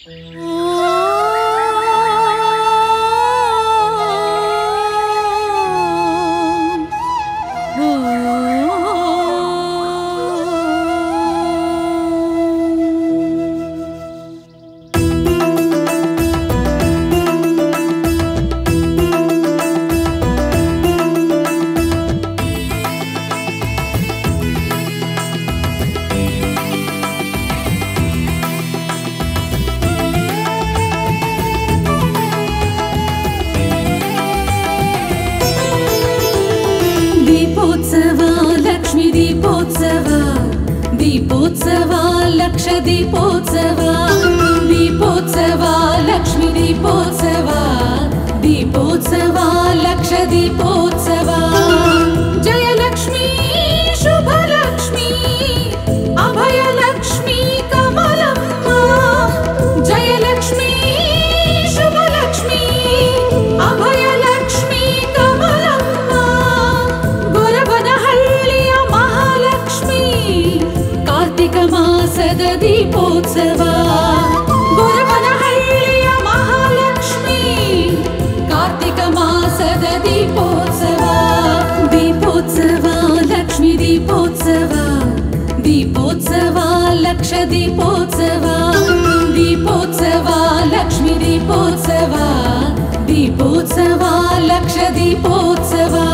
दीपोत्सवा लक्ष दीपोत्सवा दीपोत्सवा लक्ष्मी दीपोत्सवा दीपोत्सवा लक्ष दीपोत्सवा जय लक्ष्मी शुभ लक्ष्मी अभय लक्ष्मी कमलम्मा जय लक्ष्मी शुभ लक्ष्मी अभय लक्ष्मी कमलम्मा गोरवनहಳ್ಳಿಯ महालक्ष्मी कार्तिक मासद दीपोत्सवा गोरवनहಳ್ಳಿಯ महालक्ष्मी कार्तिक मासद दीपोत्सवा दीपोत्सवा लक्ष्मी दीपोत्सवा दीपोत्सवा लक्ष दीपोत्सवा दीपोत्सवा लक्ष्मी दीपोत्सवा दीपोत्सवा लक्ष दीपोत्सवा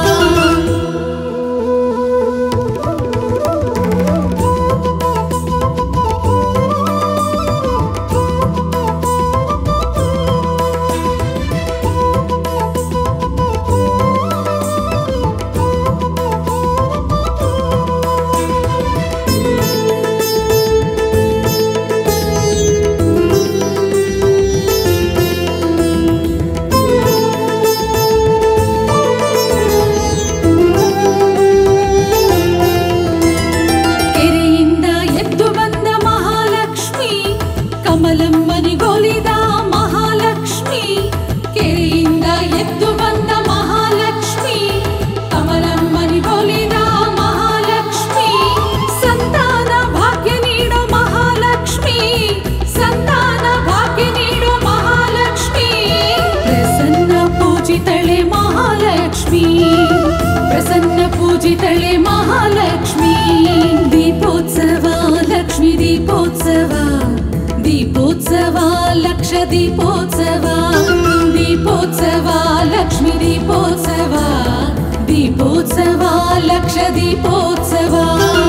पूजितळे महालक्ष्मी दीपोत्सवा लक्ष्मी दीपोत्सवा दीपोत्सवा लक्ष दीपोत्सवा दीपोत्सवा लक्ष्मी दीपोत्सवा दीपोत्सवा लक्ष दीपोत्सवा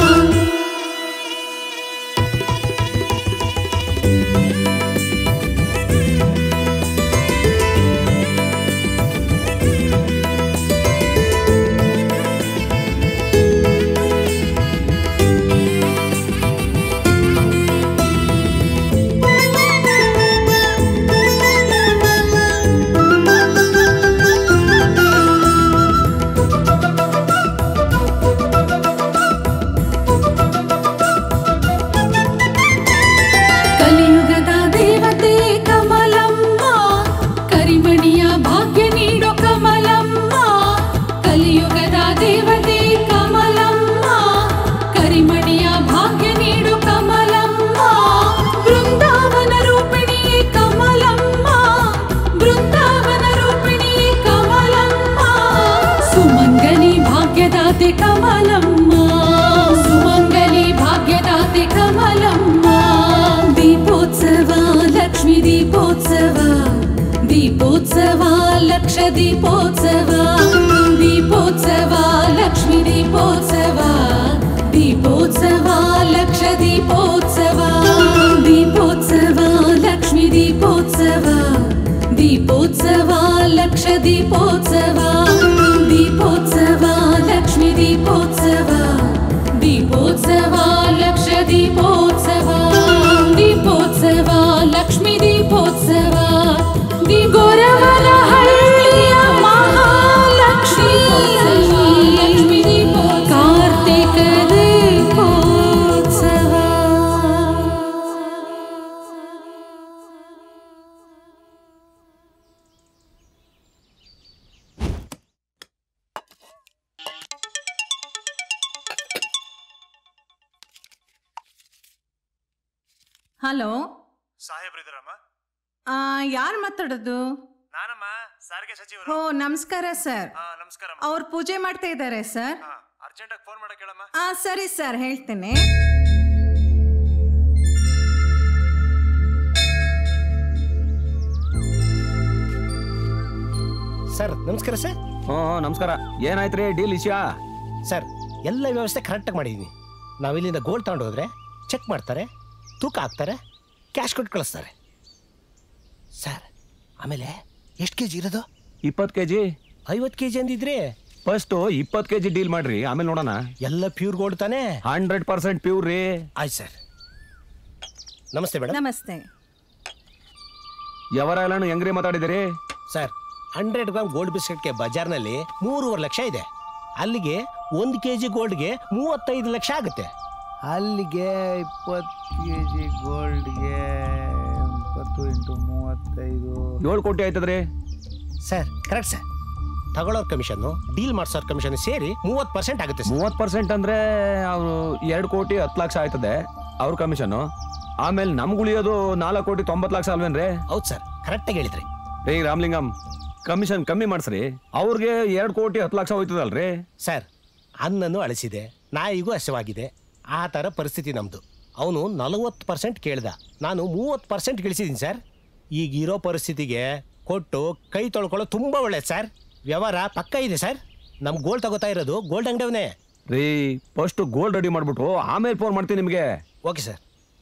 कमलम्मा सुमंगली भाग्यदाते कमलम्मा दीपोत्सवा लक्ष्मी दीपोत्सवा दीपोत्सवा लक्ष दीपोत्सवा दीपोत्सवा लक्ष्मी दीपोत्सवा दीपोत्सवा लक्ष दीपोत्सवा दीपोत्सवा लक्ष्मी दीपोत्सवा दीपोत्सवा लक्ष दीपोत्सवा दीपोत्सवा लक्ष्मी दीपोत्सवा दीपोत्सवा लक्ष दीपोत्सवा दीपोत्सवा लक्ष्मी दीपोत्सवा गोरवनहಳ್ಳಿಯ महालक्ष्मी लक्ष्मी दीपोत्सवा कार्तिक दीपोत्सवा ಹಲೋ, ಸಾಹೇಬ್ರಿದ್ರಮ್ಮ. ಯಾರು ಮಾತಾಡೋದು? ನಾನಮ್ಮ, ಸಾರಿಗೆ ಸಚಿವರು. ಓ ನಮಸ್ಕಾರ ಸರ್. ನಮಸ್ಕಾರ. ಅವ್ರು ಪೂಜೆ ಮಾಡ್ತಾ ಇದ್ದಾರೆ ಸರ್. ಅರ್ಜೆಂಟಾಗಿ ಫೋನ್ ಮಾಡಕ್ಕೆ ಹೇಳಮ್ಮ. ಸರಿ ಸರ್, ಹೇಳ್ತೇನೆ. ಸರ್ ನಮಸ್ಕಾರ ಸರ್. ನಮಸ್ಕಾರ. ಏನಾಯ್ತ್ರಿ ಡೀಲ್ ಇಶ್ಯಾ? ಸರ್ ಎಲ್ಲ ವ್ಯವಸ್ಥೆ ಕರೆಕ್ಟಾಗಿ ಮಾಡಿದ್ದೀನಿ. ನಾವಿಲ್ಲಿಂದ ಗೋಲ್ಡ್ ತಗೊಂಡು ಹೋದ್ರೆ ಚೆಕ್ ಮಾಡ್ತಾರೆ, ತೂಕ ಹಾಕ್ತಾರೆ, ಕ್ಯಾಶ್ ಕೊಟ್ಟು ಕಳಿಸ್ತಾರೆ ಸರ್. ಆಮೇಲೆ ಎಷ್ಟು ಕೆಜಿ ಇರೋದು? 20 kg. 50 kg ಅಂದಿದ್ರಿ. ಫಸ್ಟ್ 20 kg ಡೀಲ್ ಮಾಡ್ರಿ, ಆಮೇಲೆ ನೋಡೋಣ. ಎಲ್ಲ ಪ್ಯೂರ್ ಗೋಲ್ಡ್ ತಾನೇ? 100% ಪ್ಯೂರ್ ರೀ. ಆಯ್ತು ಸರ್. ನಮಸ್ತೆ ಮೇಡಮ್. ನಮಸ್ತೆ. ಯಾವರೆಲ್ಲ ಹೆಂಗ್ರಿ ಮಾತಾಡಿದಿರಿ? ಸರ್ 100 ಗ್ರಾಮ್ ಗೋಲ್ಡ್ ಬಿಸ್ಕೆಟ್ಗೆ ಬಜಾರ್ನಲ್ಲಿ 3.5 ಲಕ್ಷ ಇದೆ. ಅಲ್ಲಿಗೆ 1 kg ಗೋಲ್ಡ್ಗೆ 35 ಲಕ್ಷ ಆಗುತ್ತೆ. ಅಲ್ಲಿಗೆ 20 kg ಗೋಲ್ಡ್ಗೆ 20 × 35 7 ಕೋಟಿ ಆಯ್ತದ್ರಿ ಸರ್. Correct sir. ತಗೊಳ್ಳೋರ್ ಕಮಿಷನ್, ಡೀಲ್ ಮಾಡ್ಸೋರ್ ಕಮಿಷನ್ ಸೇರಿ 30% ಆಗುತ್ತೆ. 30% ಅಂದ್ರೆ ಅವರು 2 ಕೋಟಿ 10 ಲಕ್ಷ ಆಯ್ತದೆ ಅವ್ರ ಕಮಿಷನ್. ಆಮೇಲೆ ನಮ್ಗೆ ಉಳಿಯೋದು 4 ಕೋಟಿ 90 ಲಕ್ಷ ಅಲ್ವೇನ್ರಿ? ಹೌದು ಸರ್, ಕರೆಕ್ಟಾಗಿ ಹೇಳಿದ್ರಿ. ರೀ ರಾಮ್ಲಿಂಗಂ, ಕಮಿಷನ್ ಕಮ್ಮಿ ಮಾಡ್ಸ್ರಿ. ಅವ್ರಿಗೆ 2 ಕೋಟಿ 10 ಲಕ್ಷ ಹೋಯ್ತದಲ್ರಿ? ಸರ್ ಅನ್ನನೂ ಅಳಿಸಿದೆ, ನಾಯಿಗೂ ಹಸಿವಾಗಿದೆ. ಆ ಥರ ಪರಿಸ್ಥಿತಿ ನಮ್ಮದು. ಅವನು 40% ಕೇಳ್ದ, ನಾನು 30% ಗಳಿಸಿದ್ದೀನಿ ಸರ್. ಈಗಿರೋ ಪರಿಸ್ಥಿತಿಗೆ ಕೊಟ್ಟು ಕೈ ತೊಳ್ಕೊಳ್ಳೋ ತುಂಬ ಒಳ್ಳೇದು ಸರ್. ವ್ಯವಹಾರ ಪಕ್ಕ ಇದೆ ಸರ್. ನಮ್ಮ ಗೋಲ್ಡ್ ತಗೋತಾ ಇರೋದು ಗೋಲ್ಡ್ ಅಂಗಡಿಯವನೇ. ರೀ ಫಸ್ಟ್ ಗೋಲ್ಡ್ ರೆಡಿ ಮಾಡ್ಬಿಟ್ಟು ಆಮೇಲೆ ಫೋನ್ ಮಾಡ್ತೀನಿ ನಿಮಗೆ. Okay sir.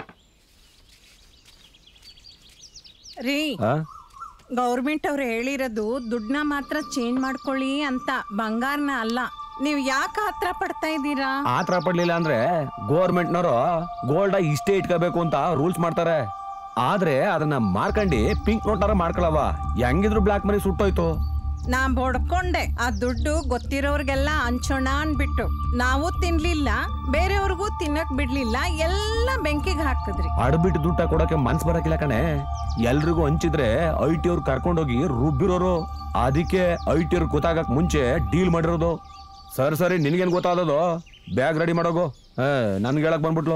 ರೀ, ಗೌರ್ಮೆಂಟ್ ಅವ್ರು ಹೇಳಿರೋದು ದುಡ್ಡನ್ನ ಮಾತ್ರ ಚೇಂಜ್ ಮಾಡ್ಕೊಳ್ಳಿ ಅಂತ, ಬಂಗಾರನ ಅಲ್ಲ. ನೀವು ಯಾಕೆ ಆತರ ಪಡ್ತಾ ಇದ್ದೀರಾ? ಆತರ ಪಡ್ಲಿಲ್ಲ ಅಂದ್ರೆ ಗೋರ್ಮೆಂಟ್ನವರು ಗೋಲ್ಡ್ ಇಷ್ಟೇ ಇಟ್ಕೋಬೇಕು ಅಂತ ರೂಲ್ಸ್ ಮಾಡ್ತಾರೆ. ಆದ್ರೆ ಅದನ್ನ ಮಾರ್ಕಂಡಿ ಪಿಂಕ್ ನೋಟ್ನಾರ ಮಾಡ್ಕೊಳವ. ಹೆಂಗಿದ್ರು ಬ್ಲಾಕ್ ಮನಿ ಸುಟ್ಟೋಯ್ತು. ನಾ ಬಡ್ಕೊಂಡೆ ಆ ದುಡ್ಡು ಗೊತ್ತಿರೋರ್ಗೆಲ್ಲ ಹಂಚೋಣ ಅನ್ಬಿಟ್ಟು. ನಾವು ತಿನ್ಲಿಲ್ಲ, ಬೇರೆಯವ್ರಿಗೂ ತಿನ್ನಕ್ ಬಿಡ್ಲಿಲ್ಲ, ಎಲ್ಲ ಬೆಂಕಿಗೆ ಹಾಕಿದ್ರಿ. ಅಡ್ಬಿಟ್ಟು ದುಡ್ಡ ಕೊಡಕ್ಕೆ ಮನ್ಸ್ ಬರಕಿಲ್ಲ ಕಣೆ. ಎಲ್ರಿಗೂ ಹಂಚಿದ್ರೆ ಐಟಿ ಅವ್ರು ಕರ್ಕೊಂಡೋಗಿ ರುಬ್ಬಿರೋರು. ಅದಕ್ಕೆ ಐಟಿ ಅವ್ರು ಗೊತ್ತಾಗಕ್ ಮುಂಚೆ ಡೀಲ್ ಮಾಡಿರೋದು. ಸರಿ ನಿನ್ಗೇನ್ ಗೊತ್ತಾದದು? Bag ready ಮಾಡೋಗು. ನನ್ಗೆ ಹೇಳಕ್ ಬಂದ್ಬಿಟ್ಲು.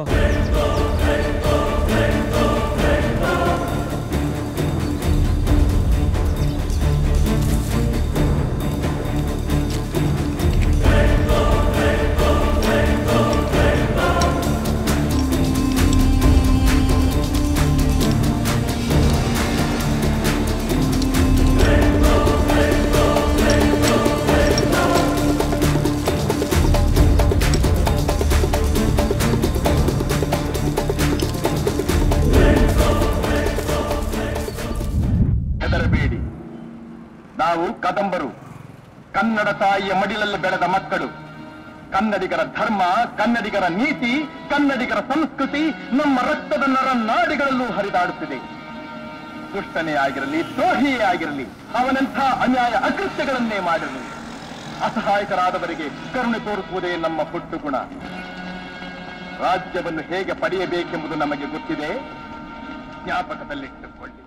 ನಾವು ಕದಂಬರು, ಕನ್ನಡ ತಾಯಿಯ ಮಡಿಲಲ್ಲಿ ಬೆಳೆದ ಮಕ್ಕಳು. ಕನ್ನಡಿಗರ ಧರ್ಮ, ಕನ್ನಡಿಗರ ನೀತಿ, ಕನ್ನಡಿಗರ ಸಂಸ್ಕೃತಿ ನಮ್ಮ ರಕ್ತದ ನರ ನಾಡಿಗಳಲ್ಲೂ ಹರಿದಾಡುತ್ತಿದೆ. ದುಷ್ಟನೇ ಆಗಿರಲಿ, ದ್ರೋಹಿಯೇ ಆಗಿರಲಿ, ಅವನಂಥ ಅನ್ಯಾಯ ಅಕೃತ್ಯಗಳನ್ನೇ ಮಾಡಿರಲಿ, ಅಸಹಾಯಕರಾದವರಿಗೆ ಕರುಣೆ ತೋರಿಸುವುದೇ ನಮ್ಮ ಹುಟ್ಟು ಗುಣ. ರಾಜ್ಯವನ್ನು ಹೇಗೆ ಪಡೆಯಬೇಕೆಂಬುದು ನಮಗೆ ಗೊತ್ತಿದೆ, ಜ್ಞಾಪಕದಲ್ಲಿಟ್ಟುಕೊಳ್ಳಿ.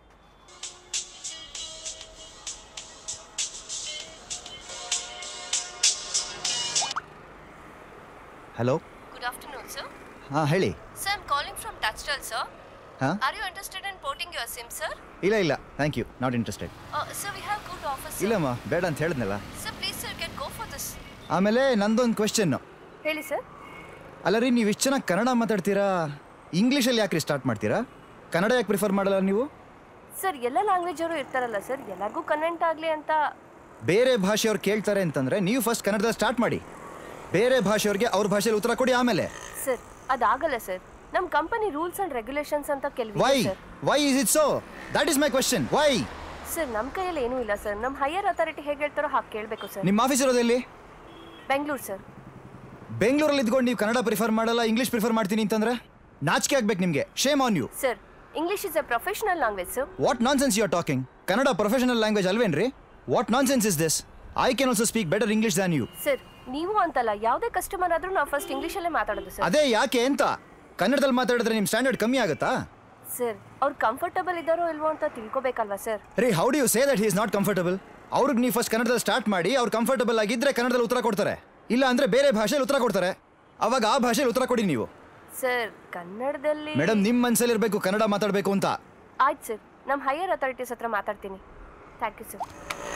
ಹಲೋ. Good afternoon, sir. ಹೇಳಿ. Sir, I'm calling from Touchstall, sir. Are you interested in porting your SIM, sir? ಇಲ್ಲ, thank you, not interested. Sir, we have good offers, sir. ಇಲ್ಲಮ್ಮ, ಬೇಡ ಅಂತ ಹೇಳಿದ್ನಲ್ಲ. Sir, please, sir, you can go for this. ಆಮೇಲೆ ನಂದೊಂದು question. ಹೇಳಿ sir. ಅಲ್ಲ ರೀ, ನೀವು ಇಷ್ಟು ಚೆನ್ನಾಗಿ ಕನ್ನಡ ಮಾತಾಡ್ತೀರಾ, ಇಂಗ್ಲೀಷಲ್ಲಿ ಯಾಕೆ ಸ್ಟಾರ್ಟ್ ಮಾಡ್ತೀರಾ? ಕನ್ನಡ ಯಾಕೆ ಪ್ರಿಫರ್ ಮಾಡಲ್ಲ ನೀವು? ಸರ್, ಎಲ್ಲ ಲ್ಯಾಂಗ್ವೇಜ್ ಅವರು ಇರ್ತಾರಲ್ಲ ಸರ್, ಎಲ್ಲರಿಗೂ ಕನ್ವೆಂಟ್ ಆಗಲಿ ಅಂತ. ಬೇರೆ ಭಾಷೆಯವ್ರು ಕೇಳ್ತಾರೆ ಅಂತಂದ್ರೆ ನೀವು ಫಸ್ಟ್ ಕನ್ನಡದಲ್ಲಿ ಸ್ಟಾರ್ಟ್ ಮಾಡಿ, ಬೇರೆ ಭಾಷೆಯವ್ರಿಗೆ ಅವ್ರ ಭಾಷೆಯಲ್ಲಿ ಉತ್ತರ ಕೊಡಿ ಆಮೇಲೆ. ಸರ್, ಅದಾಗಲ್ಲ ಸರ್. ನಮ್ಮ ಕಂಪನಿ ರೂಲ್ಸ್ ಅಂಡ್ ರೆಗ್ಯುಲೇಷನ್ಸ್ ಅಂತ ಕೆಲವು. Why is it so? That is my question. Why? Sir, ನಮ್ಮ ಕೈಯಲ್ಲಿ ಏನೂ ಇಲ್ಲ ಸರ್. ನಮ್ಮ ಹೈಯರ್ ಅಥಾರಿಟಿ ಹೇಗೆ ಹೇಳ್ತಾರೋ ಹಾಗೆ ಕೇಳಬೇಕು ಸರ್. ನಿಮ್ಮ ಆಫೀಸ್ ಇರೋದೆಲ್ಲಿ? ಬೆಂಗಳೂರು ಸರ್. ಬೆಂಗಳೂರಲ್ಲಿ ಇದ್ಕೊಂಡು ನೀವು ಕನ್ನಡ ಪ್ರಿಫರ್ ಮಾಡಲ್ಲ, ಇಂಗ್ಲಿಷ್ ಪ್ರಿಫರ್ ಮಾಡ್ತೀನಿ ಅಂತಂದ್ರೆ ನಾಚಿಕೆ ಆಗ್ಬೇಕು ನಿಮಗೆ. Shame on you. Sir, English is a professional language sir. What nonsense you are talking? Kannada professional language ಅಲ್ವೇನ್ರಿ? What nonsense is this? I can also speak better English than you. Sir, ನೀವು ಅಂತಲ್ಲ, ಯಾವುದೇ customer ಆದ್ರೂ ನಾವು first ಇಂಗ್ಲಿಷಲ್ಲೇ ಮಾತಾಡೋದು sir. ಅದೇ ಯಾಕೆ ಅಂತ ಕನ್ನಡದಲ್ಲಿ ಮಾತಾಡಿದ್ರೆ ನಿಮ್ಮ ಸ್ಟ್ಯಾಂಡರ್ಡ್ ಕಮ್ಮಿ ಆಗುತ್ತಾ? ಸರ್, ಅವ್ರು ಕಂಫರ್ಟಬಲ್ ಇದ್ದಾರೋ ಇಲ್ವೋ ಅಂತ ತಿಳ್ಕೊಬೇಕಲ್ವಾ ಸರ್? ರೀ, how do you say that he is not comfortable? ಅವ್ರಿಗೆ ನೀವು ಫಸ್ಟ್ ಕನ್ನಡದಲ್ಲಿ ಸ್ಟಾರ್ಟ್ ಮಾಡಿ, ಅವ್ರು ಕಂಫರ್ಟಬಲ್ ಆಗಿದ್ರೆ ಕನ್ನಡದಲ್ಲಿ ಉತ್ತರ ಕೊಡ್ತಾರೆ, ಇಲ್ಲ ಅಂದ್ರೆ ಬೇರೆ ಭಾಷೆಯಲ್ಲಿ ಉತ್ತರ ಕೊಡ್ತಾರೆ. ಅವಾಗ ಆ ಭಾಷೆಯಲ್ಲಿ ಉತ್ತರ ಕೊಡಿ ನೀವು. ಸರ್ ಕನ್ನಡದಲ್ಲಿ ಮೇಡಮ್ ನಿಮ್ಮ ಮನಸ್ಸಲ್ಲಿ ಇರಬೇಕು ಕನ್ನಡ ಮಾತಾಡಬೇಕು ಅಂತ. ಆಯ್ತು ಸರ್, ನಮ್ಮ ಹೈಯರ್ ಅಥಾರಿಟೀಸ್ ಹತ್ರ ಮಾತಾಡ್ತೀನಿ. Thank you sir.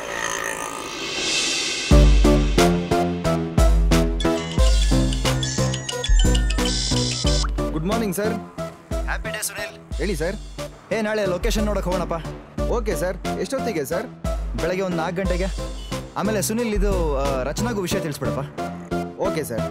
Good morning sir. Happy day Sunil. ಹೇಳಿ ಸರ್. ನಾಳೆ ಲೊಕೇಶನ್ ನೋಡಕ್ಕೆ ಹೋಗೋಣಪ್ಪ. Okay sir. ಎಷ್ಟೊತ್ತಿಗೆ ಸರ್? ಬೆಳಗ್ಗೆ ಒಂದು 4 ಗಂಟೆಗೆ. ಆಮೇಲೆ ಸುನಿಲ್ ಇದು ರಚನಾಗೂ ವಿಷಯ ತಿಳಿಸ್ಬಿಡಪ್ಪ. Okay sir.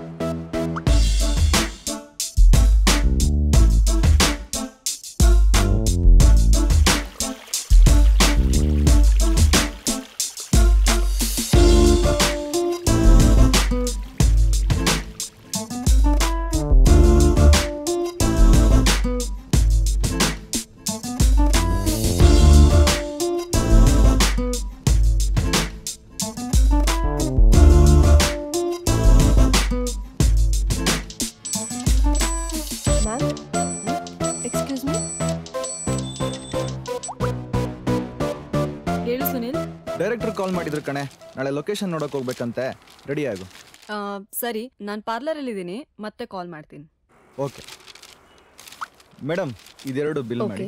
ಡೈರೆಕ್ಟರ್ ಕಾಲ್ ಮಾಡಿದ್ರು ಕಣೆ, ನಾಳೆ ಲೊಕೇಶನ್ ನೋಡಕ್ ಹೋಗ್ಬೇಕಂತೆ. ರೆಡಿ ಆಗು. ಸರಿ, ನಾನು ಪಾರ್ಲರಲ್ಲಿದ್ದೀನಿ, ಮತ್ತೆ ಕಾಲ್ ಮಾಡ್ತೀನಿ. ಓಕೆ ಮೇಡಮ್, ಇದೆರಡು ಬಿಲ್ ಮಾಡಿ.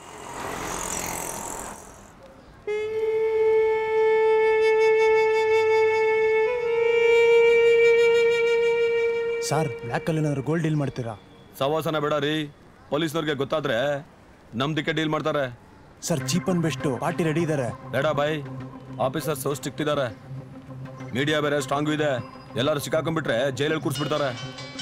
ಸರ್, ಬ್ಲ್ಯಾಕಲ್ಲಿ ಏನಾದ್ರು ಗೋಲ್ಡ್ ಡೀಲ್ ಮಾಡ್ತೀರಾ? ಸವಾಸನ ಬೇಡ ರೀ, ಪೊಲೀಸ್ನವ್ರಿಗೆ ಗೊತ್ತಾದ್ರೆ ನಮ್ದಕ್ಕೆ ಡೀಲ್ ಮಾಡ್ತಾರೆ. Sir, cheap and best party ready ಇದ್ದಾರೆ. ಬೇಡ ಬಾಯ್, ಆಫೀಸರ್ಸ್ ಸ್ಟ್ರಿಕ್ಟ್ ಇದ್ದಾರೆ, ಮೀಡಿಯಾ ಬೇರೆ ಸ್ಟ್ರಾಂಗ್ ಇದೆ. ಎಲ್ಲರೂ ಸಿಕ್ಕಾಕೊಂಡ್ಬಿಟ್ರೆ ಜೈಲಲ್ಲಿ ಕೂರಿಸ್ಬಿಡ್ತಾರೆ.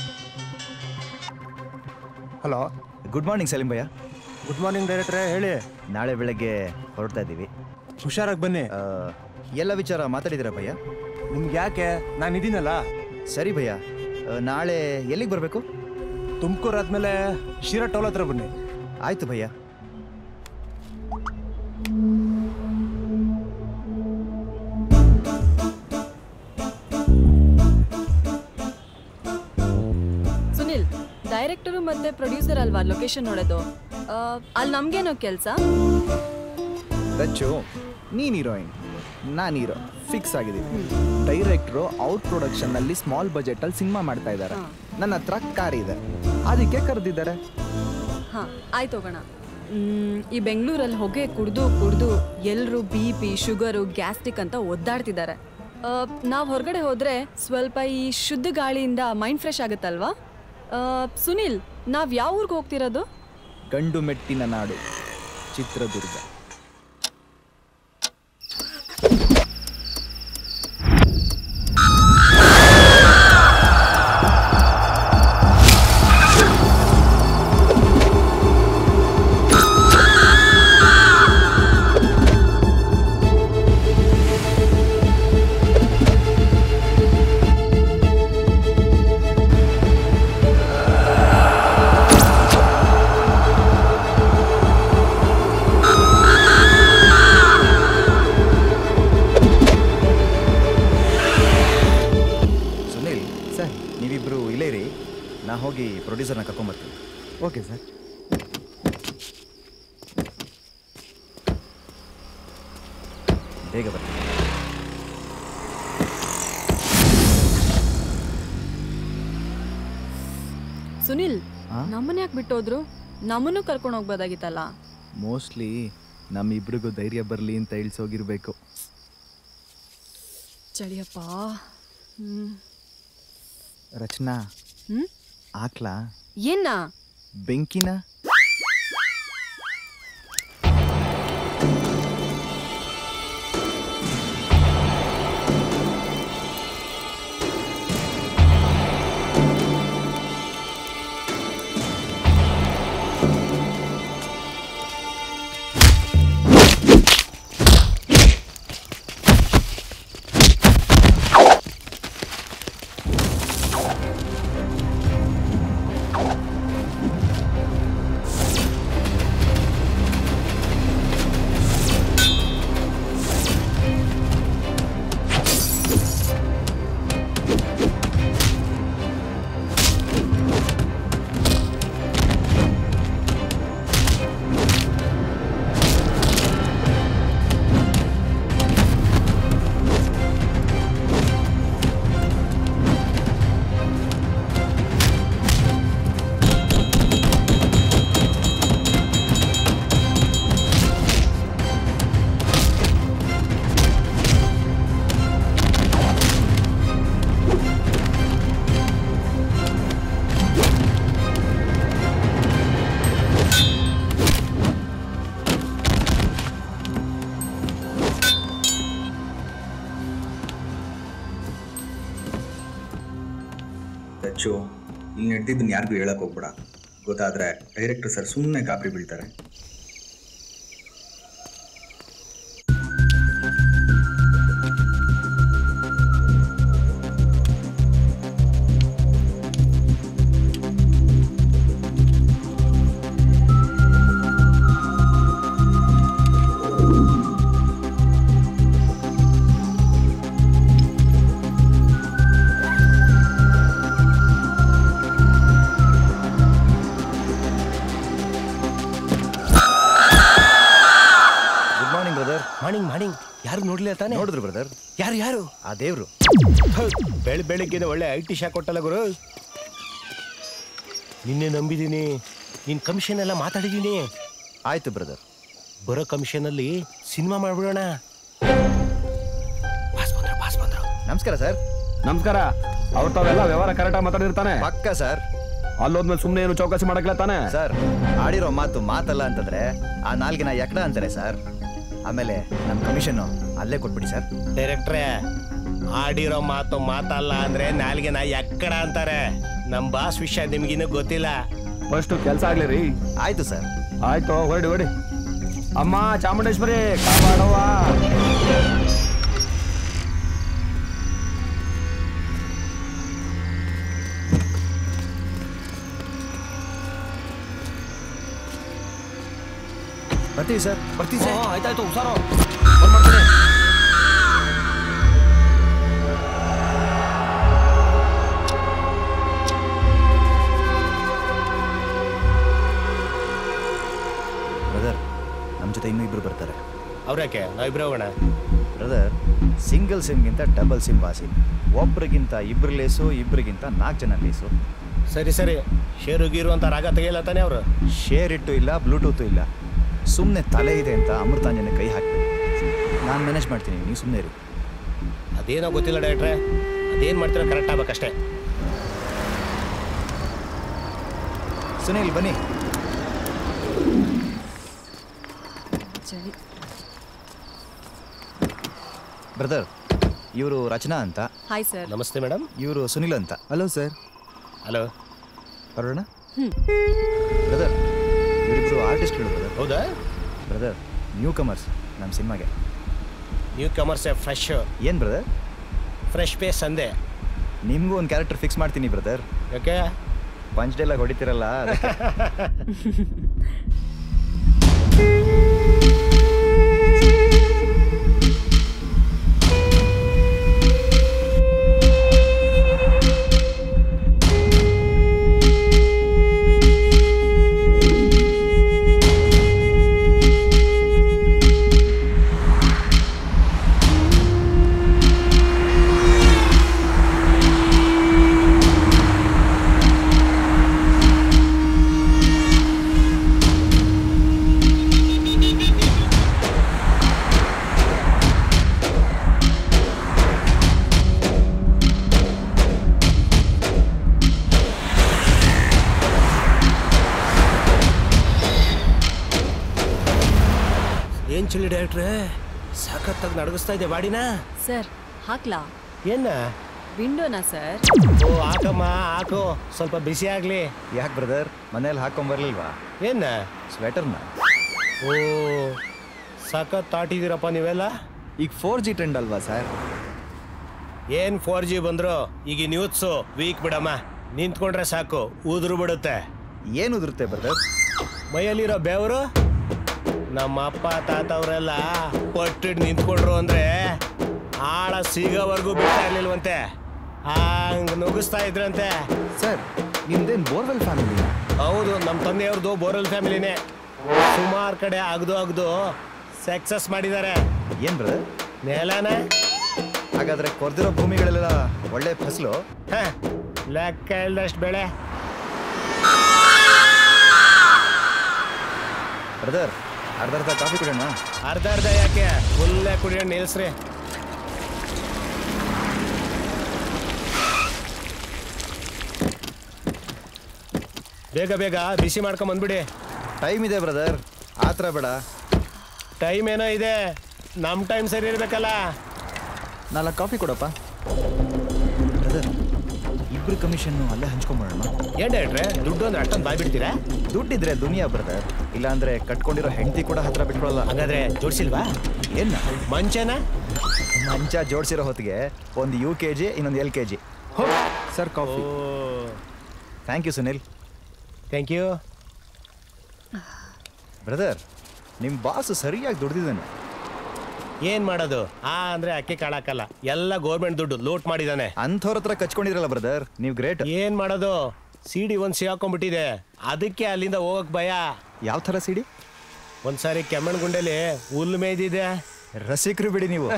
ಹಲೋ, ಗುಡ್ ಮಾರ್ನಿಂಗ್ ಸಲೀಂ ಭಯ್ಯ. ಗುಡ್ ಮಾರ್ನಿಂಗ್ ಡೈರೆಕ್ಟ್ರೇ, ಹೇಳಿ. ನಾಳೆ ಬೆಳಗ್ಗೆ ಹೊರಡ್ತಾ ಇದ್ದೀವಿ, ಹುಷಾರಾಗಿ ಬನ್ನಿ. ಎಲ್ಲ ವಿಚಾರ ಮಾತಾಡಿದಿರ ಭಯ್ಯ? ನಿಮ್ಗೆ ಯಾಕೆ, ನಾನು ಇದೀನಲ್ಲ. ಸರಿ ಭಯ್ಯ, ನಾಳೆ ಎಲ್ಲಿಗೆ ಬರಬೇಕು? ತುಮಕೂರು ಆದ್ಮೇಲೆ ಶಿರಾ ಟೋಲ್ ಹತ್ರ ಬನ್ನಿ. ಆಯ್ತು ಭಯ್ಯ. ಸುನಿಲ್, ಡೈರೆಕ್ಟರು ಮತ್ತೆ ಪ್ರೊಡ್ಯೂಸರ್ ಅಲ್ವಾ ಲೊಕೇಶನ್ ನೋಡೋದು? ಅಲ್ಲಿ ನಮ್ಗೇನೋ ಕೆಲಸ? ರಚ್ಚು, ನೀನ್ ಹೀರೋಯಿನ್, ನಾನು ಹೀರೋ, ಫಿಕ್ಸ್ ಆಗಿದ್ದೀವಿ. ಡೈರೆಕ್ಟ್ರು ಔಟ್ ಪ್ರೊಡಕ್ಷನ್ನಲ್ಲಿ ಸ್ಮಾಲ್ ಬಜೆಟಲ್ಲಿ ಸಿನಿಮಾ ಮಾಡ್ತಾ ಇದ್ದಾರೆ. ನನ್ನ ಹತ್ರ ಕಾರ್ ಇದೆ, ಅದಕ್ಕೆ ಕರೆದಿದ್ದಾರೆ. ಹಾಂ, ಆಯ್ತು, ಹೋಗೋಣ. ಈ ಬೆಂಗಳೂರಲ್ಲಿ ಹೊಗೆ ಕುಡ್ದು ಎಲ್ಲರೂ BP, ಶುಗರು, ಗ್ಯಾಸ್ಟ್ರಿಕ್ ಅಂತ ಒದ್ದಾಡ್ತಿದ್ದಾರೆ. ನಾವು ಹೊರಗಡೆ ಹೋದರೆ ಸ್ವಲ್ಪ ಈ ಶುದ್ಧ ಗಾಳಿಯಿಂದ ಮೈಂಡ್ ಫ್ರೆಶ್ ಆಗುತ್ತಲ್ವಾ? ಸುನಿಲ್, ನಾವು ಯಾವ ಊರಿಗೆ ಹೋಗ್ತಿರೋದು? ಗಂಡು ಮೆಟ್ಟಿನ ನಾಡು, ಚಿತ್ರದುರ್ಗ. ಹೋಗಿ ಪ್ರೊಡ್ಯೂಸರ್ನ ಕರ್ಕೊಂಬರ್ತೀನಿ. Okay sir. ಬೇಗ ಬರ್ತೀನಿ. ಸುನಿಲ್, ನಮ್ಮನ್ನ ಯಾಕೆ ಬಿಟ್ಟೋದ್ರು? ನಮ್ಮನ್ನು ಕರ್ಕೊಂಡು ಹೋಗ್ಬೋದಾಗಿತ್ತಲ್ಲ. ಮೋಸ್ಟ್ಲಿ ನಮ್ಮಿಬ್ರಿಗೂ ಧೈರ್ಯ ಬರಲಿ ಅಂತ ಇಳಿಸೋಗಿರ್ಬೇಕು. ಚಳಿಯಪ್ಪ. ರಚನಾ, ಆಕ್ಲಾ ಏನ ಬೆಂಕಿನ? ರಚ್ಚು ಇಲ್ಲಿ ನಡೆದಿದ್ದನ್ನು ಯಾರಿಗೂ ಹೇಳಕ್ಕೆ ಹೋಗ್ಬೇಡ. ಗೊತ್ತಾದರೆ ಡೈರೆಕ್ಟರ್ ಸರ್ ಸುಮ್ಮನೆ ಗಾಬರಿ ಬೀಳ್ತಾರೆ. ಮಾರ್ನಿಂಗ್ ಯಾರು ನೋಡ್ಲಿಲ್ಲ ತಾನೆ? ನೋಡಿದ್ರು ಬ್ರದರ್. ಯಾರು ಆ ದೇವ್ರು. ಬೆಳಿಗ್ಗೆ ಒಳ್ಳೆ ಐಟಿ ಶಾಕ್ ಕೊಟ್ಟಲ್ಲ ಗುರು. ನಿನ್ನೆ ನಂಬಿದ್ದೀನಿ, ನಿನ್ ಕಮಿಷನ್ ಎಲ್ಲ ಮಾತಾಡಿದ್ದೀನಿ. ಆಯ್ತು ಬ್ರದರ್. ಬರೋ ಕಮಿಷನ್ ಅಲ್ಲಿ ಸಿನಿಮಾ ಮಾಡ್ಬಿಡೋಣ. ನಮಸ್ಕಾರ ಸರ್. ನಮಸ್ಕಾರ. ಅವ್ರ ತಾವೆಲ್ಲ ವ್ಯವಹಾರ ಕರೆಕ್ಟಾಗಿ ಮಾತಾಡಿರ್ತಾನೆ? ಪಕ್ಕ ಸರ್. ಅಲ್ಲೋದ್ಮೇಲೆ ಸುಮ್ಮನೆ ಏನು ಚೌಕಾಸಿ ಮಾಡಕ್ಲ ತಾನೆ? ಸರ್ ಆಡಿರೋ ಮಾತಲ್ಲ ಅಂತಂದ್ರೆ ಆ ನಾಲ್ಗಿನ ಎಕಡ ಅಂತಾರೆ ಸರ್. ಆಮೇಲೆ ನಮ್ಮ ಕಮಿಷನ್ ಅಲ್ಲೇ ಕೊಟ್ಬಿಡಿ ಸರ್. ಡೈರೆಕ್ಟ್ರೇ, ಆಡಿರೋ ಮಾತಲ್ಲ ಅಂದ್ರೆ ನಾಲ್ಗೆನ ಎಕ್ಕಡ ಅಂತಾರೆ. ನಮ್ ಬಾಸ್ ವಿಷಯ ನಿಮ್ಗಿನ್ನೂ ಗೊತ್ತಿಲ್ಲ. ಫಸ್ಟ್ ಕೆಲಸ ಆಗ್ಲಿ ರೀ. ಆಯ್ತು ಸರ್. ಆಯ್ತು, ಹೊಡಿ. ಅಮ್ಮ ಚಾಮುಂಡೇಶ್ವರಿ ಕಾಪಾಡವ್ವ. ಬರ್ತೀವಿ ಸರ್. ಆಯ್ತಾಯ್ತು, ಹುಷಾರು. ಫೋನ್ ಮಾಡ್ತೀನಿ. ಬ್ರದರ್, ನಮ್ಮ ಜೊತೆ ಇನ್ನೂ ಇಬ್ರು ಬರ್ತಾರೆ. ಅವ್ರ್ಯಾಕೆ? ನಾವಿಬ್ರು ಹೋಗೋಣ. ಬ್ರದರ್, ಸಿಂಗಲ್ ಸಿಮ್ಗಿಂತ ಡಬಲ್ ಸಿಮ್ ಬಾಸಿ. ಒಬ್ರಿಗಿಂತ ಇಬ್ರು ಲೇಸು, ಇಬ್ರಿಗಿಂತ 4 ಜನ ಲೇಸು. ಸರಿ ಶೇರು ಗೀರು ಅಂತ ರಾಗ ತೆಗಿಯಲ್ಲ ತಾನೆ ಅವರು? ಶೇರ್ ಇಟ್ಟು ಇಲ್ಲ, ಬ್ಲೂಟೂತು ಇಲ್ಲ. ಸುಮ್ಮನೆ ತಲೆ ಇದೆ ಅಂತ ಅಮೃತಾಂಜನ ಕೈ ಹಾಕ್ಬೇಕು. ನಾನು ಮ್ಯಾನೇಜ್ ಮಾಡ್ತೀನಿ, ನೀವು ಸುಮ್ಮನೆ ಇರಿ. ಅದೇನೋ ಗೊತ್ತಿಲ್ಲ ಡೈರೆಕ್ಟ್ರೆ, ಅದೇನು ಮಾಡ್ತೀರೋ ಕರೆಕ್ಟ್ ಆಗ್ಬೇಕಷ್ಟೇ. ಸುನೀಲ್ ಬನ್ನಿ. ಬ್ರದರ್, ಇವರು ರಚನಾ ಅಂತ. Hi sir. ನಮಸ್ತೆ ಮೇಡಮ್. ಇವರು ಸುನಿಲ್ ಅಂತ. Hello sir. ಹಲೋ. ಬರೋಣ. ಬ್ರದರ್, ಇವರಿಬ್ರು ಆರ್ಟಿಸ್ಟ್ಗಳು ಬ್ರದರ್. ಹೌದಾ? ಬ್ರದರ್, ನ್ಯೂ ಕಮರ್ಸ್ ನಮ್ಮ ಸಿನಿಮಾಗೆ. Newcomers fresh. ಏನು ಬ್ರದರ್? ಫ್ರೆಶ್ ಪೇಸ್ ಅಂದೆ. ನಿಮಗೂ ಒಂದು ಕ್ಯಾರೆಕ್ಟರ್ ಫಿಕ್ಸ್ ಮಾಡ್ತೀನಿ ಬ್ರದರ್. ಯಾಕೆ? ಪಂಚ್ ಡೈಲಾಗ್ ಹೊಡಿತೀರಲ್ಲ. ಏನ್ ಚಳಿ ಡೈರೆಕ್ಟ್ರೆ, ಸಖತ್ತಾಗಿ ನಡಗಿಸ್ತಾ ಇದೆ ಬಾಡಿನ. ಸರ್ ಹಾಕ್ಲಾ? ಏನ? ವಿಂಡೋನಾ ಸರ್? ಓ ಹಾಕಮ್ಮ, ಹಾಕು, ಸ್ವಲ್ಪ ಬಿಸಿ ಆಗ್ಲಿ. ಯಾಕೆ ಬ್ರದರ್, ಮನೇಲಿ ಹಾಕೊಂಬರ್ಲಿಲ್ವಾ? ಏನ? ಸ್ವೆಟರ್ನ. ಓ ಸಖತ್ ತಾಟಿದ್ದೀರಪ್ಪ ನೀವೆಲ್ಲ. ಈಗ 4G ಟ್ರೆಂಡ್ ಅಲ್ವಾ ಸರ್? ಏನ್ 4G ಬಂದ್ರು ಈಗ ನ್ಯೂತ್ಸು ವೀಕ್ ಬಿಡಮ್ಮ. ನಿಂತ್ಕೊಂಡ್ರೆ ಸಾಕು, ಉದುರು ಬಿಡುತ್ತೆ. ಏನು ಉದುರುತ್ತೆ ಬ್ರದರ್? ಮೈಯಲ್ಲಿರೋ ಬೆವರು. ನಮ್ಮ ಅಪ್ಪ ತಾತ ಅವರೆಲ್ಲ ಪಟ್ಟಿಟ್ಟು ನಿಂತ್ಕೊಂಡ್ರು ಅಂದ್ರೆ ಆಳ ಸಿಗೋವರೆಗೂ ಬಿಡ್ತಾ ಇರ್ಲಿಲ್ವಂತೆ, ಹಂಗ ನುಗ್ಗಿಸ್ತಾ ಇದ್ರಂತೆ. ಸರ್, ನಿಮ್ದೇನು ಬೋರ್ವೆಲ್ ಫ್ಯಾಮಿಲಿ? ಹೌದು, ನಮ್ಮ ತಂದೆಯವ್ರದ್ದು ಬೋರ್ವೆಲ್ ಫ್ಯಾಮಿಲಿನೇ. ಸುಮಾರು ಕಡೆ ಅಗ್ದು ಸಕ್ಸಸ್ ಮಾಡಿದ್ದಾರೆ. ಏನ್ ಬ್ರದರ್? ನೆಲನ. ಹಾಗಾದ್ರೆ ಕೊರ್ದಿರೋ ಭೂಮಿಗಳೆಲ್ಲ ಒಳ್ಳೆ ಫಸಲು. ಲೆಕ್ಕ ಇಲ್ದಷ್ಟು ಬೆಳೆ. ಬ್ರದರ್, ಅರ್ಧ ಕಾಫಿ ಕುಡಿಯೋಣ? ಅರ್ಧ ಯಾಕೆ, ಫುಲ್ಲೇ ಕುಡಿಯೋಣ, ನಿಲ್ಸ್ರಿ. ಬೇಗ ಬಿಸಿ ಮಾಡ್ಕೊಂಡ್ ಬಂದ್ಬಿಡಿ. ಟೈಮ್ ಇದೆ ಬ್ರದರ್, ಆತರ ಬೇಡ. ಟೈಮ್ ಏನೋ ಇದೆ, ನಮ್ಮ ಟೈಮ್ ಸರಿ ಇರ್ಬೇಕಲ್ಲ. 4 ಕಾಫಿ ಕೊಡಪ್ಪ. ಬ್ರದರ್, ಇಬ್ರು ಕಮಿಷನ್ ಅಲ್ಲೇ ಹಂಚ್ಕೊಂಬಿಡೋಣ. ಏನ್ ಡೈರೆಕ್ಟ್ರೆ ದುಡ್ಡು ಅಂದ್ರೆ ಅಷ್ಟೊಂದು ಬಾಯ್ ಬಿಡ್ತೀರಾ? ದುಡ್ಡಿದ್ರೆ ದುನಿಯಾ ಬ್ರದರ್, ಇಲ್ಲಾಂದ್ರೆ ಕಟ್ಕೊಂಡಿರೋ ಹೆಂಡತಿ ಕೂಡ ಹತ್ರ ಬಿಟ್ಕೊಳ್ಳಲ್ಲ. ಹಾಗಾದ್ರೆ ಜೋಡಿಸಿಲ್ವಾ? ಏನ ಮಂಚನ ಮಂಚ ಜೋಡಿಸಿರೋ ಹೊತ್ತಿಗೆ ಒಂದು UKG ಇನ್ನೊಂದು LKG. Sir coffee. Thank you Sunil. Thank you brother. ನಿಮ್ಮ ಬಾಸು ಸರಿಯಾಗಿ ದುಡ್ದಿದ್ದಾನೆ. ಏನ್ ಮಾಡೋದು? ಅಂದ್ರೆ ಅಕ್ಕಿ ಕಾಳಾಕಲ್ಲ, ಎಲ್ಲ ಗೌರ್ಮೆಂಟ್ ದುಡ್ಡು ಲೂಟ್ ಮಾಡಿದಾನೆ. ಅಂಥವ್ರ ಹತ್ರ ಕಚ್ಕೊಂಡಿರಲ್ಲ ಬ್ರದರ್, ನೀವು ಗ್ರೇಟ್. ಏನ್ ಮಾಡೋದು? CD ಒಂದು ಸಿಗಾಕೊಂಡ್ಬಿಟ್ಟಿದೆ, ಅದಕ್ಕೆ ಅಲ್ಲಿಂದ ಹೋಗಕ್ ಭಯ. ಯಾವ ಥರ CD? ಒಂದ್ಸಾರಿ ಕೆಮ್ಮಣ್ಗುಂಡೆಲಿ ಹುಲ್ಲು ಮೇಯ್ದಿದೆ. ರಸಿಕರು ಬಿಡಿ ನೀವು.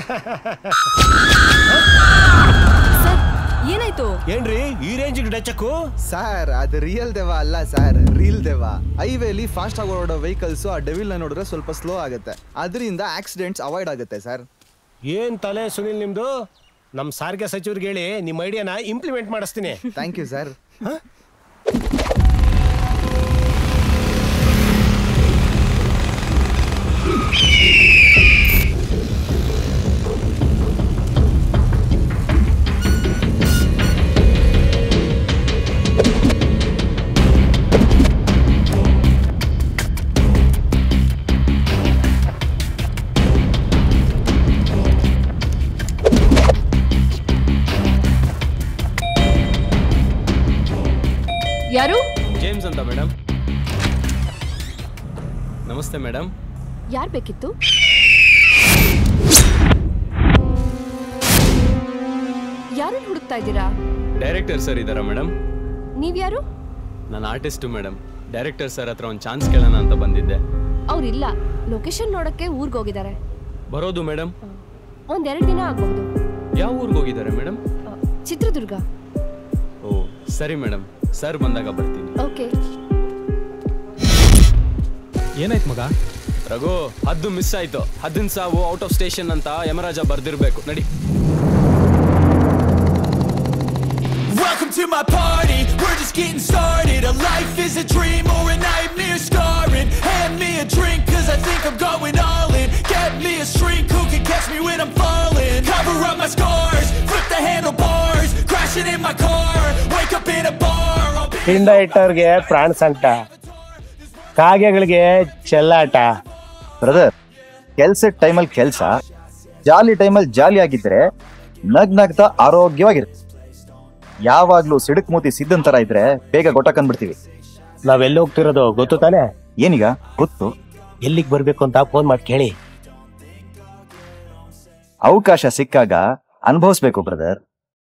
ಏನಾಯ್ತು? ಏನ್ರಿ ಈ ರೇಂಜಿಗೆ ಡಚ್ಚಕ್ಕು? ಸರ್ ಅದು ರಿಯಲ್ ದೆವ್ವ ಅಲ್ಲ ಸರ್, ರೀಲ್ ದೆವ್ವ. ಹೈವೇಲಿ ಫಾಸ್ಟ್ ಆಗಿ ಓಡೋ ವೆಹಿಕಲ್ಸ್ ಆ ಡೆವಿಲ್ ನ ನೋಡಿದ್ರೆ ಸ್ವಲ್ಪ ಸ್ಲೋ ಆಗುತ್ತೆ, ಅದರಿಂದ ಆಕ್ಸಿಡೆಂಟ್ಸ್ ಅವಾಯ್ಡ್ ಆಗುತ್ತೆ ಸರ್. ಏನ್ ತಲೆ ಸುನಿಲ್ ನಿಮ್ದು? ನಮ್ ಸಾರಿಗೆ ಸಚಿವರಿಗೆ ಹೇಳಿ ನಿಮ್ಮ ಐಡಿಯಾನ ಇಂಪ್ಲಿಮೆಂಟ್ ಮಾಡಿಸ್ತೀನಿ. Thank you sir. ಯಾರು? ಜೇಮ್ಸ್ ಅಂತ ಮೇಡಮ್. ನಮಸ್ತೆ ಮೇಡಮ್. ಯಾರು ಬೇಕಿತ್ತು? ಯಾರನ್ನು ಹುಡುಕ್ತಾ ಇದ್ದೀರಾ? ಡೈರೆಕ್ಟರ್ ಸರ್ ಇದ್ದಾರಾ ಮೇಡಮ್? ನೀವ್ಯಾರು? ನಾನು ಆರ್ಟಿಸ್ಟು ಮೇಡಮ್. ಡೈರೆಕ್ಟರ್ ಸರ್ ಹತ್ರ ಒಂದು ಚಾನ್ಸ್ ಕೇಳೋಣ ಅಂತ ಬಂದಿದ್ದೆ. ಅವ್ರಿಲ್ಲ, ಲೊಕೇಶನ್ ನೋಡಕ್ಕೆ ಊರಿಗೆ ಹೋಗಿದ್ದಾರೆ. ಬರೋದು ಮೇಡಮ್? ಒಂದೆರಡು ದಿನ ಆಗ್ಬಹುದು. ಯಾವ ಊರಿಗೆ ಹೋಗಿದ್ದಾರೆ ಮೇಡಮ್? ಚಿತ್ರದುರ್ಗ. ಓ ಸರಿ ಮೇಡಮ್, ಸರ್ ಬಂದಾಗ ಬರ್ತೀನಿ. ಓಕೆ. ಏನಾಯ್ತು ಮಗ? ರಘು, ಹದ್ದು ಮಿಸ್ ಆಯ್ತು. ಹದ್ದಿನ ಸಾವು ಔಟ್ ಆಫ್ ಸ್ಟೇಷನ್ ಅಂತ ಯಮರಾಜ ಬರ್ದಿರ್ಬೇಕು. ನಡಿ. Welcome to my party, we're just getting started. A life is a dream or a nightmare scarring. Hand me a drink cause I think I'm going all in. Get me a shrink who can catch me when I'm falling. Cover up my scars, flip the handlebars. Crashing in my car, wake up in a bar. ಹಿಂಡ ಇಟ್ಟವ್ರಿಗೆ ಪ್ರಾಣ ಸಂಟ, ಕಾಗೆಗಳಿಗೆ ಚೆಲ್ಲಾಟ. Brother, ಕೆಲ್ಸದ ಟೈಮಲ್ಲಿ ಕೆಲಸ, ಜಾಲಿ ಟೈಮಲ್ಲಿ ಜಾಲಿ ಆಗಿದ್ರೆ ನಗ್ನಗ್ತಾ ಆರೋಗ್ಯವಾಗಿರುತ್ತೆ. ಯಾವಾಗ್ಲೂ ಸಿಡುಕ್ ಮೂತಿ ಸಿದ್ಧನ್ ತರ ಇದ್ರೆ ಬೇಗ ಗೊಟ್ಟಕಂದ್ಬಿಡ್ತೀವಿ. ನಾವೆಲ್ಲಿ ಹೋಗ್ತಿರೋದು ಗೊತ್ತು ತಾನೆ? ಏನೀಗ ಗೊತ್ತು. ಎಲ್ಲಿಗೆ ಬರ್ಬೇಕು ಅಂತ ಫೋನ್ ಮಾಡಿ ಕೇಳಿ. ಅವಕಾಶ ಸಿಕ್ಕಾಗ ಅನುಭವಿಸ್ಬೇಕು brother.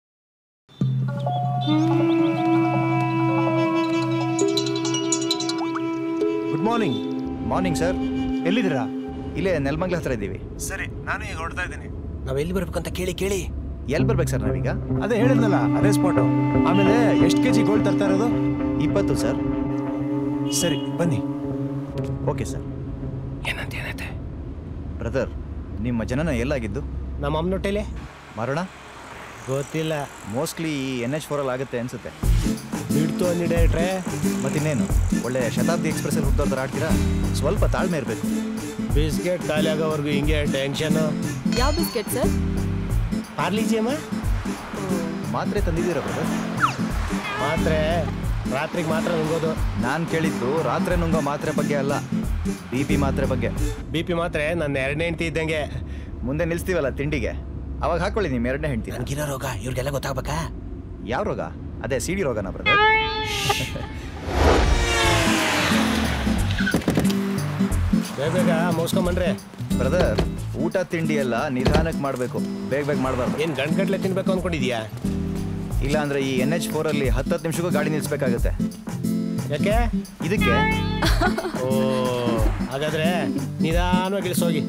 Good morning. Morning sir. ಎಲ್ಲಿದ್ದೀರಾ? ಇಲ್ಲೇ ನೆಲಮಂಗಲ ಹತ್ರ ಇದ್ದೀವಿ. ಸರಿ, ನಾನು ಈಗ ಹೊರಡ್ತಾ ಇದ್ದೀನಿ. ನಾವ್ ಎಲ್ಲಿ ಬರ್ಬೇಕಂತ ಕೇಳಿ. ಎಲ್ಲಿ ಬರ್ಬೇಕು ಸರ್ ನಾವೀಗ? ಅದೇ ಹೇಳಿದ್ನಲ್ಲ, ಅದೇ ಸ್ಪಾಟು. ಆಮೇಲೆ ಎಷ್ಟು kg ಗೋಲ್ಡ್ ತರ್ತಾ ಇರೋದು? 20 ಸರ್. ಸರಿ ಬನ್ನಿ. Okay sir. ಏನಂತೆ ಬ್ರದರ್, ನಿಮ್ಮ ಜನನ ಎಲ್ಲಾಗಿದ್ದು? ನಮ್ಮ ಅಮ್ಮನೊಟ್ಟೆಲೆ ಮರಣ ಗೊತ್ತಿಲ್ಲ. ಮೋಸ್ಟ್ಲಿ ಈ NH4 ಆಗುತ್ತೆ ಅನ್ಸುತ್ತೆ. ಬಿಡ್ತು ಅನ್ನಿ ಡೈರೆಕ್ಟ್ರೆ. ಮತ್ತಿನ್ನೇನು, ಒಳ್ಳೆ ಶತಾಬ್ದಿ ಎಕ್ಸ್ಪ್ರೆಸ್ಸಲ್ಲಿ ಹೋಗ್ತಾ ಥರ ಆಡ್ತೀರಾ? ಸ್ವಲ್ಪ ತಾಳ್ಮೆ ಇರಬೇಕು. ಬಿಸ್ಕೆಟ್ ಖಾಲಿ ಆಗೋವರೆಗೂ ಹಿಂಗೆ ಟೆನ್ಷನ್. ಯಾವ ಬಿಸ್ಕೆಟ್ ಸರ್? ಪಾರ್ಲಿಜಿ ಅಮ್ಮ. ಮಾತ್ರೆ ತಂದಿದ್ದೀರಾ ಬ್ರದರ್? ಮಾತ್ರೆ ರಾತ್ರಿಗೆ ಮಾತ್ರ ನುಂಗೋದು. ನಾನು ಕೇಳಿದ್ದು ರಾತ್ರಿ ನುಂಗೋ ಮಾತ್ರೆ ಬಗ್ಗೆ ಅಲ್ಲ, BP ಮಾತ್ರೆ ಬಗ್ಗೆ. BP ಮಾತ್ರೆ ನನ್ನ ಎರಡನೇ ಹೆಂಡತಿ ಇದ್ದಂಗೆ. ಮುಂದೆ ನಿಲ್ಸ್ತೀವಲ್ಲ ತಿಂಡಿಗೆ, ಅವಾಗ ಹಾಕೊಳ್ಳಿ ನಿಮ್ಮ ಎರಡನೇ ಹೆಂಡತಿ. ನನಗಿರೋ ರೋಗ ಇವ್ರಿಗೆಲ್ಲ ಗೊತ್ತಾಗ್ಬೇಕಾ? ಯಾವ ರೋಗ? ಅದೇ CD ರೋಗನ ಬ್ರದರ್? ಬೇಗ ಮುಗಿಸ್ಕೊಂಬನ್ರಿ ಬ್ರದರ್. ಊಟ ತಿಂಡಿ ಎಲ್ಲ ನಿಧಾನಕ್ಕೆ ಮಾಡಬೇಕು, ಬೇಗ ಮಾಡಬಾರ್ದು. ಏನು ಗಂಟೆ ತಿನ್ಬೇಕು ಅನ್ಕೊಂಡಿದ್ಯಾ? ಇಲ್ಲ ಅಂದ್ರೆ ಈ NH4 ಅಲ್ಲಿ 10 ನಿಮಿಷಕ್ಕೂ ಗಾಡಿ ನಿಲ್ಸ್ಬೇಕಾಗುತ್ತೆ. ಯಾಕೆ? ಇದಕ್ಕೆ. ಓ, ಹಾಗಾದ್ರೆ ನಿಧಾನವಾಗಿ ಇಳಿಸೋಗಿ.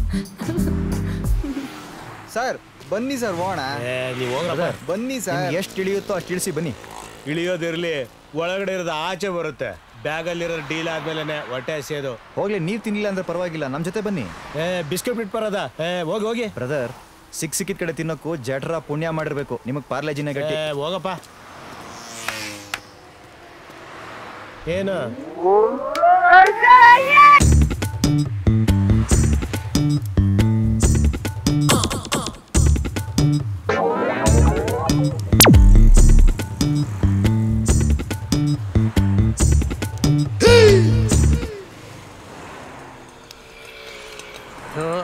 ಸರ್ ಬನ್ನಿ ಸರ್, ಹೋಗೋಣ. ನೀವು ಹೋಗ್ರ. ಬನ್ನಿ ಸರ್. ಎಷ್ಟು ಇಳಿಯುತ್ತೋ ಅಷ್ಟು ಇಳಿಸಿ ಬನ್ನಿ. ಇಳಿಯೋದಿರ್ಲಿ, ಒಳಗಡೆ ಇರೋದು ಆಚೆ ಬರುತ್ತೆ. ಬ್ಯಾಗಲ್ಲಿರೋ ಡೀಲ್ ಆದ್ಮೇಲೆ ಹೊಟ್ಟೆ ಹಸಿಯೋದು. ಹೋಗ್ಲಿ, ನೀರು ತಿನ್ನಿಲ್ಲ ಅಂದ್ರೆ ಪರವಾಗಿಲ್ಲ, ನಮ್ಮ ಜೊತೆ ಬನ್ನಿ. ಬಿಸ್ಕೆಟ್ ಬಿಟ್ಟು ಬರೋದ? ಹೋಗಿ ಬ್ರದರ್. ಸಿಕ್ಕಿದ ಕಡೆ ತಿನ್ನೋಕ್ಕೂ ಜಠರ ಪುಣ್ಯ ಮಾಡಿರ್ಬೇಕು. ನಿಮಗೆ ಪಾರ್ಲೇಜಿನೇ ಗಟ್ಟಿ. ಹೋಗಪ್ಪ. ಏನು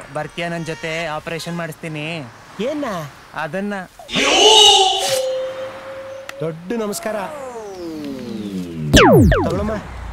ಬರ್ತೀಯ ನನ್ನ ಜೊತೆ ಆಪರೇಷನ್ ಮಾಡಿಸ್ತೀನಿ. ಏನ ಅದನ್ನ ದೊಡ್ಡ ನಮಸ್ಕಾರ ತಗೊಳಮ್ಮ.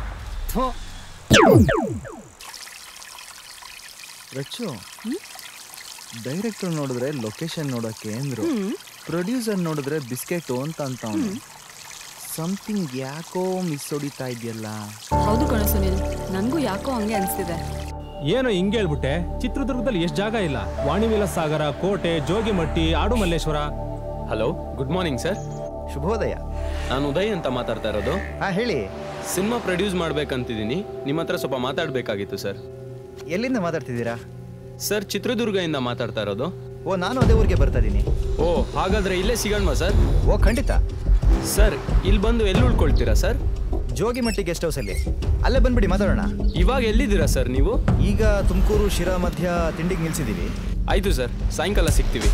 ರಚ್ಚು, ಡೈರೆಕ್ಟರ್ ನೋಡಿದ್ರೆ ಲೊಕೇಶನ್ ನೋಡೋಕೆ ಅಂದ್ರು, ಪ್ರೊಡ್ಯೂಸರ್ ನೋಡಿದ್ರೆ ಬಿಸ್ಕೆಟು ಅಂತ ಸಮಥಿಂಗ್ ಯಾಕೋ ಮಿಸ್ ಹೊಡಿತಾ ಇದೆಯಲ್ಲ. ಹೌದು ಕಣ ಸುನಿಲ್, ನನಗೂ ಯಾಕೋ ಹಂಗೆ ಅನಿಸ್ತಿದೆ. ಏನೋ ಹಿಂಗೆ ಹೇಳ್ಬಿಟ್ಟೆ. ಚಿತ್ರದುರ್ಗದಲ್ಲಿ ಎಷ್ಟು ಜಾಗ ಇಲ್ಲ? ವಾಣಿವಿಲ ಸಾಗರ, ಕೋಟೆ, Jogimatti, Adumalleshwara. Hello, good morning sir. ಶುಭೋದಯ. ನಾನು ಉದಯ್ ಅಂತ ಮಾತಾಡ್ತಾ ಇರೋದು. ಹೇಳಿ. ಸಿನಿಮಾ ಪ್ರೊಡ್ಯೂಸ್ ಮಾಡ್ಬೇಕಂತಿದ್ದೀನಿ, ನಿಮ್ಮ ಹತ್ರ ಸ್ವಲ್ಪ ಮಾತಾಡಬೇಕಾಗಿತ್ತು ಸರ್. ಎಲ್ಲಿಂದ ಮಾತಾಡ್ತಿದ್ದೀರಾ? ಸರ್, ಚಿತ್ರದುರ್ಗದಿಂದ ಮಾತಾಡ್ತಾ ಇರೋದು. ಓ, ನಾನು ಅದೇ ಊರಿಗೆ ಬರ್ತಾ ಇದ್ದೀನಿ. ಓ, ಹಾಗಾದ್ರೆ ಇಲ್ಲೇ ಸಿಗೋಣ ಸರ್? ಓ, ಖಂಡಿತ. ಸರ್, ಇಲ್ಲಿ ಬಂದು ಎಲ್ಲಿ ಉಳ್ಕೊಳ್ತೀರಾ ಸರ್? ಜೋಗಿಮಟ್ಟಿ ಗೆಸ್ಟ್ ಹೌಸ್ ಅಲ್ಲಿ. ಅಲ್ಲೇ ಬಂದ್ಬಿಡಿ, ಮಾತಾಡೋಣ. ಇವಾಗ ಎಲ್ಲಿದ್ದೀರಾ ಸರ್ ನೀವು? ಈಗ ತುಮಕೂರು ಶಿರಾ ಮಧ್ಯ ತಿಂಡಿಗೆ ನಿಲ್ಸಿದ್ದೀವಿ. ಆಯ್ತು ಸರ್, ಸಾಯಂಕಾಲ ಸಿಗ್ತೀವಿ.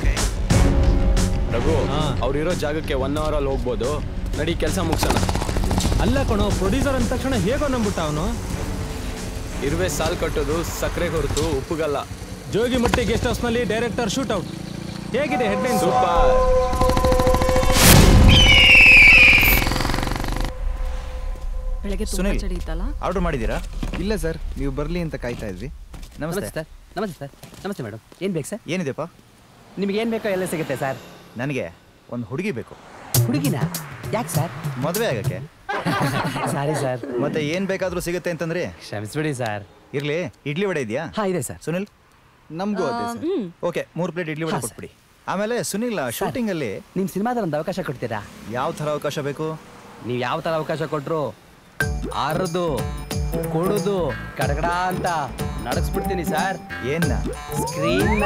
ರಘು, ಅವ್ರಿರೋ ಜಾಗಕ್ಕೆ 1 hour ಅಲ್ಲಿ ಹೋಗ್ಬೋದು. ನಡಿ, ಕೆಲಸ ಮುಗಿಸೋಣ. ಅಲ್ಲ ಕಣೋ, ಪ್ರೊಡ್ಯೂಸರ್ ಅಂದ ತಕ್ಷಣ ಹೇಗೋ ನಂಬಿಟ್ಟ ಅವನು. ಇರುವೆ ಸಾಲ್ ಕಟ್ಟೋದು ಸಕ್ಕರೆ ಹೊರತು ಉಪ್ಪುಗಲ್ಲ. ಜೋಗಿಮಟ್ಟಿ ಗೆಸ್ಟ್ ಹೌಸ್ ನಲ್ಲಿ ಡೈರೆಕ್ಟರ್ ಶೂಟ್ ಔಟ್. ಹೇಗಿದೆ ಹೆಡ್ಲೈನ್? ಸೂಪರ್. ಬೆಳಗ್ಗೆ ತುಂಬಾ ಚಳಿ ಇತ್ತಲ್ಲ. ಆರ್ಡರ್ ಮಾಡಿದ್ದೀರಾ? ಇಲ್ಲ ಸರ್, ನೀವು ಬರಲಿ ಅಂತ ಕಾಯ್ತಾ ಇದ್ವಿ. ನಮಸ್ತೆ ಸರ್. ನಮಸ್ತೆ ಸರ್. ನಮಸ್ತೆ ಮೇಡಮ್. ಏನು ಬೇಕು ಸರ್? ಏನಿದೆಪ್ಪ? ನಿಮ್ಗೆ ಏನು ಬೇಕೋ ಎಲ್ಲ ಸಿಗುತ್ತೆ ಸರ್. ನನಗೆ ಒಂದು ಹುಡುಗಿ ಬೇಕು. ಹುಡುಗಿನ? ಯಾಕೆ ಸರ್? ಮದುವೆ ಆಗಕ್ಕೆ. Sorry sir. ಮತ್ತೆ ಏನು ಬೇಕಾದರೂ ಸಿಗುತ್ತೆ ಅಂತಂದ್ರೆ ಕ್ಷಮಿಸ್ಬಿಡಿ ಸರ್. ಇರ್ಲಿ, ಇಡ್ಲಿ ವಡೆ ಇದೆಯಾ? ಹಾಂ, ಇದೆ ಸರ್. ಸುನಿಲ್, ನಮಗೂ ಅದೇ sir. Okay, 3 plate idli vada ಕೊಟ್ಬಿಡಿ. ಆಮೇಲೆ ಸುನಿಲ್, ಶೂಟಿಂಗ್ ಅಲ್ಲಿ ನಿಮ್ಮ ಸಿನಿಮಾದಲ್ಲಿ ಒಂದು ಅವಕಾಶ ಕೊಡ್ತೀರಾ? ಯಾವ ಥರ ಅವಕಾಶ ಬೇಕು? ನೀವು ಯಾವ ಥರ ಅವಕಾಶ ಕೊಟ್ಟರು ಆರದು ಕೊಡೋದು ಕಡಗಡ ಅಂತ ನಡೆಸ್ಬಿಡ್ತೀನಿ ಸರ್. ಏನ್ನ? ಸ್ಕ್ರೀನ್ನ.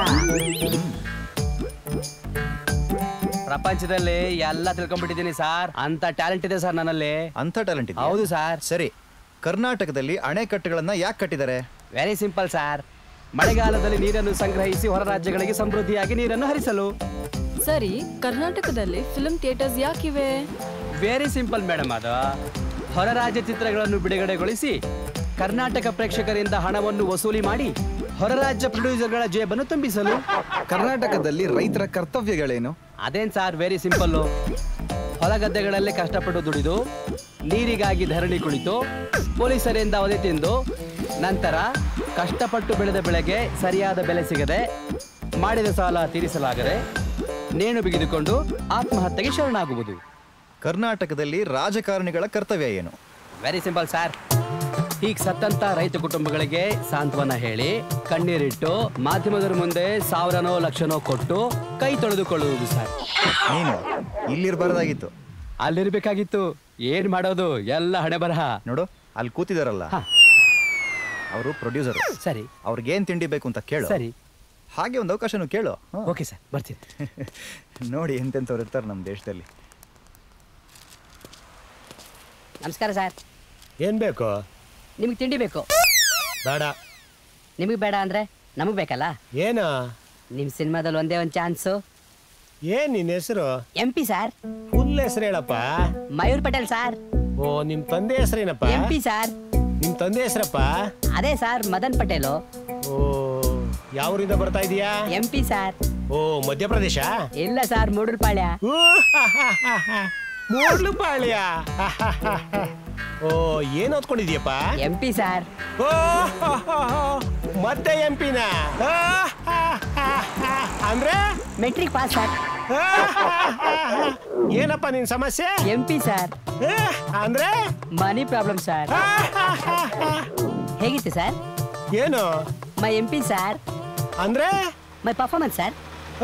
ಪ್ರಪಂಚದಲ್ಲಿ ಎಲ್ಲ ತಿಳ್ಕೊಂಡ್ಬಿಟ್ಟಿದ್ದೀನಿ ಸರ್. ಅಂತ ಟ್ಯಾಲೆಂಟ್ ಇದೆ ಸರ್ ನನ್ನಲ್ಲಿ. ಅಂತ ಟ್ಯಾಲೆಂಟ್ ಇದೆ? ಹೌದು ಸರ್. ಸರಿ, ಕರ್ನಾಟಕದಲ್ಲಿ ಅಣೆಕಟ್ಟುಗಳನ್ನ ಯಾಕೆ ಕಟ್ಟಿದ್ದಾರೆ? Very simple sir. ಮಳೆಗಾಲದಲ್ಲಿ ನೀರನ್ನು ಸಂಗ್ರಹಿಸಿ ಹೊರ ರಾಜ್ಯಗಳಿಗೆ ಸಮೃದ್ಧಿಯಾಗಿ ನೀರನ್ನು ಹರಿಸಲು. ಸರಿ, ಕರ್ನಾಟಕದಲ್ಲಿ ಫಿಲ್ಮ್ ಥಿಯೇಟರ್ಸ್ ಯಾಕಿವೆ? Very simple madam. ಅದು ಹೊರ ರಾಜ್ಯ ಚಿತ್ರಗಳನ್ನು ಬಿಡುಗಡೆಗೊಳಿಸಿ ಕರ್ನಾಟಕ ಪ್ರೇಕ್ಷಕರಿಂದ ಹಣವನ್ನು ವಸೂಲಿ ಮಾಡಿ ಹೊರ ರಾಜ್ಯ ಪ್ರೊಡ್ಯೂಸರ್ಗಳ ಜೇಬನ್ನು ತುಂಬಿಸಲು. ಕರ್ನಾಟಕದಲ್ಲಿ ರೈತರ ಕರ್ತವ್ಯಗಳೇನು? ಅದೇನ್ ಸರ್, ವೆರಿ ಸಿಂಪಲ್ಲು. ಹೊಲ ಗದ್ದೆಗಳಲ್ಲಿ ಕಷ್ಟಪಟ್ಟು ದುಡಿದು, ನೀರಿಗಾಗಿ ಧರಣಿ ಕುಳಿತು, ಪೊಲೀಸರಿಂದ ಅವಧಿ ತಿಂದು, ನಂತರ ಕಷ್ಟಪಟ್ಟು ಬೆಳೆದ ಬೆಳೆಗೆ ಸರಿಯಾದ ಬೆಲೆ ಸಿಗದೆ, ಮಾಡಿದ ಸಾಲ ತೀರಿಸಲಾಗದೆ, ನೇಣು ಬಿಗಿದುಕೊಂಡು ಆತ್ಮಹತ್ಯೆಗೆ ಶರಣಾಗುವುದು. ಕರ್ನಾಟಕದಲ್ಲಿ ರಾಜಕಾರಣಿಗಳ ಕರ್ತವ್ಯ ಏನು? Very simple sir. ಹೀಗೆ ಸತ್ತಂತ ರೈತ ಕುಟುಂಬಗಳಿಗೆ ಸಾಂತ್ವನ ಹೇಳಿ, ಕಣ್ಣೀರಿಟ್ಟು, ಮಾಧ್ಯಮದರ ಮುಂದೆ 1000ನೋ ಲಕ್ಷನೋ ಕೊಟ್ಟು ಕೈ ತೊಳೆದುಕೊಳ್ಳುವುದು ಸರ್. ನೀನು ಇಲ್ಲಿರ್ಬಾರ್ದಾಗಿತ್ತು, ಅಲ್ಲಿರ್ಬೇಕಾಗಿತ್ತು. ಏನ್ ಮಾಡೋದು, ಎಲ್ಲ ಹಣೆ ಬರಹ. ನೋಡು, ಅಲ್ಲಿ ಕೂತಿದಾರಲ್ಲ, ಅವರು ಪ್ರೊಡ್ಯೂಸರ್. ಸರಿ, ಅವ್ರಿಗೇನ್ ತಿಂಡಿ ಬೇಕು ಅಂತ ಕೇಳು. ಸರಿ, ಹಾಗೆ ಒಂದು ಅವಕಾಶನೂ ಕೇಳು. ಓಕೆ ಸರ್, ಬರ್ತೀನಿ. ನೋಡಿ ಎಂತೆಂಥವ್ರು ಇರ್ತಾರೆ ನಮ್ಮ ದೇಶದಲ್ಲಿ. ನಮಸ್ಕಾರ ಸರ್. ಏನ್ ಬೇಕು? ನಿಮ್ಗೆ ತಿಂಡಿ ಬೇಕು? ಬೇಡ. ನಿಮಗೆ ಬೇಡ ಅಂದ್ರೆ ನಮಗೆ ಬೇಕಲ್ಲ? ಏನ? ನಿಮ್ಮ ಸಿನಿಮಾದಲ್ಲಿ ಒಂದೇ ಒಂದು ಚಾನ್ಸು. ಏನ್ ನಿನ್ನ ಹೆಸರು? MP sir. ಫುಲ್ ಹೆಸರು ಹೇಳಪ್ಪ. ಮಯೂರ್ ಪಟೇಲ್ ಸರ್. ಓ, ನಿಮ್ ತಂದೆ ಹೆಸರೇನಪ್ಪ? MP sir. ನಿಮ್ ತಂದೆ ಹೆಸರಪ್ಪ? ಅದೇ ಸರ್, ಮದನ್ ಪಟೇಲು. ಓ, ಯಾವೂರಿಂದ ಬರ್ತಾ ಇದೀಯಾ? MP sir. ಓ, ಮಧ್ಯಪ್ರದೇಶ? ಇಲ್ಲ ಸರ್, ಮೂಡಲ್ಪಾಳ್ಯ. ಮೂಡ್ಲುಪಾಳ್ಯ. ಓ, ಏನ್ ಓದ್ಕೊಂಡಿದ್ಯಪ್ಪ? MP sir. ಓ, ಮತ್ತೆ MP ನ? ಅಂದ್ರೆ ಮೆಟ್ರಿಕ್ ಪಾಸ್ ಸರ್. ಏನಪ್ಪ ನಿನ್ ಸಮಸ್ಯೆ? MP sir. ಅಂದ್ರೆ ಮನಿ ಪ್ರಾಬ್ಲಮ್ ಸರ್. ಹೇಗಿತ್ತು ಸರ್? ಏನು? My MP sir. ಅಂದ್ರೆ ಮೈ ಪರ್ಫಾರ್ಮೆನ್ಸ್ ಸರ್.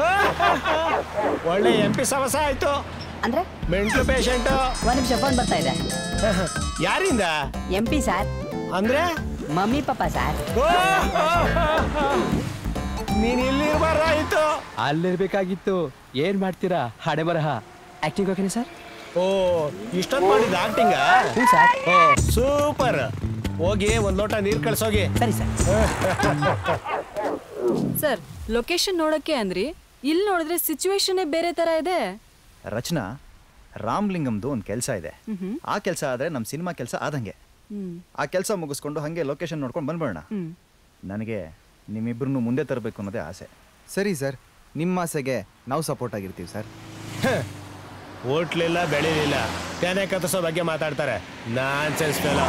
ಒಳ್ಳೆ MP ಸಮಸ್ಯೆ ಆಯ್ತು. ಅಂದ್ರೆ ಮೆಂಟಲ್ ಪೇಷಂಟ್. ಒಂದ್ ನಿಮಿಷ, ಫೋನ್ ಬರ್ತಾ ಇದೆ. ಯಾರಿಂದ? MP sir. ಅಂದ್ರೆ ಮಮ್ಮಿ ಪಾಪ ಸರ್. ನೀನ್ ಇಲ್ಲಿರ್ಬಾರ್ದಾಯ್ತು, ಅಲ್ಲಿರ್ಬೇಕಾಗಿತ್ತು. ಏನ್ ಮಾಡ್ತೀರಾ, ಹಣೆ ಬರಹ. ಆಕ್ಟಿಂಗ್ ಓಕೆನಾ ಸರ್? ಓ, ಇಷ್ಟೊಂದು ಮಾಡಿದ ಆಕ್ಟಿಂಗ? ಹ್ಞೂ ಸರ್. ಓ, ಸೂಪರ್. ಹೋಗಿ ಒಂದ್ ಲೋಟ ನೀರ್ ಕಳ್ಸೋಗಿ. ಸರಿ ಸರ್. ಸರ್, ಲೊಕೇಶನ್ ನೋಡಕ್ಕೆ ಅಂದ್ರಿ, ಇಲ್ಲಿ ನೋಡಿದ್ರೆ ಸಿಚುವೇಶನ್ ಬೇರೆ ತರ ಇದೆ. ರಚನಾ, ರಾಮ್ಲಿಂಗಮ್ದು ಒಂದು ಕೆಲಸ ಇದೆ. ಆ ಕೆಲಸ ಆದ್ರೆ ನಮ್ಮ ಸಿನಿಮಾ ಕೆಲಸ ಆದಂಗೆ. ಆ ಕೆಲಸ ಮುಗಿಸ್ಕೊಂಡು ಹಂಗೆ ಲೊಕೇಶನ್ ನೋಡ್ಕೊಂಡು ಬಂದ್ಬಿಡೋಣ. ನನಗೆ ನಿಮ್ಮಿಬ್ಬರನ್ನು ಮುಂದೆ ತರಬೇಕು ಅನ್ನೋದೇ ಆಸೆ. ಸರಿ ಸರ್, ನಿಮ್ಮ ಆಸೆಗೆ ನಾವು ಸಪೋರ್ಟ್ ಆಗಿರ್ತೀವಿ ಸರ್. ಹೋಟ್ಲಿಲ್ಲ ಬೆಳಿಲಿಲ್ಲ ತೆನೆ ಕತ್ತರಿಸೋ ಬಗ್ಗೆ ಮಾತಾಡ್ತಾರೆ. ನಾನ್ ಸೆನ್ಸ್ಪೆಲ್ಲ.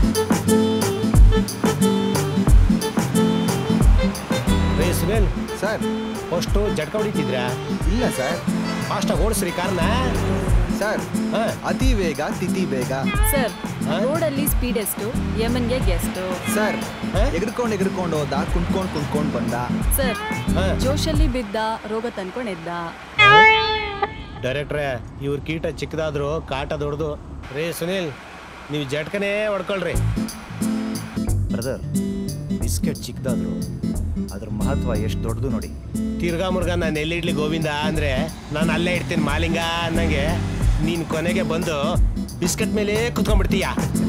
ಸುನಿಲ್ ಸರ್, ಫಸ್ಟು ಜಟ್ಕ ಹೊಡಿತಿದ್ರಾ? ಇಲ್ಲ ಸರ್. ಫಾಸ್ಟಾಗಿ ಓಡಿಸ್ರಿ ಕಾರ್ನ. ಸರ್, ಅತಿ ವೇಗ ತಿಥಿ ಬೇಗ. ಸರ್, ರೋಡಲ್ಲಿ ಸ್ಪೀಡ್ ಎಷ್ಟು, ಯಮನ್ಗೆ ಗೆಸ್ಟು. ಸರ್, ಎಗರ್ಕೊಂಡು ಹೋದ, ಕುಂತ್ಕೊಂಡು ಬಂದ. ಸರ್, ಜೋಶಲ್ಲಿ ಬಿದ್ದ, ರೋಗ ತಂದ್ಕೊಂಡೆದ್ದ. ಡೈರೆಕ್ಟ್ರೇ, ಇವ್ರ ಕೀಟ ಚಿಕ್ಕದಾದ್ರು ಕಾಟ ದೊಡ್ಡದು. ರೇ ಸುನಿಲ್, ನೀವು ಜಟ್ಕನೇ ಹೊಡ್ಕೊಳ್ರಿ. ಬ್ರದರ್, ಬಿಸ್ಕೆಟ್ ಚಿಕ್ಕದಾದ್ರು ಅದ್ರ ಮಹತ್ವ ಎಷ್ಟು ದೊಡ್ಡದು ನೋಡಿ. ತಿರ್ಗಾ ಮುರ್ಗಾ ನಾನು ಎಲ್ಲಿಡ್ಲಿ ಗೋವಿಂದ ಅಂದ್ರೆ ನಾನು ಅಲ್ಲೇ ಇಡ್ತೀನಿ ಮಾಲಿಂಗ ಅನ್ನಂಗೆ ನೀನ್ ಕೊನೆಗೆ ಬಂದು ಬಿಸ್ಕೆಟ್ ಮೇಲೆ ಕುತ್ಕೊಂಡ್ಬಿಡ್ತೀಯ.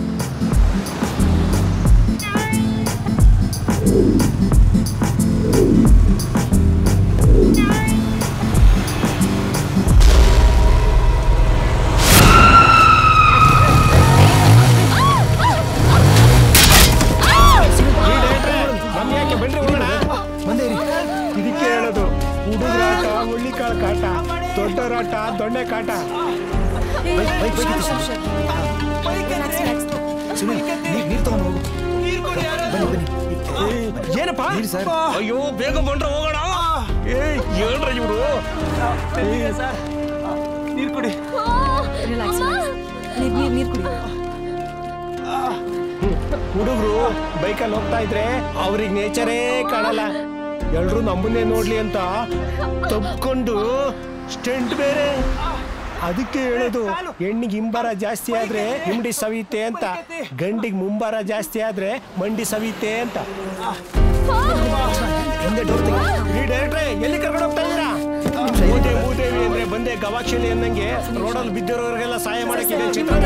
ಇದಕ್ಕೆ ಹೇಳೋದು ಹುಡುಗರಾಟ ಹುಳ್ಳಿಕಾಳು ಕಾಟ, ದೊಡ್ಡರಾಟ ದೊಣ್ಣೆ ಕಾಟ. ನೀರು ತಗೊಂಡು ಹೋಗು. ಏನಪ್ಪ ಸರ್? ಅಯ್ಯೋ ಬೇಗ ಬಂದ್ರೆ ಹೋಗೋಣ. ಹೇಳ್ರ ಇವರು ನೀರು ಕುಡಿ. ನೀರು ಕುಡಿ. ಹುಡುಗರು ಬೈಕಲ್ಲಿ ಹೋಗ್ತಾ ಇದ್ರೆ ಅವ್ರಿಗೆ ನೇಚರೇ ಕಾಣಲ್ಲ. ಎಲ್ರು ನಮ್ಮನ್ನೇ ನೋಡ್ಲಿ ಅಂತ ತಪ್ಕೊಂಡು ಸ್ಟೆಂಟ್ ಬೇರೆ. ಅದಕ್ಕೆ ಹೇಳೋದು ಹೆಣ್ಣಿಗೆ ಹಿಂಬಾರ ಜಾಸ್ತಿ ಆದ್ರೆ ಹಿಂಡಿ ಸವಿತೆ ಅಂತ, ಗಂಡಿಗೆ ಮುಂಬಾರ ಜಾಸ್ತಿ ಆದ್ರೆ ಮಂಡಿ ಸವಿತೆ ಅಂತ. ಡೈರೆಕ್ಟ್ರೆ ಎಲ್ಲಿ ಕರ್ಕೊಂಡು ಹೋಗ್ತಾ ಇದ್ದೀರಾ? ಭೂದೇವಿ ಅಂದ್ರೆ ಬಂದೆ ಗವಾಕ್ಷಲಿ ಅನ್ನಂಗೆ ರೋಡಲ್ಲಿ ಬಿದ್ದಿರೋರಿಗೆಲ್ಲ ಸಹಾಯ ಮಾಡಕ್ಕೆ ಚಿತ್ರನ.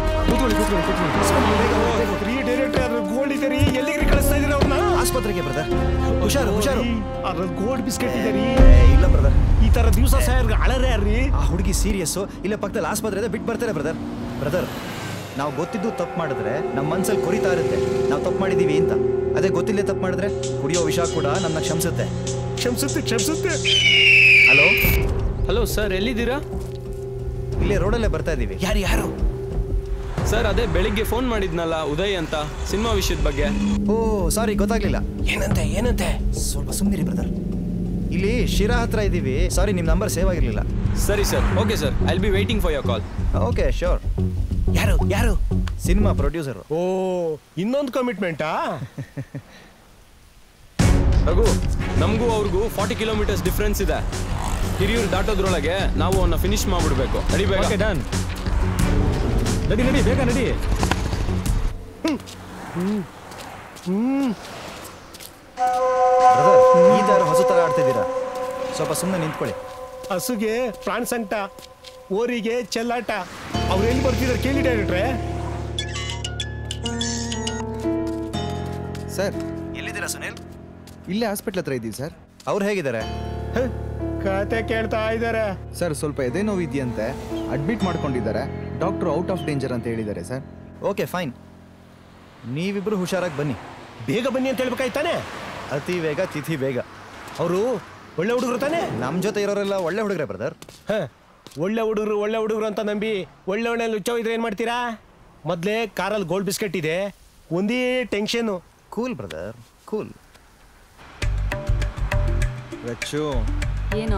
ಡೈರೆಕ್ಟರ್ ಗೋಲ್ಡ್ ಇದೆ ರೀ, ಎಲ್ಲಿಗೆ ಕಳಿಸ್ತಾ ಇದೀರ ಅವ್ರನ್ನ? ಆಸ್ಪತ್ರೆಗೆ ಬ್ರದರ್. ಹುಷಾರು ಹುಷಾರು. ಅದ್ರಲ್ಲಿ ಗೋಲ್ಡ್ ಬಿಸ್ಕೆಟ್ ಇದೆ ರೀ. ಇಲ್ಲ ಬ್ರದರ್, ಈ ತರ ದಿವಸ ಸಾಯರ್ಗೆ ಅಳರೇ ಯಾರ್ರಿ? ಆ ಹುಡುಗಿ ಸೀರಿಯಸ್ಸು. ಇಲ್ಲ ಪಕ್ಕದಲ್ಲಿ ಆಸ್ಪತ್ರೆ ಇದೆ, ಬಿಟ್ಟು ಬರ್ತಾರೆ ಬ್ರದರ್. ಬ್ರದರ್, ನಾವು ಗೊತ್ತಿದ್ದು ತಪ್ಪು ಮಾಡಿದ್ರೆ ನಮ್ಮ ಮನ್ಸಲ್ಲಿ ಕೊರಿತಾ ಇರುತ್ತೆ ನಾವು ತಪ್ಪು ಮಾಡಿದೀವಿ ಅಂತ. ಅದೇ ಗೊತ್ತಿಲ್ಲೇ ತಪ್ಪು ಮಾಡಿದ್ರೆ ಕುಡಿಯೋ ವಿಷ ಕೂಡ ನಮ್ಮನ್ನ ಕ್ಷಮಿಸುತ್ತೆ. ಹಲೋ ಹಲೋ ಸರ್, ಎಲ್ಲಿದ್ದೀರಾ? ಇಲ್ಲೇ ರೋಡಲ್ಲೇ ಬರ್ತಾ ಇದ್ದೀವಿ. ಯಾರು? ಸರ್, ಅದೇ ಬೆಳಿಗ್ಗೆ ಫೋನ್ ಮಾಡಿದ್ನಲ್ಲ ಉದಯ್ ಅಂತ, ಸಿನಿಮಾ ವಿಷಯದ ಬಗ್ಗೆ. ಓ ಸಾರಿ, ಗೊತ್ತಾಗ್ಲಿಲ್ಲ. ಏನಂತೆ? ಸ್ವಲ್ಪ ಸುಮ್ಮನಿರಿ ಬ್ರದರ್. ಇಲ್ಲಿ ಶಿರಾ ಹತ್ರ ಇದ್ದೀವಿ. ಸಾರಿ, ನಿಮ್ಮ ನಂಬರ್ ಸೇವ್ ಆಗಿರ್ಲಿಲ್ಲ. ಸರಿ sir, okay sir, I will be waiting for your call. Okay sure. ಯಾರು? Cinema producer. ಓ, ಇನ್ನೊಂದು ಕಮಿಟ್ಮೆಂಟಾ? ರಘು, ನಮಗೂ ಅವ್ರಿಗೂ 40 ಕಿಲೋಮೀಟರ್ಸ್ ಡಿಫ್ರೆನ್ಸ್ ಇದೆ. ಹಿರಿಯೂರು ದಾಟೋದ್ರೊಳಗೆ ನಾವು ಅವನ್ನ ಫಿನಿಶ್ ಮಾಡ್ಬಿಡ್ಬೇಕು. ನಡಿಬೇಕು. ಡನ್. ನಡಿ ಬೇಗ ನಡಿ. ಈ ತರ ಹೊಸ ತರ ಆಡ್ತಿದ್ದೀರಾ, ಸ್ವಲ್ಪ ಸುಮ್ಮನೆ ನಿಂತ್ಕೊಳ್ಳಿ. ಹಸುಗೆ ಪ್ರಾಣ್ ಸಂಕಟ, ಓರಿಗೆ ಚೆಲ್ಲಾಟ. ಅವ್ರು ಎಲ್ಲಿ ಬರ್ತಿದ್ದಾರೆ ಕೇಳಿ ಡೈರೆಕ್ಟ್ರೆ. ಸರ್, ಎಲ್ಲಿದ್ದೀರಾ ಸುನಿಲ್? ಇಲ್ಲೇ ಹಾಸ್ಪಿಟ್ಲ್ ಹತ್ರ ಇದ್ದೀವಿ ಸರ್. ಅವ್ರು ಹೇಗಿದ್ದಾರೆ? ಕತೆ ಕೇಳ್ತಾ ಇದ್ದಾರೆ ಸರ್. ಸ್ವಲ್ಪ ಎದೆ ನೋವು ಇದೆಯಂತೆ, ಅಡ್ಮಿಟ್ ಮಾಡ್ಕೊಂಡಿದ್ದಾರೆ. ಡಾಕ್ಟ್ರು ಔಟ್ ಆಫ್ ಡೇಂಜರ್ ಅಂತ ಹೇಳಿದ್ದಾರೆ ಸರ್. ಓಕೆ ಫೈನ್, ನೀವಿಬ್ರು ಹುಷಾರಾಗಿ ಬನ್ನಿ. ಬೇಗ ಬನ್ನಿ ಅಂತ ಹೇಳ್ಬೇಕಾಯ್ತಾನೆ. ಅತಿ ವೇಗ ತಿಥಿ ಬೇಗ. ಅವರು ಒಳ್ಳೆ ಹುಡುಗರು ತಾನೆ? ನಮ್ಮ ಜೊತೆ ಇರೋರೆಲ್ಲ ಒಳ್ಳೆ ಹುಡುಗ್ರೆ ಬ್ರದರ್. ಒಳ್ಳೆ ಹುಡುಗರು ಅಂತ ನಂಬಿ ಒಳ್ಳೆ ಲುಚ್ಚ ಇದ್ರೆ ಏನ್ ಮಾಡ್ತೀರಾ? ಮೊದ್ಲೇ ಕಾರಲ್ಲಿ ಗೋಲ್ಡ್ ಬಿಸ್ಕೆಟ್ ಇದೆ, ಒಂದೇ tension. Cool brother, cool. Rachchu ಏನೋ?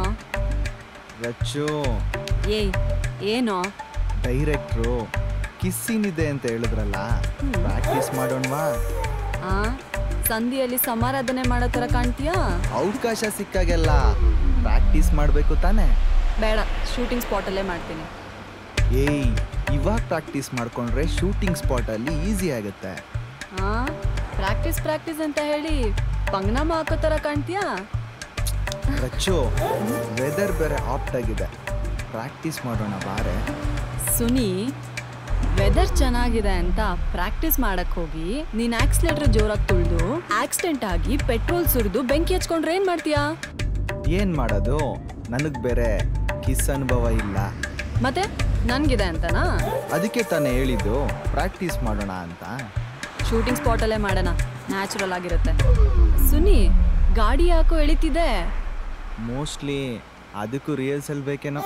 ಏನೋ? ಡೈರೆಕ್ಟ್ರು ಕಿಸ್ಸಿನಿದೆ ಅಂತ ಹೇಳಿದ್ರಲ್ಲ, ಪ್ರಾಕ್ಟೀಸ್ ಮಾಡೋಣವಾ? ಸಂಧಿಯಲ್ಲಿ ಸಮಾರಾಧನೆ ಮಾಡೋ ಥರ ಕಾಣ್ತೀಯಾ? ಅವಕಾಶ ಸಿಕ್ಕಾಗೆಲ್ಲ ಪ್ರಾಕ್ಟೀಸ್ ಮಾಡಬೇಕು ತಾನೆ? ಬೇಡ, ಶೂಟಿಂಗ್ ಸ್ಪಾಟಲ್ಲೇ ಮಾಡ್ತೀನಿ. ಇವಾಗ ಪ್ರಾಕ್ಟೀಸ್ ಮಾಡ್ಕೊಂಡ್ರೆ ಶೂಟಿಂಗ್ ಸ್ಪಾಟಲ್ಲಿ ಈಸಿ ಆಗುತ್ತೆ. ಪ್ರಾಕ್ಟೀಸ್ ಅಂತ ಹೇಳಿ ಪಂಗ್ನಾಮ ಹಾಕೋ ಥರ ಕಾಣ್ತೀಯಾ? ರಚ್ಚು, ವೆದರ್ ಬೇರೆ ಆಪ್ಟ್ ಆಗಿದೆ, ಪ್ರಾಕ್ಟೀಸ್ ಮಾಡೋಣ ಬಾರೆ. ಸುನಿ, ವೆದರ್ ಚೆನ್ನಾಗಿದೆ ಅಂತ ಪ್ರಾಕ್ಟೀಸ್ ಮಾಡಕ್ ಹೋಗಿ ನೀನ್ ಆಕ್ಸಿಲೇಟರ್ ಜೋರಾಗಿ ತುಳಿದು ಆಕ್ಸಿಡೆಂಟ್ ಆಗಿ ಪೆಟ್ರೋಲ್ ಸುರಿದು ಬೆಂಕಿ ಹಚ್ಕೊಂಡ್ರೆ ಏನ್ ಮಾಡ್ತೀಯಾ? ಏನ್ ಮಾಡೋದು, ನನಗ್ ಬೇರೆ ಕಿಸ್ ಅನುಭವ ಇಲ್ಲ. ಮತ್ತೆ ನನ್ಗಿದೆ ಅಂತನಾ? ಅದಕ್ಕೆ ತಾನೇ ಹೇಳಿದ್ದು ಪ್ರಾಕ್ಟೀಸ್ ಮಾಡೋಣ ಅಂತ. ಶೂಟಿಂಗ್ ಸ್ಪಾಟಲ್ಲೇ ಮಾಡೋಣ. ನ್ಯಾಚುರಲ್ ಆಗಿರುತ್ತೆ. ಸುನಿ, ಗಾಡಿ ಯಾಕೋ ಎಳಿತಿದೆ? ಮೋಸ್ಟ್ಲಿ ಅದಕ್ಕೂ ರಿಯಲ್ಸಲ್ಲಿ ಬೇಕೇನೋ.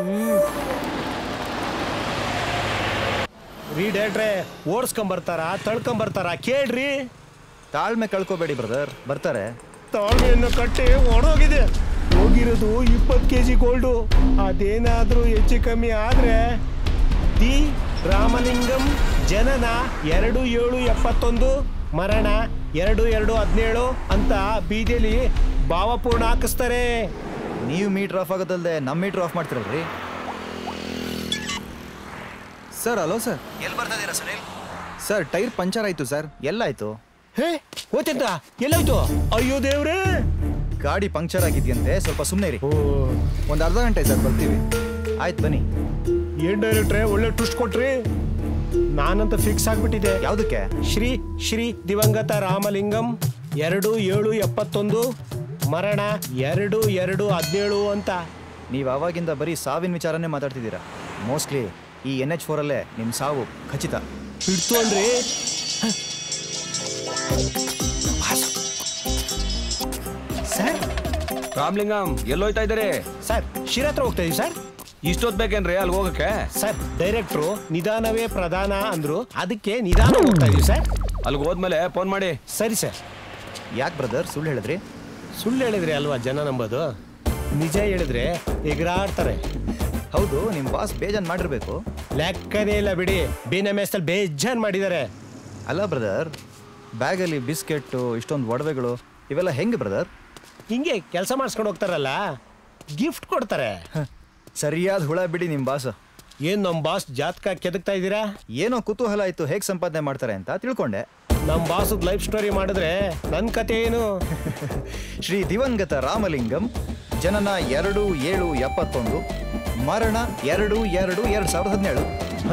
ರೀ ಡೇಟ್ರೆ ಓಡಿಸ್ಕೊಂಬರ್ತಾರ ತಳ್ಕೊಂಬರ್ತಾರ ಕೇಳ್ರಿ. ತಾಳ್ಮೆ ಕಳ್ಕೊಬೇಡಿ ಬ್ರದರ್, ಬರ್ತಾರೆ. ತಾಳ್ಮೆಯನ್ನು ಕಟ್ಟಿ ಹೊಡೋಗಿದೆ. ಹೋಗಿರೋದು 20 kg ಗೋಲ್ಡು. ಅದೇನಾದ್ರೂ ಹೆಚ್ಚು ಕಮ್ಮಿ ಆದ್ರೆ ದಿ ರಾಮಲಿಂಗಂ ಜನನ 2771 ಮರಣ 2217 ಅಂತ ಬೀದಿಯಲ್ಲಿ ಭಾವಪೂರ್ಣ ಹಾಕಿಸ್ತಾರೆ. ನೀವು ಮೀಟರ್ ಆಫ್ ಆಗೋದಲ್ದೆ ನಮ್ಮ ಮೀಟರ್ ಆಫ್ ಮಾಡ್ತಿರಲ್ರಿ. ಸರ್ ಹಲೋ ಸರ್, ಎಲ್ಲಿ ಬರ್ತಾ ಇದ್ದೀರಾ ಸುನಿಲ್? ಸರ್ ಟೈರ್ ಪಂಚರ್ ಆಯ್ತು ಸರ್. ಎಲ್ಲಾಯ್ತು? ಹೇ ಓದ್ತಿದ್ದ ಎಲ್ಲಾಯ್ತು? ಅಯ್ಯೋ ದೇವ್ರೇ, ಗಾಡಿ ಪಂಕ್ಚರ್ ಆಗಿದ್ಯಂತೆ, ಸ್ವಲ್ಪ ಸುಮ್ಮನೆ ಇರಿ. ಒಂದು ಅರ್ಧ ಗಂಟೆ ಸರ್, ಬರ್ತೀವಿ. ಆಯ್ತು ಬನ್ನಿ. ಏನ್ ಡೈರೆಕ್ಟ್ರೆ ಒಳ್ಳೆ ಟ್ವಿಸ್ಟ್ ಕೊಟ್ರಿ. ನಾನಂತ ಫಿಕ್ಸ್ ಆಗ್ಬಿಟ್ಟಿದೆ. ಯಾವುದಕ್ಕೆ? ಶ್ರೀ ಶ್ರೀ ದಿವಂಗತ ರಾಮಲಿಂಗಂ 2771 ಮರಣ 2217 ಅಂತ. ನೀವು ಆವಾಗಿಂದ ಬರೀ ಸಾವಿನ ವಿಚಾರನೇ ಮಾತಾಡ್ತಿದ್ದೀರಾ. ಮೋಸ್ಟ್ಲಿ ಈ NH4 ಅಲ್ಲೇ ನಿಮ್ಮ ಸಾವು ಖಚಿತ. ಹಿಡ್ತು ಅನ್ರಿ. ಸರ್ ರಾಮಲಿಂಗಂ ಎಲ್ಲೋಯ್ತಾ ಇದ್ದಾರೆ? ಸರ್ ಶಿರಾ ಹತ್ರ ಹೋಗ್ತಾ ಇದೀವಿ ಸರ್. ಇಷ್ಟೊತ್ತು ಬೇಕೇನ್ರಿ ಅಲ್ಲಿ ಹೋಗಕ್ಕೆ? ಸರ್ ಡೈರೆಕ್ಟ್ರು ನಿಧಾನವೇ ಪ್ರಧಾನ ಅಂದ್ರು, ಅದಕ್ಕೆ ನಿಧಾನ ಹೋಗ್ತಾ ಇದೀವಿ ಸರ್. ಅಲ್ಲಿಗೆ ಹೋದ್ಮೇಲೆ ಫೋನ್ ಮಾಡಿ. ಸರಿ ಸರ್. ಯಾಕೆ ಬ್ರದರ್ ಸುಳ್ಳು ಹೇಳಿದ್ರಿ? ಸುಳ್ಳು ಹೇಳಿದ್ರೆ ಅಲ್ವಾ ಜನ ನಂಬೋದು. ನಿಜ ಹೇಳಿದ್ರೆ ಎಗರಾಡ್ತಾರೆ. ಹೌದು, ನಿಮ್ಮ ಬಾಸ್ ಬೇಜಾನ್ ಮಾಡಿರ್ಬೇಕು. ಲೆಕ್ಕನೇ ಇಲ್ಲ ಬಿಡಿ, BNMS ಬೇಜಾನ್ ಮಾಡಿದ್ದಾರೆ. ಅಲ್ಲ ಬ್ರದರ್, ಬ್ಯಾಗಲ್ಲಿ ಬಿಸ್ಕೆಟ್ಟು, ಇಷ್ಟೊಂದು ಒಡವೆಗಳು, ಇವೆಲ್ಲ ಹೆಂಗೆ ಬ್ರದರ್? ಹಿಂಗೆ ಕೆಲಸ ಮಾಡಿಸ್ಕೊಂಡು ಹೋಗ್ತಾರಲ್ಲ, ಗಿಫ್ಟ್ ಕೊಡ್ತಾರೆ. ಸರಿಯಾದ ಹುಳ ಬಿಡಿ ನಿಮ್ಮ ಬಾಸ್. ಏನ್ ನಮ್ಮ ಬಾಸ್ ಜಾತಕ ಕೆದಕ್ತಾ ಇದ್ದೀರಾ? ಏನೋ ಕುತೂಹಲ ಆಯ್ತು ಹೇಗೆ ಸಂಪಾದನೆ ಮಾಡ್ತಾರೆ ಅಂತ ತಿಳ್ಕೊಂಡೆ. ನಮ್ಮ ಬಾಸದ ಲೈಫ್ ಸ್ಟೋರಿ ಮಾಡಿದ್ರೆ ನನ್ನ ಕತೆ ಏನು? ಶ್ರೀ ದಿವಂಗತ ರಾಮಲಿಂಗಂ ಜನನ 2771 ಮರಣ 22/2/2017.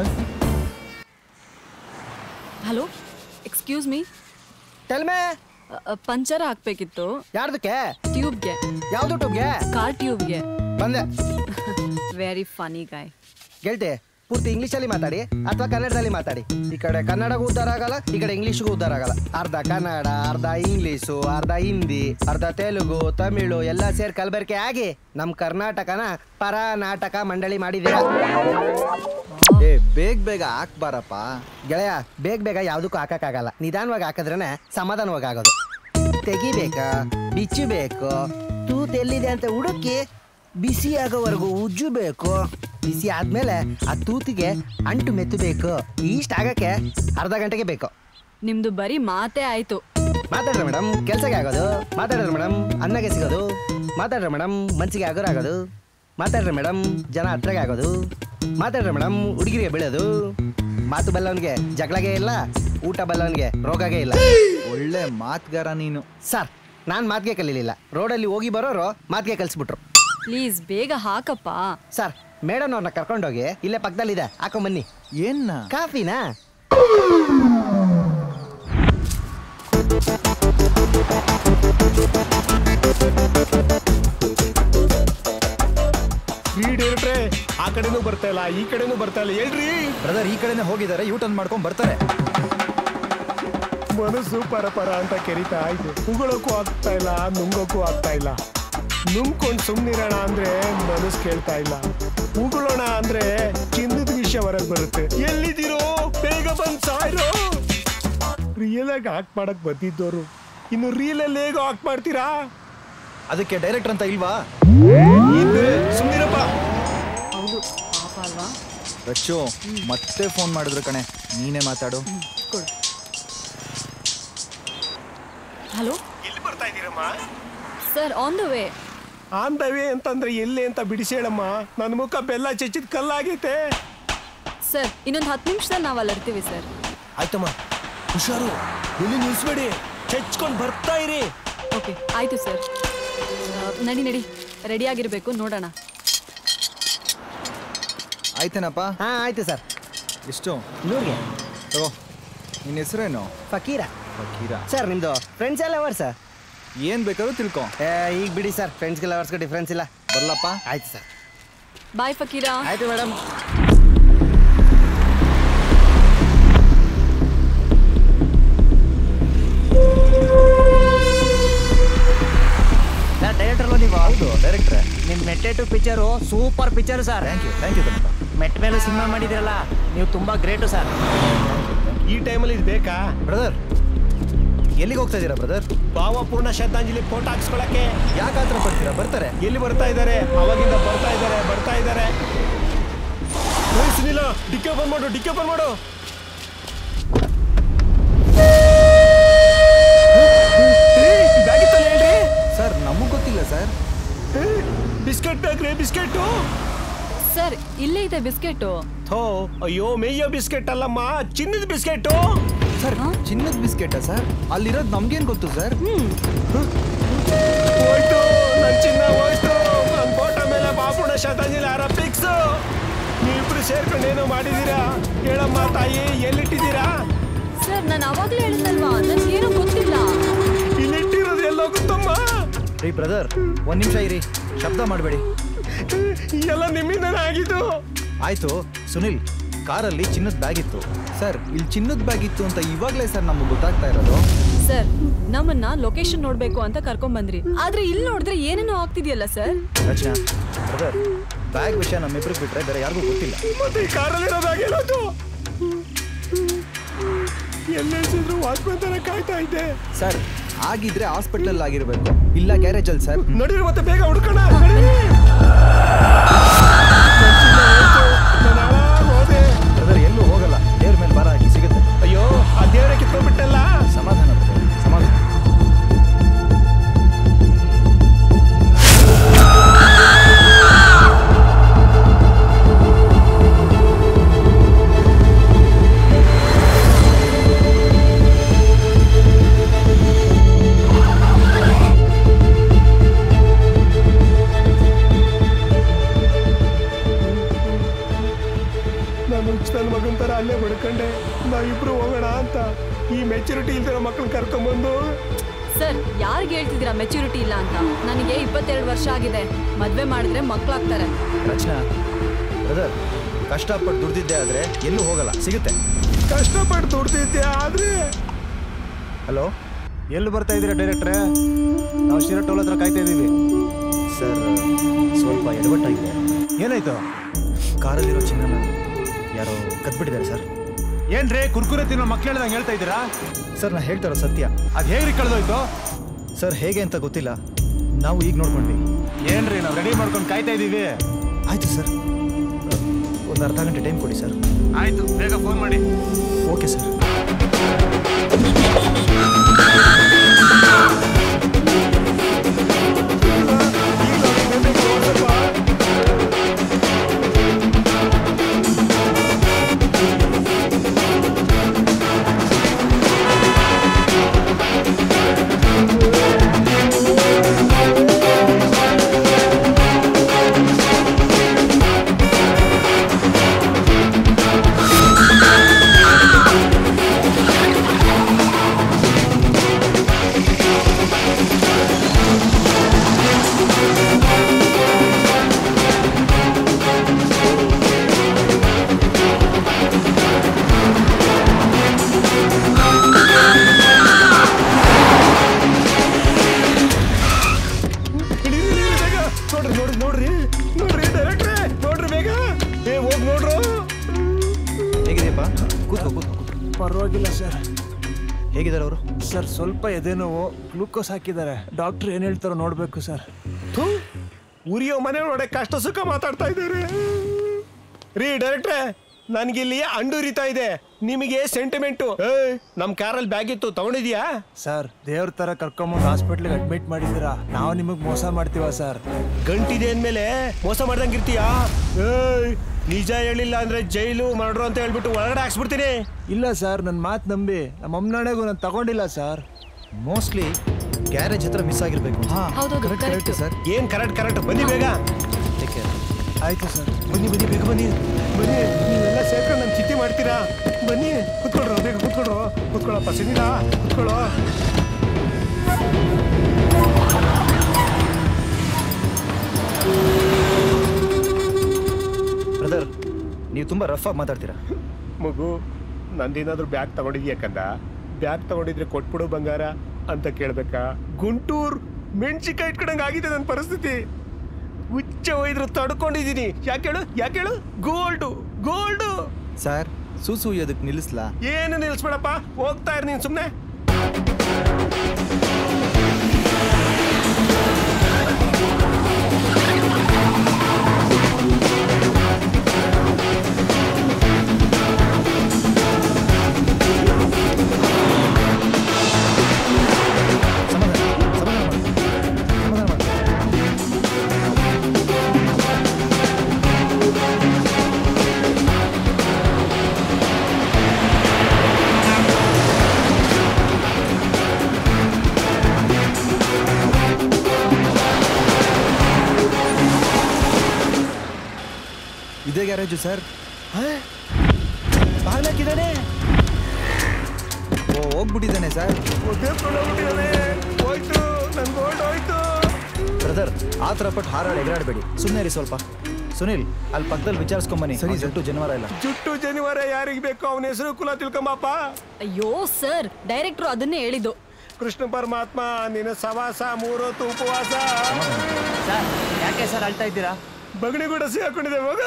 Hello, excuse me. Tell me. Puncture ಹಾಕ್ಬೇಕಿತ್ತು. ಯಾರ್ದಕ್ಕೆ? ಟ್ಯೂಬ್ಗೆ. ಯಾವ್ದು ಟ್ಯೂಬ್ಗೆ? ಕಾರ್ ಟ್ಯೂಬ್ಗೆ. ಬಂದೆ. ವೆರಿ ಫನಿ ಗಾಯ್. ಗೆಲ್ತೆ, ಪೂರ್ತಿ ಇಂಗ್ಲೀಷಲ್ಲಿ ಮಾತಾಡಿ ಅಥವಾ ಕನ್ನಡದಲ್ಲಿ ಮಾತಾಡಿ. ಈ ಕಡೆ ಕನ್ನಡಗೂ ಉದ್ಧಾರ ಆಗಲ್ಲ, ಈ ಕಡೆ ಇಂಗ್ಲೀಷ್ಗೂ ಉದ್ಧಾರ ಆಗಲ್ಲ. ಅರ್ಧ ಕನ್ನಡ, ಅರ್ಧ ಇಂಗ್ಲೀಷು, ಅರ್ಧ ಹಿಂದಿ, ಅರ್ಧ ತೆಲುಗು, ತಮಿಳು ಎಲ್ಲ ಸೇರಿ ಕಲಬೆರಕೆ ಆಗಿ ನಮ್ಮ ಕರ್ನಾಟಕನ ಪರನಾಟಕ ಮಂಡಳಿ ಮಾಡಿದೆ. ಏ ಬೇಗ ಹಾಕ್ಬಾರಪ್ಪ ಗೆಳೆಯ. ಬೇಗ ಯಾವುದಕ್ಕೂ ಹಾಕಕ್ಕಾಗಲ್ಲ. ನಿಧಾನವಾಗಿ ಹಾಕಿದ್ರೇನೆ ಸಮಾಧಾನವಾಗಿ ಆಗೋದು. ತೆಗಿಬೇಕಾ, ಬಿಚ್ಚಬೇಕು, ತೂತ್ ಎಲ್ಲಿದೆ ಅಂತ ಹುಡುಕಿ ಬಿಸಿ ಆಗೋವರೆಗೂ ಉಜ್ಜಬೇಕು. ಬಿಸಿ ಆದ್ಮೇಲೆ ಆ ತೂತಿಗೆ ಅಂಟು ಮೆತ್ತಬೇಕು. ಇಷ್ಟ ಆಗಕ್ಕೆ ಅರ್ಧ ಗಂಟೆಗೆ ಬೇಕು. ನಿಮ್ದು ಬರೀ ಮಾತೇ ಆಯ್ತು. ಮಾತಾಡ್ರಿ ಮೇಡಮ್, ಕೆಲ್ಸಕ್ಕೆ ಆಗೋದು. ಮಾತಾಡ್ರಿ ಮೇಡಮ್, ಅನ್ನಗೆ ಸಿಗೋದು. ಮಾತಾಡ್ರಿ ಮೇಡಮ್, ಮನ್ಸಿಗೆ ಆಗೋದು. ಮಾತಾಡ್ರಿ ಮೇಡಮ್, ಜನ ಹತ್ರಗೆ ಆಗೋದು. ಮಾತಾಡ್ರಿ ಮೇಡಮ್, ಹುಡುಗಿರಿಗೆ ಬೀಳೋದು. ಮಾತು ಬಲ್ಲವನಿಗೆ ಜಗಳಗೆ ಇಲ್ಲ, ಊಟ ಬಲ್ಲವನಿಗೆ ರೋಗಗೆ ಇಲ್ಲ. ಒಳ್ಳೆ ಮಾತುಗಾರ ನೀನು. ಸರ್, ನಾನು ಮಾತಿಗೆ ಕಲೀಲಿಲ್ಲ. ರೋಡಲ್ಲಿ ಹೋಗಿ ಬರೋರು ಮಾತಿಗೆ ಕಲಿಸ್ಬಿಟ್ರು. ಪ್ಲೀಸ್ ಬೇಗ ಹಾಕಪ್ಪ. ಸರ್, ಮೇಡಮ್ ಅವ್ರನ್ನ ಕರ್ಕೊಂಡೋಗಿ ಇಲ್ಲೇ ಪಕ್ಕದಲ್ಲಿದೆ, ಹಾಕೊಂಬನ್ನಿ. ಏನ್ನ? ಕಾಫಿನಾ? ಆ ಕಡೆನೂ ಬರ್ತಾ ಇಲ್ಲ, ಈ ಕಡೆನೂ ಬರ್ತಾ ಇಲ್ಲ. ಹೇಳ್ರಿ ಬ್ರದರ್, ಈ ಕಡೆನೇ ಹೋಗಿದ್ದಾರೆ, ಯೂ ಟರ್ನ್ ಮಾಡ್ಕೊಂಡ್ ಬರ್ತಾರೆ. ಮನಸ್ಸು ಪರ ಅಂತ ಕೆರಿತಾ ಆಯ್ತು. ಉಗುಳಕ್ಕೂ ಆಗ್ತಾ ಇಲ್ಲ, ನುಂಗೋಕ್ಕೂ ಆಗ್ತಾ ಇಲ್ಲ. ನುಂಗ್ಕೊಂಡು ಸುಮ್ನಿರೋಣ ಅಂದ್ರೆ ಮನಸ್ಸು ಕೇಳ್ತಾ ಇಲ್ಲ. ಉಗುಳೋಣ ಅಂದ್ರೆ ಚಿನ್ನದ ವಿಷಯ ಹೊರಗೆ ಬರುತ್ತೆ. ಎಲ್ಲಿದ್ದೀರೋ ಬೇಗ ಬಂದ್ ಸಾಯ್ರೋ. ರಿಯಲ್ ಆಗಿ ಆಕ್ಟ್ ಮಾಡಕ್ ಬಂದಿದ್ದೋರು ಇನ್ನು ರೀಲ್ ಅಲ್ಲಿ ಹೇಗೋ ಆಕ್ಟ್ ಮಾಡ್ತೀರಾ? ಅದಕ್ಕೆ ಡೈರೆಕ್ಟರ್ ಅಂತ ಇಲ್ವಾ? ಸುಮ್ನಿರಪ್ಪ. ಹೌದು, ಪಾಪ ಅಲ್ವಾ? ರಚ್ಚು ಮತ್ತೆ ಫೋನ್ ಮಾಡಿದ್ರು ಕಣೆ, ನೀನೇ ಮಾತಾಡು. ಹಲೋ, ಎಲ್ಲಿ ಬರ್ತಾ ಇದ್ದೀರಮ್ಮ? Sir, on the way. On the way ಅಂತಂದ್ರೆ ಎಲ್ಲಿ ಅಂತ ಬಿಡಿಸಿ ಹೇಳಮ್ಮ. ನನ್ನ ಮುಖ ಬೆಲ್ಲ ಚೆಚ್ಚಿದ ಕಲ್ಲಾಗೈತೆ. ಸರ್, ಇನ್ನೊಂದು 10 ನಿಮಿಷದಲ್ಲಿ ನಾವು ಅಲ್ಲಿರ್ತೀವಿ ಸರ್. ಆಯ್ತಮ್ಮ, ಹುಷಾರು, ಎಲ್ಲಿ ನಿಲ್ಸ್ಬೇಡಿ, ಚೆಚ್ಕೊಂಡು ಬರ್ತಾ ಇರಿ. ಓಕೆ, ಆಯ್ತು ಸರ್. ನಡಿ, ರೆಡಿ ಆಗಿರ್ಬೇಕು, ನೋಡೋಣ. ಆಯ್ತೇನಪ್ಪ? ಹಾ, ಆಯ್ತು ಸರ್. ಎಷ್ಟು? 100ಗೆ. ತಗೋ. ನಿನ್ನ ಹೆಸರೇನು? ಫಕೀರ. ಫಕೀರ. ಸರ್, ನಿಮ್ದು ಫ್ರೆಂಡ್ಸ್ ಎಲ್ಲ ಅವರ್ ಸರ್? ಏನ್ ಬೇಕಾದ್ರೂ ತಿಳ್ಕೊ. ಈಗ ಬಿಡಿ ಸರ್, ಫ್ರೆಂಡ್ಸ್ಗೆ ಲವರ್ಸ್ಗೆ ಡಿಫ್ರೆನ್ಸ್ ಇಲ್ಲ. ಬರ್ಲಪ್ಪ? ಆಯ್ತು ಸರ್. ಬಾಯ್ ಫಕೀರಾ. ಆಯ್ತು ಮೇಡಮ್. ನೀವು ಹೌದು ಡೈರೆಕ್ಟ್ರೆ. ನಿಮ್ ಮೆಟ್ಟೆಟು picture super picture sir. Thank you Dhanappa. ಮೆಟ್ಟ ಮೇಲೆ ಸಿನಿಮಾ ಮಾಡಿದಿರಲ್ಲ, ನೀವು ತುಂಬಾ ಗ್ರೇಟು ಸರ್. ಈ ಟೈಮಲ್ಲಿ ಇದು ಬೇಕಾ ಬ್ರದರ್? ಎಲ್ಲಿಗೆ ಹೋಗ್ತಾ ಇದ್ದೀರಾ ಬ್ರದರ್? ಭಾವಪೂರ್ಣ ಶ್ರದ್ಧಾಂಜಲಿ ಫೋಟೋ ಹಾಕ್ಸ್ಕೊಳಕ್ಕೆ. ಯಾಕೆ ಆತರ ಪಡ್ತೀರಾ? ಬರ್ತಾರೆ. ಎಲ್ಲಿ ಬರ್ತಾ ಇದ್ದಾರೆ? ಅವಾಗಿಂದ ಬರ್ತಾ ಇದ್ದಾರೆ. ಸುನಿಲ ಡಿಕ್ಕೆ ಓಪನ್ ಮಾಡು. ಬ್ಯಾಗಿತ್ತಲ್ಲ ಹೇಳ್ರಿ ಸರ್. ನಮಗ್ ಗೊತ್ತಿಲ್ಲ ಸರ್. ಬಿಸ್ಕೆಟ್ ಬೇಕ್ರಿ, ಬಿಸ್ಕೆಟ್ ಸರ್ ಇಲ್ಲೇ ಇದೆ ಬಿಸ್ಕೆಟ್. ಅಯ್ಯೋ ಮೇಯ್ಯೋ ಬಿಸ್ಕೆಟ್ ಅಲ್ಲಮ್ಮ, ಚಿನ್ನದ ಬಿಸ್ಕೆಟ್ ಸರ್. ಚಿನ್ನದ ಬಿಸ್ಕೆಟಾ ಸರ್? ಅಲ್ಲಿರೋದು ನಮ್ಗೇನ್ ಗೊತ್ತು ಸರ್? ಹೋಯ್ತು ನನ್ ಚಿನ್ನ, ಹೋಯ್ತು ನನ್ ಫೋಟೋ ಮೇಲೆ ಭಾವಪೂರ್ಣ ಶ್ರದ್ಧಾಂಜಲಿ ಆರ ಫಿಕ್ಸ್. ನೀವಿಬ್ರು ಸೇರ್ಕೊಂಡು ಏನೋ ಮಾಡಿದೀರಾ? ಹೇಳಮ್ಮ ತಾಯಿ, ಎಲ್ಲಿಟ್ಟಿದ್ದೀರಾ? ಸರ್ ನಾನು ಅವಾಗ್ಲೇ ಹೇಳಿದ್ನಲ್ವಾ, ನನ್ಗೇನು ಗೊತ್ತಿಲ್ಲ. ಇಲ್ಲಿಟ್ಟಿರೋದು ಎಲ್ಲೋಗುತ್ತಮ್ಮ? ರೀ ಬ್ರದರ್, ಒಂದ್ ನಿಮಿಷ ಇರಿ, ಶಬ್ದ ಮಾಡಬೇಡಿ. ಎಲ್ಲ ನಿಮ್ಮಿಂದನೇ ಆಗಿದ್ದು. ಆಯ್ತು ಸುನಿಲ್, ಕಾರಲ್ಲಿ ಚಿನ್ನದ ಬ್ಯಾಗ್ ಇತ್ತು ಸರ್. ಇಲ್ಲಿ ಚಿನ್ನದ ಬ್ಯಾಗ್ ಇತ್ತು ಅಂತ ಇವಾಗ್ಲೇ ಸರ್ ನಮ್ಗೆ ಗೊತ್ತಾಗ್ತಾ ಇರೋದು. ಸರ್ ನಮ್ಮನ್ನ ಲೊಕೇಶನ್ ನೋಡ್ಬೇಕು ಅಂತ ಕರ್ಕೊಂಡ್ ಬಂದ್ರಿ, ಆದ್ರೆ ಇಲ್ಲಿ ನೋಡಿದ್ರೆ ಏನೇನೋ ಆಗ್ತಿದ್ಯಲ್ಲ ಸರ್. ರಚನಾ ಬ್ರದರ್, ಬ್ಯಾಗ್ ವಿಷಯ ನಮ್ಮಿಬ್ರಿಗೆ ಬಿಟ್ರೆ ಬೇರೆ ಯಾರಿಗೂ ಗೊತ್ತಿಲ್ಲ. ಮತ್ತೆ ಈ ಕಾರಲ್ಲಿರೋ ಬ್ಯಾಗ್ ಎಲ್ಲೋದು? ಎಲ್ಲೆಲ್ಸಿದ್ರು ವಾಚ್ಮನ್ ತರ ಕಾಯ್ತಾ ಇದ್ದೆ ಸರ್. ಆಗಿದ್ರೆ ಹಾಸ್ಪಿಟಲ್ ಆಗಿರ್ಬೇಕು, ಇಲ್ಲ ಗ್ಯಾರೇಜ್ ಅಲ್ಲಿ ಸರ್. ನಡೀರಿ ಮತ್ತೆ ಬೇಗ ಹುಡ್ಕೋಣ. ಬ್ರದರ್ ಎಲ್ಲೂ ಹೋಗಲ್ಲ, ದೇವ್ರ ಮೇಲೆ ಭಾರ ಹಾಕಿ ಸಿಗುತ್ತೆ. ಅಯ್ಯೋ ಆ ದೇವರೇ ಕಿತ್ಕೊಂಡ್ಬಿಟ್ಟಲ್ಲ. ಸಮಾಧಾನ ಬ್ರದರ್, ಸಮಾಧಾನ. ನನ್ನ ಮಗನ ತರ ಅಲ್ಲೇ ಬಡ್ಕೊಂಡೆ, ನಾವಿಬ್ರು ಹೋಗೋಣ ಅಂತ. ಈ ಮೆಚುರಿಟಿ ಇಲ್ದಿರೋ ಮಕ್ಕಳನ್ನ ಕರ್ಕೊಂಡ್ಬಂದು. ಸರ್ ಯಾರಿಗೆ ಹೇಳ್ತಿದ್ದೀರಾ ಮೆಚುರಿಟಿ ಇಲ್ಲ ಅಂತ? ನನಗೆ 22 ವರ್ಷ ಆಗಿದೆ. ಮದ್ವೆ ಮಾಡಿದ್ರೆ ಮಕ್ಕಳಾಗ್ತಾರೆ. ರಚನಾ ಬ್ರದರ್, ಕಷ್ಟಪಟ್ಟು ದುಡ್ದಿದ್ದೆ ಆದ್ರೆ ಎಲ್ಲೂ ಹೋಗಲ್ಲ, ಸಿಗುತ್ತೆ. ಕಷ್ಟಪಟ್ಟು ದುಡ್ದಿದ್ದೆ ಆದ್ರೆ. ಹಲೋ, ಎಲ್ಲಿ ಬರ್ತಾ ಇದ್ದೀರಾ ಡೈರೆಕ್ಟ್ರೆ? ನಾವು ಶಿರಟೋಲ್ ಹತ್ರ ಕಾಯ್ತಾ ಇದ್ದೀವಿ ಸರ್. ಸ್ವಲ್ಪ ಎಡವಟ್ಟಾಗಿದೆ. ಏನಾಯ್ತು? ಕಾರಲ್ಲಿರೋ ಚಿನ್ನನ ಯಾರೋ ಕದ್ಬಿಟ್ಟಿದ್ದಾರೆ ಸರ್. ಏನ್ರಿ ಕುರ್ಕುರೆ ತಿನ್ನೋ ಮಕ್ಳು ಹೇಳ್ದಂಗೆ ಹೇಳ್ತಾ ಇದ್ದೀರಾ? ಸರ್ ನಾ ಹೇಳ್ತಾರೋ ಸತ್ಯ. ಅದು ಹೇಗ್ರಿ ಕಳೆದೋಯ್ತು? ಸರ್ ಹೇಗೆ ಅಂತ ಗೊತ್ತಿಲ್ಲ, ನಾವು ಈಗ ನೋಡ್ಕೊಂಡ್ವಿ. ಏನ್ರಿ ನಾವು ರೆಡಿ ಮಾಡ್ಕೊಂಡು ಕಾಯ್ತಾ ಇದ್ದೀವಿ. ಆಯ್ತು ಸರ್, ಒಂದು ಅರ್ಧ ಗಂಟೆ ಟೈಮ್ ಕೊಡಿ ಸರ್. ಆಯ್ತು, ಬೇಗ ಫೋನ್ ಮಾಡಿ. Okay sir. ಪರವಾಗಿಲ್ಲ ಸರ್. ಹೇಗಿದ್ದಾರೆ ಅವರು? ಸರ್ ಸ್ವಲ್ಪ ಎದೆ ನೋವು, ಗ್ಲೂಕೋಸ್ ಹಾಕಿದ್ದಾರೆ. ಡಾಕ್ಟರ್ ಏನು ಹೇಳ್ತಾರೋ ನೋಡಬೇಕು ಸರ್. ಉರಿಯೋ ಮನೆ ಒಳಗಡೆ ಕಷ್ಟ ಸುಖ ಮಾತಾಡ್ತಾ ಇದ್ದಾರೆ ರೀ. ಡೈರೆಕ್ಟ್ರೆ, ನನ್ಗಿಲ್ಲಿ ಅಂಡುರಿತಾ ಇದೆ, ನಿಮಗೆ ಸೆಂಟಿಮೆಂಟು. ನಮ್ ಕಾರಲ್ಲಿ ಬ್ಯಾಗ್ ಇತ್ತು, ತಗೊಂಡಿದ್ಯಾ? ಸರ್ ದೇವ್ರ ತರ ಕರ್ಕೊಂಬಂದು ಹಾಸ್ಪಿಟ್ಲಿಗೆ ಅಡ್ಮಿಟ್ ಮಾಡಿದ್ದೀರಾ, ನಾವು ನಿಮಗೆ ಮೋಸ ಮಾಡ್ತೀವ ಸರ್? ಗಂಟಿದೆ ಅಂದ್ಮೇಲೆ ಮೋಸ ಮಾಡ್ದಂಗಿರ್ತೀಯಾ? ನಿಜ ಹೇಳಿಲ್ಲ ಅಂದ್ರೆ ಜೈಲು ಮಾಡ್ರು ಅಂತ ಹೇಳ್ಬಿಟ್ಟು ಒಳಗಡೆ ಹಾಕ್ಸ್ಬಿಡ್ತೀನಿ. ಇಲ್ಲ ಸರ್, ನನ್ನ ಮಾತು ನಂಬಿ. ನಮ್ಮ ಅಮ್ಮನಾಣೆಗೂ ನಾನು ತಗೊಂಡಿಲ್ಲ ಸರ್. ಮೋಸ್ಟ್ಲಿ ಗ್ಯಾರೇಜ್ ಹತ್ರ ಮಿಸ್ ಆಗಿರ್ಬೇಕು. Correct sir. ಏನ್ ಕರೆಕ್ಟ್ ಬನ್ನಿ ಬೇಗ. ಆಯ್ತು ಸರ್, ಬನ್ನಿ ಬೇಗ ಬನ್ನಿ. ನೀವೆಲ್ಲ ಸೇರ್ಕೊಂಡು ನಮ್ ಚಿತ್ತಿ ಮಾಡ್ತೀರಾ? ಬನ್ನಿ, ಕುತ್ಕೊಳ್ರು, ಬೇಗ ಕುತ್ಕೊಳ್ಳಪ್ಪ. ಸಿನಿಲ್ಲ ಕುತ್ಕೊಳ್ಳೋ. ಬ್ರದರ್, ನೀವು ತುಂಬಾ ರಫ್ ಆಗಿ ಮಾತಾಡ್ತೀರಾ. ಮಗು, ನಂದೇನಾದ್ರೂ ಬ್ಯಾಗ್ ತಗೊಂಡಿದ್ಯಾ ಕಂದ? ಬ್ಯಾಗ್ ತಗೊಂಡಿದ್ರೆ ಕೊಟ್ಬಿಡು ಬಂಗಾರ ಅಂತ ಕೇಳ್ಬೇಕಾ? ಗುಂಟೂರ್ ಮೆಣಸಿನ್ಕಾಯಿ ಇಟ್ಕೊಂಡಂಗೆ ಆಗಿದೆ ನನ್ನ ಪರಿಸ್ಥಿತಿ. ಹುಚ್ಚ ಹೋಯ್ದ್ರು ತಡ್ಕೊಂಡಿದ್ದೀನಿ. ಯಾಕೇಳು ಗೋಲ್ಡು. ಸರ್ ಸೂಸು ಅದಕ್ಕೆ ನಿಲ್ಲಿಸ್ಲಾ? ಏನು ನಿಲ್ಲಿಸ್ಬೇಡಪ್ಪ, ಹೋಗ್ತಾ ಇರ್ ನೀನು ಸುಮ್ಮನೆ. ಇದೇ ಗ್ಯಾರೇಜು ಸರ್. ಬಾಗ್ಲಾಕಿದ್ದಾನೆ. ಓ ಹೋಗ್ಬಿಟ್ಟಿದ್ದಾನೆ ಸರ್. ಹೋಯ್ತು ನನ್ನ ಗೋಲ್ಡ್ ಹೋಯ್ತು. ಬ್ರದರ್ ಆ ಥರ ಪಟ್ಟು ಹಾರಾಡಿ ಎಗರಾಡಬೇಡಿ, ಸುಮ್ಮನೆ ರೀ ಸ್ವಲ್ಪ. ಸುನಿಲ್ ಅಲ್ಲಿ ಪಕ್ಕದಲ್ಲಿ ವಿಚಾರಿಸ್ಕೊಂಬನ್ನಿ. ಸರಿ, ಜುಟ್ಟು ಜನಿವಾರ ಇಲ್ಲ. ಜುಟ್ಟು ಜನಿವಾರ ಯಾರಿಗೆ ಬೇಕು ಅವನ ಹೆಸರು ಕುಲ ತಿಳ್ಕೊಂಬಪ್ಪ. ಅಯ್ಯೋ ಸರ್, ಡೈರೆಕ್ಟ್ರು ಅದನ್ನೇ ಹೇಳಿದ್ದು. ಕೃಷ್ಣ ಪರಮಾತ್ಮ ನಿನ್ನ ಸವಾಸ 3 ಹೊತ್ತು ಉಪವಾಸ. ಸರ್ ಯಾಕೆ ಸರ್ ಅಳ್ತಾ ಇದ್ದೀರಾ? ಬಗಣಿ ಕೂಡ ಸಿಗಾಕೊಂಡಿದೆ ಮಗ.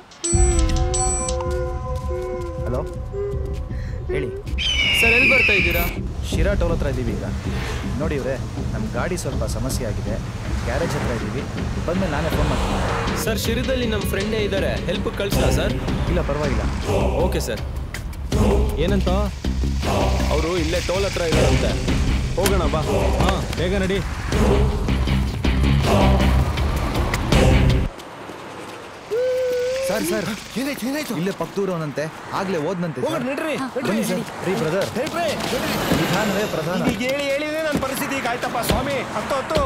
ಹಲೋ ಹೇಳಿ ಸರ್, ಎಲ್ಲಿ ಬರ್ತಾ ಇದ್ದೀರಾ? ಶಿರಾ ಟೋಲ್ ಹತ್ರ ಇದ್ದೀವಿ ಈಗ. ನೋಡಿ ಇವ್ರೆ, ನಮ್ಮ ಗಾಡಿ ಸ್ವಲ್ಪ ಸಮಸ್ಯೆ ಆಗಿದೆ, ಗ್ಯಾರೇಜ್ ಹತ್ರ ಇದ್ದೀವಿ. ಬಂದ್ಮೇಲೆ ನಾನೇ ಫೋನ್ ಮಾಡ್ತೀನಿ. ಸರ್, ಶಿರದಲ್ಲಿ ನಮ್ಮ ಫ್ರೆಂಡೇ ಇದ್ದಾರೆ, ಹೆಲ್ಪ್ ಕಳಿಸ್ಲಾ ಸರ್? ಇಲ್ಲ ಪರವಾಗಿಲ್ಲ. Okay sir. ಏನಂತ? ಅವರು ಇಲ್ಲೇ ಟೋಲ್ ಹತ್ರ ಇದ್ದಾರಂತೆ. ಹೋಗೋಣ ಬಾ. ಹಾಂ ಬೇಗ ನಡಿ. ಸರ್ ಏನಾಯ್ತು? ಇಲ್ಲೇ ಪಕ್ತೂರವನಂತೆ, ಆಗ್ಲೇ ಓದ್ನಂತೆ. ಬನ್ನಿ ಸರ್. ರೀ ಬ್ರದರ್, ವಿಧಾನವೇ ಪ್ರಧಾನ. ಈಗ ಹೇಳಿದ್ರೆ ನನ್ನ ಪರಿಸ್ಥಿತಿ ಈಗ ಆಯ್ತಪ್ಪ ಸ್ವಾಮಿ. ಹತ್ತು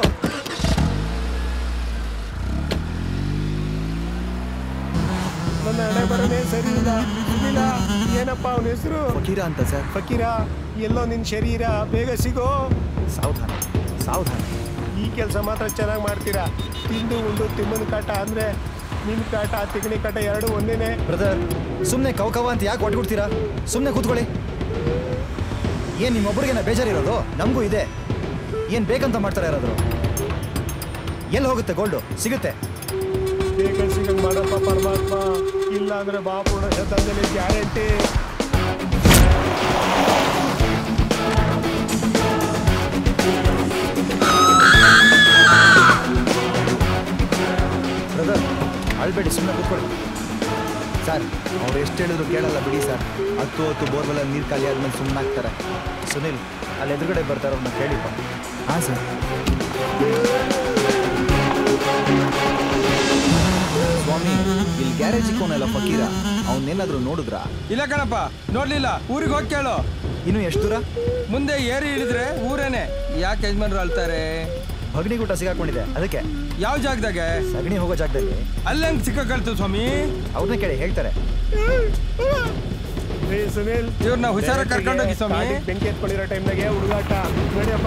ನನ್ನ ಹಣೆ ಬರನೇ ಸರಿ ಇಲ್ಲ. ಏನಪ್ಪ ಅವನ ಹೆಸರು? ಫಕೀರ ಅಂತ ಸರ್. ಫಕೀರ, ಎಲ್ಲೋ ನಿನ್ನ ಶರೀರ, ಬೇಗ ಸಿಗೋ. ಸಾವಧಾನ. ಈ ಕೆಲಸ ಮಾತ್ರ ಚೆನ್ನಾಗಿ ಮಾಡ್ತೀರಾ. ತಿಂದು ಉಂಡು ತಿಮ್ಮನ ಕಾಟ ಅಂದ್ರೆ ನಿನ್ನ ಕಾಟ, ತಿಗಣಿ ಕಾಟ ಎರಡು ಒಂದೇನೆ. ಬ್ರದರ್ ಸುಮ್ಮನೆ ಕವ ಅಂತ ಯಾಕೆ ಒಟ್ಬಿಡ್ತೀರಾ? ಸುಮ್ಮನೆ ಕೂತ್ಕೊಳ್ಳಿ. ಏನು ನಿಮ್ಮೊಬ್ಬರಿಗೇನ ಬೇಜಾರಿರೋದು? ನಮಗೂ ಇದೆ. ಏನು ಬೇಕಂತ ಮಾಡ್ತಾರೆ ಯಾರಾದರೂ? ಎಲ್ಲಿ ಹೋಗುತ್ತೆ ಗೋಲ್ಡು? ಸಿಗುತ್ತೆ. ಬೇಗ ಸಿಗಂಗ್ ಮಾಡಪ್ಪ ಪರಮಾತ್ಮ, ಇಲ್ಲ ಅಂದ್ರೆ ಬಾಪೂರ್ಣ ಶತಾಬ್ದಲ್ಲಿ ಗ್ಯಾರಂಟಿ. ಬ್ರದರ್ ಅಳ್ಬೇಡಿ, ಸುಮ್ಮನೆ ಕೂತ್ಕೊಳ್ಳಿ. ಸರ್ ಅವ್ರು ಎಷ್ಟು ಹೇಳಿದ್ರು ಕೇಳಲ್ಲ ಬಿಡಿ ಸರ್. 10 ಹೊತ್ತು ಬೋರ್ವೆಲ್ಲಲ್ಲಿ ನೀರು ಖಾಲಿ ಆದ್ಮೇಲೆ ಸುಮ್ಮನೆ ಆಗ್ತಾರೆ. ಸುನಿಲ್ ಅಲ್ಲಿ ಎದುರುಗಡೆ ಬರ್ತಾರೆ, ಅವ್ರನ್ನ ಕೇಳಿಪ್ಪ. ಹಾಂ ಸರ್. ಸ್ವಾಮಿ ಇಲ್ಲಿ ಗ್ಯಾರೇಜ್ ಇಕ್ಕೋನಲ್ಲ ಫಕೀರ, ಅವನ್ನೇನಾದ್ರೂ ನೋಡಿದ್ರಾ? ಇಲ್ಲ ಕಣಪ್ಪ, ನೋಡ್ಲಿಲ್ಲ. ಊರಿಗೆ ಹೋಗಿ ಕೇಳು. ಇನ್ನು ಎಷ್ಟು ದೂರ? ಮುಂದೆ ಏರಿ ಇಳಿದ್ರೆ ಊರೇನೆ. ಯಾಕೆ ಯಜಮಾನ್ರು ಅಳ್ತಾರೆ? ಭಗ್ನಿಗೂಟ ಸಿಗಾಕೊಂಡಿದೆ, ಅದಕ್ಕೆ. ಯಾವ ಜಾಗದಾಗೆ? ಸಗಣಿ ಹೋಗೋ ಜಾಗದಲ್ಲಿ. ಅಲ್ಲಂಗ್ ಸಿಕ್ಕಾಕಳ್ತು ಸ್ವಾಮಿ. ಅವ್ರನ್ನ ಕೇಳಿ, ಹೇಳ್ತಾರೆ. ಸುನಿಲ್, ಇವ್ರನ್ನ ಹುಷಾರ ಕರ್ಕೊಂಡೋಗಿ ಸ್ವಾಮಿ. ಬೆಂಕಿ ಎತ್ಕೊಂಡಿರೋ ಟೈಮ್ನಾಗೆ ಹುಡುಗಾಟ ನೋಡಿಯಪ್ಪ.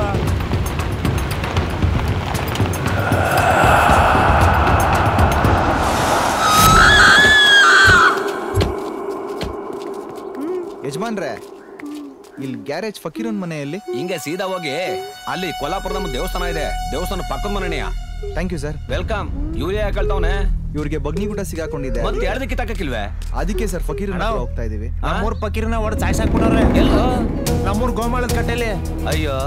ಯಜಮಾನ್ರೆ, ಇಲ್ಲಿ ಗ್ಯಾರೇಜ್ ಫಕೀರನ್ ಮನೆಯಲ್ಲಿ. ಹಿಂಗೆ ಸೀದಾ ಹೋಗಿ ಅಲ್ಲಿ ಕೊಲ್ಲಾಪುರದ ದೇವಸ್ಥಾನ ಇದೆ, ದೇವಸ್ಥಾನ ಪಕ್ಕದ ಮನೆಯ. Thank you sir. ವೆಲ್ಕಮ್. ಇವ್ರೇ ಯಾಕಳ್ತಾವನೆ? ಇವ್ರಿಗೆ ಬಗ್ನಿಗೂಟ ಸಿಗಾಕೊಂಡಿದೆ. ಮತ್ತೆ ಎರಡಕ್ಕೆ ತಾಕಕ್ಕಿಲ್ವೇ? ಅದಕ್ಕೆ ಸರ್ ಫಕೀರನ ಹೋಗ್ತಾ ಇದೀವಿ. ನಮ್ಮೂರ್ ಫಕೀರನ ಹೊಡೆದು ಸಾಯ್ಸಾಕ್ಬಿಡೋರೆ. ಎಲ್ಲೋ ನಮ್ಮೂರ್ ಗೋಮಾಳದ ಕಟ್ಟೆಲಿ. ಅಯ್ಯೋ,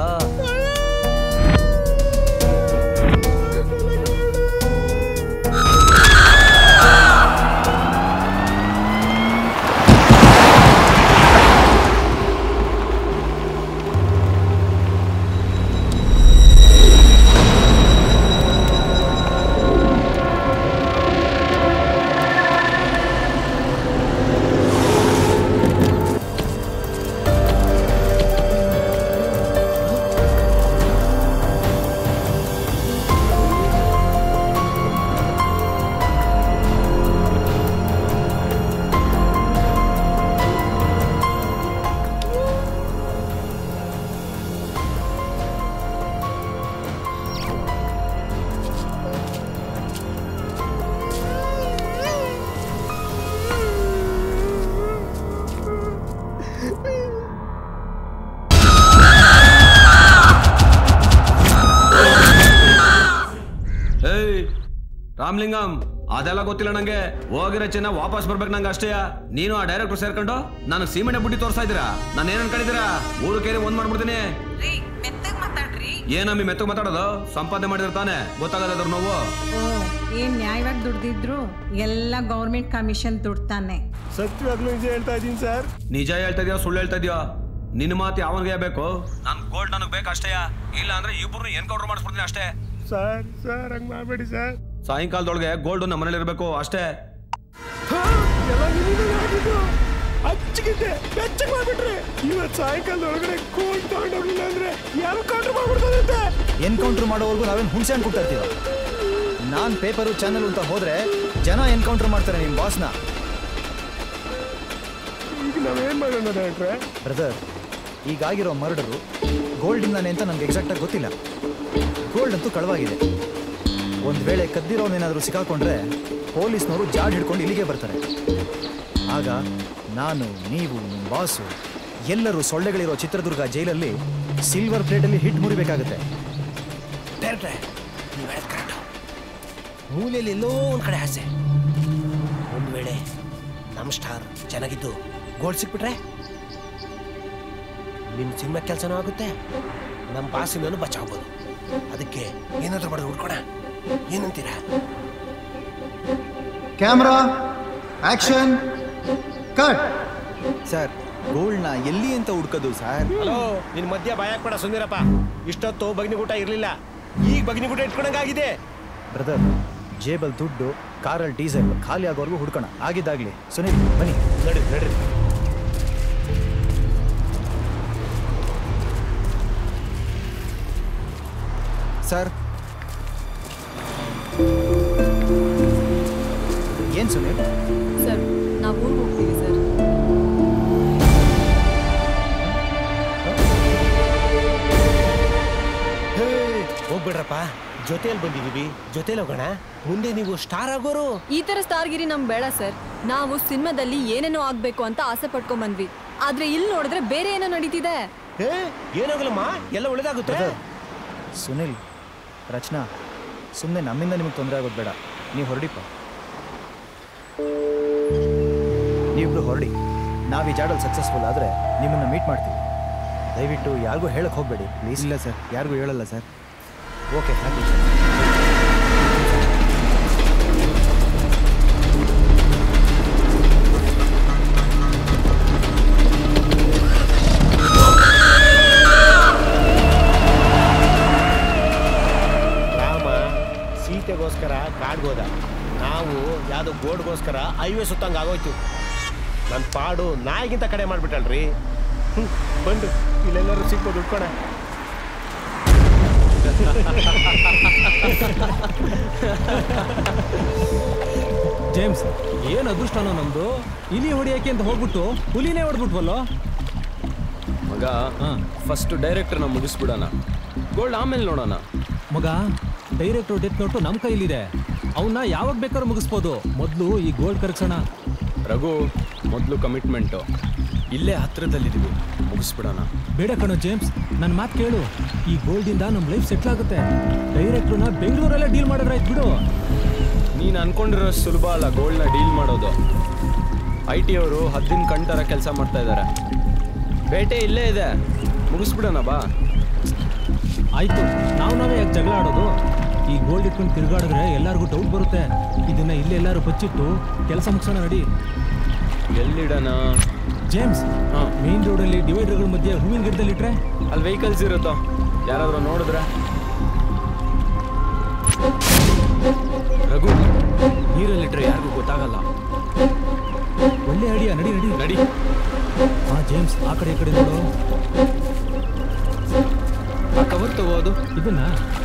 ಏಯ್ ರಾಮ್ಲಿಂಗಂ, ಅದೆಲ್ಲ ಗೊತ್ತಿಲ್ಲ ನಂಗೆ. ಹೋಗಿರೋ ಚಿನ್ನ ವಾಪಸ್ ಬರ್ಬೇಕು ನಂಗೆ ಅಷ್ಟೇ. ನೀನು ಆ ಡೈರೆಕ್ಟರ್ ಸೇರ್ಕೊಂಡು ನಾನು ಸೀಮೆಣ್ಣೆ ಬುಡ್ಡಿ ತೋರಿಸ್ತಾ ಇದ್ದೀರಾ? ನಾನು ಏನ್ ಅನ್ಕೊಂಡಿದ್ದೀರಾ? ಊರು ಕೇರಿ ಒಂದ್ ಮಾಡ್ಬಿಡ್ತೀನಿ. ಏನಮ್ಮಿ ಮೆತ್ತಗ್ ಮಾತಾಡೋದು? ಸಂಪಾದನೆ ಮಾಡಿರ್ತಾನೆ, ಗೊತ್ತಾಗದ್ರ ನೋವು. ಏನ್ ನ್ಯಾಯವಾಗಿ ದುಡ್ದಿದ್ರು ಎಲ್ಲ ಗೌರ್ಮೆಂಟ್ ಕಮಿಷನ್ ದುಡ್ತಾನೆ. ಸತ್ಯವಾಗ್ಲೂ ನಿಜ ಹೇಳ್ತಾ ಇದೀನಿ ಸರ್. ನಿಜ ಹೇಳ್ತಾ ಇದೀಯೋ ಸುಳ್ಳು ಹೇಳ್ತಾ ಇದೀಯೋ? ನಿನ್ನ ಮಾತು ಯಾವನ್ಗೆ ಬೇಕು? ನನ್ ಗೋಲ್ಡ್ ನನಗ್ ಬೇಕಷ್ಟೇ. ಇಲ್ಲ ಅಂದ್ರೆ ಇಬ್ಬರು ಎನ್ಕೌಂಟರ್ ಮಾಡಿಸ್ಬಿಡ್ತೀನಿ ಅಷ್ಟೇ. ಸರ್ ಸರ್ ಹಂಗ್ ಮಾಡ್ಬೇಡಿ ಸರ್. ಸಾಯಂಕಾಲದೊಳಗೆ ಗೋಲ್ಡ್ ನಮ್ಮ ಮನೇಲಿ ಇರ್ಬೇಕು ಅಷ್ಟೇ. ಅಚ್ಚಗಿದ್ದೆ ಬೆಚ್ಚಗ್ ಮಾಡ್ಬಿಟ್ರಿ. ಇವತ್ತು ಸಾಯಂಕಾಲದೊಳಗಡೆ ಗೋಲ್ಡ್ ತಗೊಂಡೋಗ್ಲಿಲ್ಲ ಅಂದ್ರೆ ಯಾರು ಕೌಂಟರ್ ಮಾಡ್ಬಿಡ್ತಾರಂತೆ. ಎನ್ಕೌಂಟರ್ ಮಾಡೋವರೆಗೂ ನಾವೇನು ಹುಣಸೆ ಹಣ್ಣು ಕೊಡ್ತಾ ಇರ್ತೀವ? ನಾನು ಪೇಪರು ಚಾನಲ್ ಅಂತ ಹೋದ್ರೆ ಜನ ಎನ್ಕೌಂಟರ್ ಮಾಡ್ತಾರೆ ನಿಮ್ಮ ಬಾಸ್ನ. ಈಗ ನಾವೇನ್ ಮಾಡೋಣ ಡಾಕ್ಟ್ರೆ? ಬ್ರದರ್, ಈಗಾಗಿರೋ ಮರ್ಡರು ಗೋಲ್ಡಿಂದಾನೆ ಅಂತ ನನಗೆ ಎಕ್ಸಾಕ್ಟಾಗಿ ಗೊತ್ತಿಲ್ಲ. ಗೋಲ್ಡ್ ಅಂತೂ ಕಳವಾಗಿದೆ. ಒಂದು ವೇಳೆ ಕದ್ದಿರೋನೇನಾದರೂ ಸಿಕ್ಕಾಕೊಂಡ್ರೆ ಪೊಲೀಸ್ನವರು ಜಾಡ್ ಹಿಡ್ಕೊಂಡು ಇಲ್ಲಿಗೆ ಬರ್ತಾರೆ. ಆಗ ನಾನು, ನೀವು, ನಿಮ್ಮ ಬಾಸು ಎಲ್ಲರೂ ಸೊಳ್ಳೆಗಳಿರೋ ಚಿತ್ರದುರ್ಗ ಜೈಲಲ್ಲಿ ಸಿಲ್ವರ್ ಪ್ಲೇಟಲ್ಲಿ ಹಿಟ್ ಮುರಿಬೇಕಾಗುತ್ತೆ. ಮೂಲೆಯಲ್ಲಿ ಎಲ್ಲೋ ಒಂದು ಕಡೆ ಆಸೆ. ಒಂದು ವೇಳೆ ನಮ್ಮ ಸ್ಟಾರ್ ಚೆನ್ನಾಗಿದ್ದು ಗೋಲ್ಡ್ ಸಿಕ್ಬಿಟ್ರೆ ನಿಮ್ಮ ಸಿನಿಮಾ ಕೆಲಸನೂ ಆಗುತ್ತೆ, ನಮ್ಮ ಬಾಸಿನೂ ಬಚಾಗ್ಬೋದು. ಅದಕ್ಕೆ ಏನಾದರೂ ಮಾಡೋದು ಹುಡ್ಕೋಣ. ಏನಂತೀರಾ? Camera action cut. ಸರ್, ಗೋಲ್ಡ್ನ ಎಲ್ಲಿ ಅಂತ ಹುಡ್ಕೋದು ಸರ್? ಹಲೋ, ನಿನ್ ಮಧ್ಯ ಭಯಪಡ ಸುಂದಿರಪ್ಪ. ಇಷ್ಟೊತ್ತು ಬಗ್ನಿಗೂಟ ಇರ್ಲಿಲ್ಲ, ಈಗ ಬಗ್ನಿಗೂಟ ಇಟ್ಕೊಂಡಂಗಾಗಿದೆ. ಬ್ರದರ್, ಜೇಬಲ್ ದುಡ್ಡು, ಕಾರಲ್ಲಿ ಡೀಸೆಲ್ ಖಾಲಿ ಆಗೋವರೆಗೂ ಹುಡ್ಕೋಣ. ಆಗಿದ್ದಾಗ್ಲಿ. ಸುನೀಲ್ ಬನ್ನಿ. ನಡ್ರಿ ನಡ್ರಿ. ಸರ್, ಏನ್ ಸುನೀಲ್? ಸರ್, ನಾವು ಊರಿಗೆ ಹೋಗ್ತೀವಿ ಸರ್. ಹೋಗ್ಬಿಡ್ರಪ್ಪ, ಜೊತೆಯಲ್ಲಿ ಬಂದಿದೀವಿ, ಜೊತೆಲಿ ಹೋಗೋಣ. ಮುಂದೆ ನೀವು ಸ್ಟಾರ್ ಆಗೋರು. ಈ ತರ ಸ್ಟಾರ್ಗಿರಿ ನಮ್ಗೆ ಬೇಡ ಸರ್. ನಾವು ಸಿನಿಮಾದಲ್ಲಿ ಏನೇನೋ ಆಗ್ಬೇಕು ಅಂತ ಆಸೆ ಪಟ್ಕೊಂಡ್ ಬಂದ್ವಿ. ಆದ್ರೆ ಇಲ್ಲಿ ನೋಡಿದ್ರೆ ಬೇರೆ ಏನೋ ನಡೀತಿದೆ. ಏನಾಗಲ್ಲಮ್ಮ, ಎಲ್ಲ ಒಳ್ಳೇದಾಗುತ್ತೆ. ಸುನಿಲ್, ರಚನಾ, ಸುಮ್ಮನೆ ನಮ್ಮಿಂದ ನಿಮಗೆ ತೊಂದರೆ ಆಗೋದು ಬೇಡ. ನೀವು ಹೊರಡಿಪ್ಪ, ನೀವಿಬ್ರು ಹೊರಡಿ. ನಾವು ಈ ಜಾಡಲ್ಲಿ ಸಕ್ಸಸ್ಫುಲ್ ಆದರೆ ನಿಮ್ಮನ್ನು ಮೀಟ್ ಮಾಡ್ತೀವಿ. ದಯವಿಟ್ಟು ಯಾರಿಗೂ ಹೇಳಕ್ಕೆ ಹೋಗಬೇಡಿ ಪ್ಲೀಸ್. ಇಲ್ಲ ಸರ್, ಯಾರಿಗೂ ಹೇಳಲ್ಲ sir. Okay, thank you sir. ಸೀತೆಗೋಸ್ಕರ ಕಾಡ್ಬೋದ, ನಾವು ಯಾವ್ದು ಗೋಡ್ಗೋಸ್ಕರ ಹೈವೇ ಸುತ್ತಂಗೆ ಆಗೋಯ್ತು. ನನ್ನ ಪಾಡು ನಾಯಿಗಿಂತ ಕಡೆ ಮಾಡಿಬಿಟ್ಟಲ್ರಿ. ಬಂದು ಇಲ್ಲೆಲ್ಲರೂ ಸಿಕ್ಬೋದು, ಉಟ್ಕೋಣ. ಜೇಮ್ಸ್, ಏನು ಅದೃಷ್ಟನೋ ನಮ್ದು. ಇಲಿ ಹೊಡಿಯಕ್ಕೆ ಅಂತ ಹೋಗ್ಬಿಟ್ಟು ಹುಲಿನೇ ಹೊಡೆದ್ಬಿಟ್ವಲ್ಲೋ. ಮಗ, ಫಸ್ಟ್ ಡೈರೆಕ್ಟರ್ನ ಮುಗಿಸ್ಬಿಡೋಣ, ಗೋಲ್ಡ್ ಆಮೇಲೆ ನೋಡೋಣ. ಮಗ, ಡೈರೆಕ್ಟರ್ ಡೆತ್ ನೋಟು ನಮ್ಮ ಕೈಲಿದೆ, ಅವನ್ನ ಯಾವಾಗ ಬೇಕಾದ್ರೂ ಮುಗಿಸ್ಬೋದು. ಮೊದಲು ಈ ಗೋಲ್ಡ್ ಕರ್ಸೋಣ. ರಘು, ಮೊದಲು ಕಮಿಟ್ಮೆಂಟು. ಇಲ್ಲೇ ಹತ್ರದಲ್ಲಿದ್ದೀವಿ, ಮುಗಿಸ್ಬಿಡೋಣ. ಬೇಡ ಕಣೋ ಜೇಮ್ಸ್, ನನ್ನ ಮಾತು ಕೇಳು. ಈ ಗೋಲ್ಡಿಂದ ನಮ್ಮ ಲೈಫ್ ಸೆಟ್ಲ್ ಆಗುತ್ತೆ. ಡೈರೆಕ್ಟ್ರನ್ನ ಬೆಂಗಳೂರಲ್ಲೇ ಡೀಲ್ ಮಾಡಿದ್ರೆ ಆಯ್ತು ಬಿಡು. ನೀನು ಅನ್ಕೊಂಡಿರೋ ಸುಲಭ ಅಲ್ಲ ಗೋಲ್ಡ್ನ ಡೀಲ್ ಮಾಡೋದು. IT ಅವರು 10 ದಿನ ಕಣ್ತರ ಕೆಲಸ ಮಾಡ್ತಾ ಇದ್ದಾರೆ. ಬೇಟೆ ಇಲ್ಲೇ ಇದೆ, ಮುಗಿಸ್ಬಿಡೋಣ ಬಾ. ಆಯ್ತು, ನಾವೇ ಯಾಕೆ ಜಗಳ ಆಡೋದು? ಈ ಗೋಲ್ಡ್ ಇಟ್ಕೊಂಡು ತಿರುಗಾಡಿದ್ರೆ ಎಲ್ಲರಿಗೂ ಡೌಟ್ ಬರುತ್ತೆ. ಇದನ್ನ ಇಲ್ಲೇ ಎಲ್ಲರೂ ಬಚ್ಚಿಟ್ಟು ಕೆಲಸ ಮುಗಿಸೋಣ. ನಡಿ. ಎಲ್ಲಿಡೋಣ ಜೇಮ್ಸ್? ಮೇನ್ ರೋಡಲ್ಲಿ ಡಿವೈಡರ್ಗಳ ಮಧ್ಯೆ ಹೂವಿನ ಗಿಡದಲ್ಲಿ ಇಟ್ರೆ ಅಲ್ಲಿ ವೆಹಿಕಲ್ಸ್ ಇರುತ್ತೋ, ಯಾರಾದ್ರೂ ನೋಡಿದ್ರೆ. ರಘು, ನೀರಲ್ಲಿಟ್ರೆ ಯಾರಿಗೂ ಗೊತ್ತಾಗಲ್ಲ. ಒಳ್ಳೆ ಐಡಿಯಾ. ನಡಿ ನಡಿ ನಡಿ. ಹಾ ಜೇಮ್ಸ್, ಆ ಕಡೆ ಈ ಕಡೆ ನೋಡು. ಆ ಕವರ್ ತಗೋದು. ಇದನ್ನ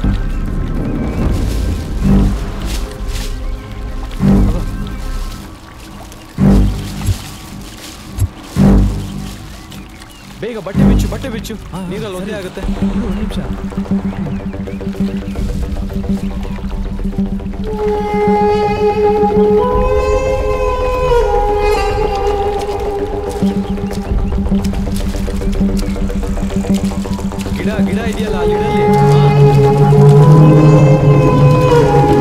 ಬೇಗ ಬಟ್ಟೆ ಬಿಚ್ಚು, ಬಟ್ಟೆ ಬಿಚ್ಚು. ನೀರಲ್ಲಿ ಒಂದೇ ಆಗುತ್ತೆ. ಒಂದು ನಿಮಿಷ. ಗಿಡ ಇದೆಯಲ್ಲ, ಅಲ್ಲಿ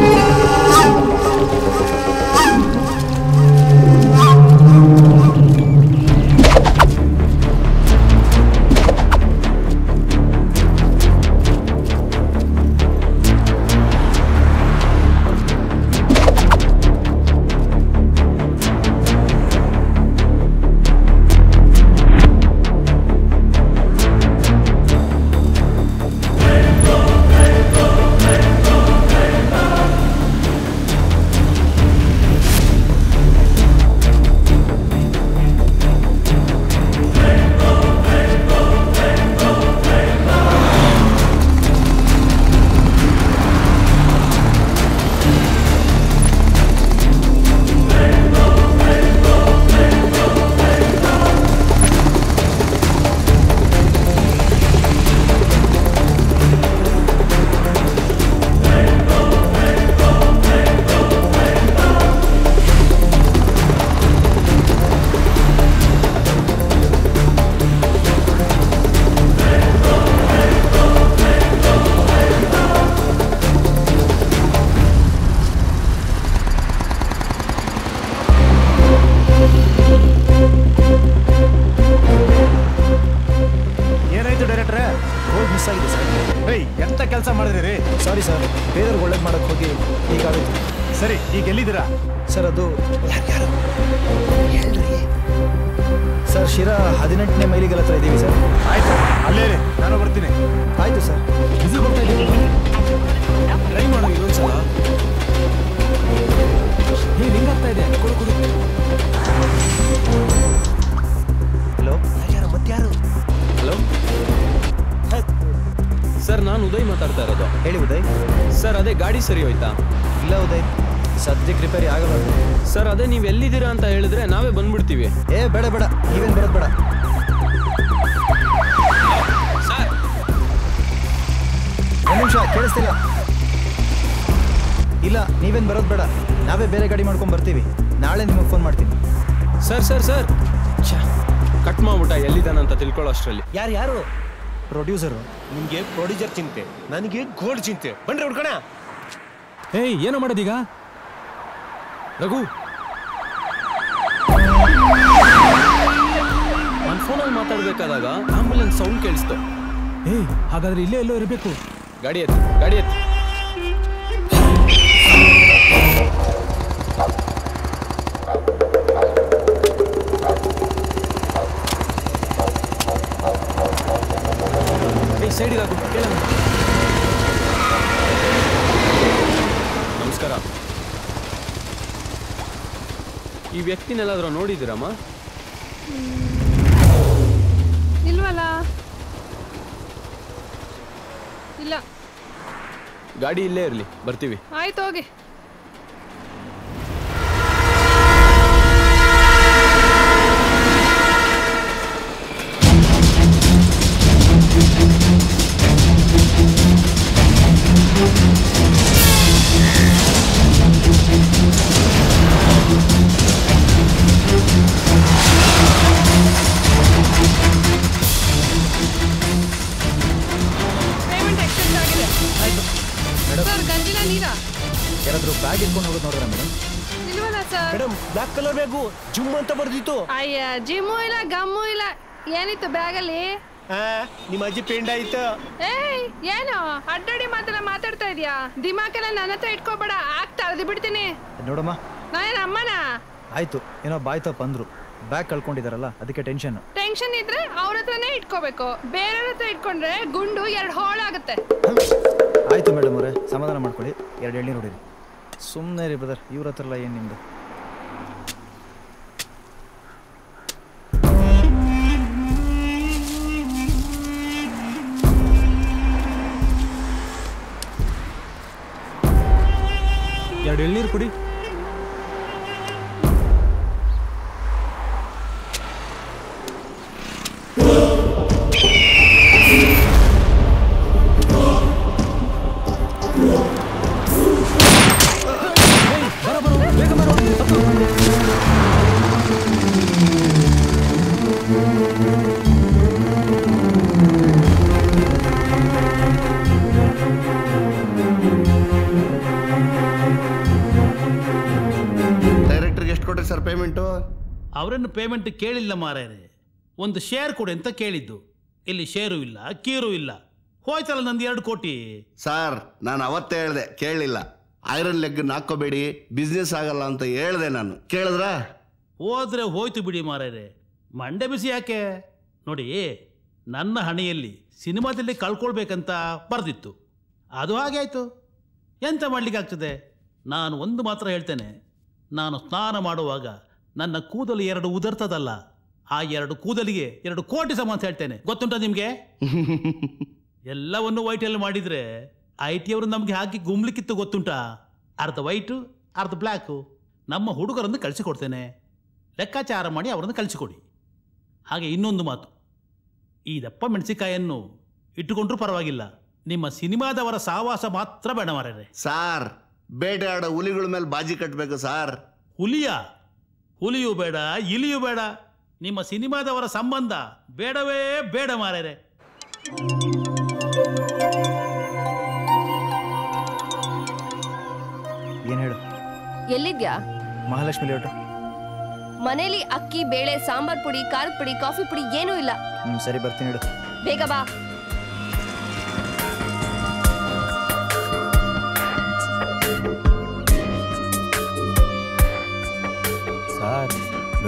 ಒಳ್ಳೇದು ಮಾಡಕ್ಕೆ ಹೋಗಿ ಹೀಗಾಗುತ್ತೆ. ಸರಿ ಈಗ ಎಲ್ಲಿದ್ದೀರಾ ಸರ್? ಅದು ಸರ್ ಶಿರಾ 18ನೇ ಮೈಲಿಗಲ್ ಹತ್ರ ಇದ್ದೀವಿ ಸರ್. ಆಯ್ತು, ಅಲ್ಲೇ ನಾನು ಬರ್ತೀನಿ. ಆಯ್ತು ಸರ್. ಬಿಸಿ ಬರ್ತಾ ಇದ್ದೀನಿ, ಟ್ರೈ ಮಾಡೋ ಇನ್ನೊಂದ್ಸಲ. ರಿಂಗ್ ಆಗ್ತಾ ಇದೆ, ಕೊಡು ಕೊಡು. ಹಲೋ, ಯಾರು ಮತ್ತಾರು? ಹಲೋ ಸರ್, ನಾನು ಉದಯ್ ಮಾತಾಡ್ತಾ ಇರೋದು. ಹೇಳಿ ಉದಯ್. ಸರ್ ಅದೇ ಗಾಡಿ ಸರಿ ಹೋಯ್ತಾ? ಇಲ್ಲ ಉದಯ್, ಸದ್ಯಕ್ಕೆ ರಿಪೇರಿ ಆಗಲ್ಲ. ಸರ್ ಅದೇ ನೀವು ಎಲ್ಲಿದ್ದೀರಾ ಅಂತ ಹೇಳಿದ್ರೆ ನಾವೇ ಬಂದ್ಬಿಡ್ತೀವಿ. ಏ ಬೇಡ ಬೇಡ, ನೀವೇನು ಬರೋದು ಬೇಡ. ಸರ್ ಒಂದು ನಿಮಿಷ, ಕೇಳಿಸ್ತಿಲ್ಲ. ಇಲ್ಲ, ನೀವೇನು ಬರೋದು ಬೇಡ, ನಾವೇ ಬೇರೆ ಗಾಡಿ ಮಾಡ್ಕೊಂಡು ಬರ್ತೀವಿ. ನಾಳೆ ನಿಮಗೆ ಫೋನ್ ಮಾಡ್ತೀನಿ. ಸರ್ ಸರ್ ಸರ್ ಕಟ್ ಮಾಡ್ಬಿಟ್ಟ ಎಲ್ಲಿದ್ದಾನಂತ ತಿಳ್ಕೊಳ್ಳೋ ಅಷ್ಟರಲ್ಲಿ. ಯಾರು? ಪ್ರೊಡ್ಯೂಸರು. ನಿಮ್ಗೆ ಪ್ರೊಡ್ಯೂಸರ್ ಚಿಂತೆ, ನನಗೆ ಗೋಲ್ಡ್ ಚಿಂತೆ. ಬನ್ರಿ ಹುಡ್ಕೋಣ. ಏಯ್, ಏನೋ ಮಾಡೋದೀಗ? ರಘು, ನನ್ನ ಫೋನಲ್ಲಿ ಮಾತಾಡ್ಬೇಕಾದಾಗ ಆಂಬುಲೆನ್ಸ್ ಸೌಂಡ್ ಕೇಳಿಸ್ತು. ಏಯ್, ಹಾಗಾದ್ರೆ ಇಲ್ಲೇ ಎಲ್ಲೋ ಇರಬೇಕು. ಗಾಡಿ ಎತ್ತು, ಗಾಡಿ ಎತ್ತು. ಸೈಡಿಗೆ ಹಾಕು, ಕೇಳೋಣ. ನಮಸ್ಕಾರ. ಈ ವ್ಯಕ್ತಿನೆಲ್ಲಾದ್ರೂ ನೋಡಿದ್ದೀರಮ್ಮ? ಇಲ್ವಲ್ಲ. ಇಲ್ಲ. ಗಾಡಿ ಇಲ್ಲೇ ಇರಲಿ, ಬರ್ತೀವಿ. ಆಯ್ತು, ಹೋಗಿ. ಸರ್, ಗಂಜಿನ ನೀರಾ? ಯಾರಾದ್ರೂ ಬ್ಯಾಗ್ ಇಟ್ಕೊಂಡು ಹೋಗೋದು ನೋಡ್ರ ಮೇಡಮ್? ಇಲ್ವಲ್ಲ sir. Madam, black colour bag gym ಅಂತ ಬರ್ದಿತ್ತು. ಅಯ್ಯ, ಜಿಮ್ಮು ಇಲ್ಲ, ಗಮ್ಮು ಇಲ್ಲ. ಏನಿತ್ತು ಬ್ಯಾಗಲ್ಲಿ? ನಿಮ್ಮ ಅಜ್ಜಿ ಪೇಂಡ್ ಆಯ್ತು. ಏಯ್, ಏನು ಅಡ್ಡಾಡಿ ಮಾತಾಡ್ತಾ ಇದೀಯಾ? ದಿಮಾಕೆಲ್ಲ ನನ್ನ ಹತ್ರ ಇಟ್ಕೋಬೇಡ, ತಳ್ದು ಬಿಡ್ತೀನಿ. ನೋಡಮ್ಮ, ನಾನೇನು ಅಮ್ಮನ? ಆಯ್ತು, ಏನೋ ಬಾಯ್ ತಪ್ಪ ಅಂದ್ರು. ಬ್ಯಾಗ್ ಕಳ್ಕೊಂಡಿದಾರಲ್ಲ, ಅದಕ್ಕೆ ಟೆನ್ಷನ್. ಟೆನ್ಷನ್ ಇದ್ರೆ ಅವ್ರ ಹತ್ರನೇ ಇಟ್ಕೋಬೇಕು. ಬೇರೆಯವ್ರ ಹತ್ರ ಇಟ್ಕೊಂಡ್ರೆ ಗುಂಡು 2 ಹೋಳಾಗುತ್ತೆ. ಆಯ್ತು ಮೇಡಮ್ ಅವರೇ, ಸಮಾಧಾನ ಮಾಡ್ಕೊಳ್ಳಿ. 2 ಎಳ್ನೀರು ನೋಡಿರಿ. ಸುಮ್ಮನೆ ರೀ ಬ್ರದರ್, ಇವ್ರ ಹತ್ರ ಎಲ್ಲ ಏನು ನಿಮ್ದು? ಎರಡು ಎಳ್ನೀರು ಕುಡಿ. ಅವರನ್ನು ಪೇಮೆಂಟ್ ಕೇಳಿಲ್ಲ ಮಾರಾಯರೆ. ಒಂದು ಶೇರ್ ಕೊಡಿ ಅಂತ ಕೇಳಿದ್ದು. ಇಲ್ಲಿ ಶೇರು ಇಲ್ಲ, ಕೀರು ಇಲ್ಲ. ಹೋಯ್ತಲ್ಲ ನಂದು 2 ಕೋಟಿ. ಸರ್, ನಾನು ಅವತ್ತೇ ಹೇಳಿದೆ, ಕೇಳಲಿಲ್ಲ. ಐರನ್ ಲೆಗ್ ಹಾಕೋಬೇಡಿ, ಬಿಸ್ನೆಸ್ ಆಗಲ್ಲ ಅಂತ ಹೇಳಿದೆ ನಾನು. ಕೇಳಿದ್ರ? ಹೋದ್ರೆ ಹೋಯ್ತು ಬಿಡಿ ಮಾರಾಯರೆ, ಮಂಡೆ ಬಿಸಿ ಯಾಕೆ? ನೋಡಿ, ನನ್ನ ಹಣೆಯಲ್ಲಿ ಸಿನಿಮಾದಲ್ಲಿ ಕಳ್ಕೊಳ್ಬೇಕಂತ ಬರ್ದಿತ್ತು. ಅದು ಹಾಗೆ ಆಯಿತು. ಎಂತ ಮಾಡ್ಲಿಕ್ಕಾಗ್ತದೆ? ನಾನು ಒಂದು ಮಾತ್ರ ಹೇಳ್ತೇನೆ, ನಾನು ಸ್ನಾನ ಮಾಡುವಾಗ ನನ್ನ ಕೂದಲು 2 ಉದರ್ತದಲ್ಲ, ಆ 2 ಕೂದಲಿಗೆ 2 ಕೋಟಿ ಸಮ ಅಂತ ಹೇಳ್ತೇನೆ. ಗೊತ್ತುಂಟ ನಿಮಗೆ? ಎಲ್ಲವನ್ನು ವೈಟಲ್ಲಿ ಮಾಡಿದರೆ IT ಅವರು ನಮಗೆ ಹಾಕಿ ಗುಮ್ಲಿಕ್ಕಿತ್ತು, ಗೊತ್ತುಂಟಾ? ಅರ್ಧ ವೈಟು ಅರ್ಧ ಬ್ಲ್ಯಾಕು. ನಮ್ಮ ಹುಡುಗರನ್ನು ಕಳಿಸಿಕೊಡ್ತೇನೆ, ಲೆಕ್ಕಾಚಾರ ಮಾಡಿ ಅವರನ್ನು ಕಳಿಸಿಕೊಡಿ. ಹಾಗೆ ಇನ್ನೊಂದು ಮಾತು, ಈ ದಪ್ಪ ಮೆಣಸಿಕಾಯನ್ನು ಇಟ್ಟುಕೊಂಡ್ರೂ ಪರವಾಗಿಲ್ಲ, ನಿಮ್ಮ ಸಿನಿಮಾದವರ ಸಾವಾಸ ಮಾತ್ರ ಬೇಡ ಮಾರ್ರೆ. ಸಾರ್, ಬೇಟೆಯಾಡೋ ಹುಲಿಗಳ ಮೇಲೆ ಬಾಜಿ ಕಟ್ಟಬೇಕು ಸಾರ್. ಹುಲಿಯೂ ಬೇಡ, ಇಲಿಯೂ ಬೇಡ, ನಿಮ್ಮ ಸಿನಿಮಾದವರ ಸಂಬಂಧ ಬೇಡವೇ ಬೇಡ ಮಾರ್ರೆ. ಏನ್ ಹೇಳು? ಎಲ್ಲಿದ್ಯಾ? ಮಹಾಲಕ್ಷ್ಮಿ ಲೇಔಟ್. ಮನೇಲಿ ಅಕ್ಕಿ, ಬೇಳೆ, ಸಾಂಬಾರ್ ಪುಡಿ, ಖಾರದ ಪುಡಿ, ಕಾಫಿ ಪುಡಿ ಏನೂ ಇಲ್ಲ. ಸರಿ, ಬರ್ತೀನಿ ಹೇಳು. ಬೇಗ ಬಾ.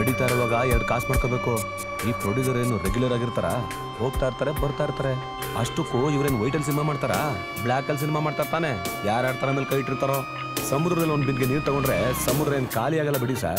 ನಡೀತಾ ಇರುವಾಗ 2 ಕಾಸು ಮಾಡ್ಕೋಬೇಕು. ಈ ಪ್ರೊಡ್ಯೂಸರ್ ಏನು ರೆಗ್ಯುಲರ್ ಆಗಿರ್ತಾರ? ಹೋಗ್ತಾ ಇರ್ತಾರೆ ಬರ್ತಾ ಇರ್ತಾರೆ. ಅಷ್ಟಕ್ಕೂ ಇವ್ರೇನು ವೈಟಲ್ ಸಿನಿಮಾ ಮಾಡ್ತಾರಾ? ಬ್ಲ್ಯಾಕ್ ಅಲ್ಲಿ ಸಿನಿಮಾ ಮಾಡ್ತಾರ ತಾನೆ. ಯಾರ ತರ ಮೇಲೆ ಕೈ ಇಟ್ಟಿರ್ತಾರೋ. ಸಮುದ್ರದಲ್ಲಿ ಒಂದು ಬಿದ್ದಿಗೆ ನೀರು ತಗೊಂಡ್ರೆ ಸಮುದ್ರ ಏನು ಖಾಲಿ ಆಗಲ್ಲ ಬಿಡಿ ಸರ್.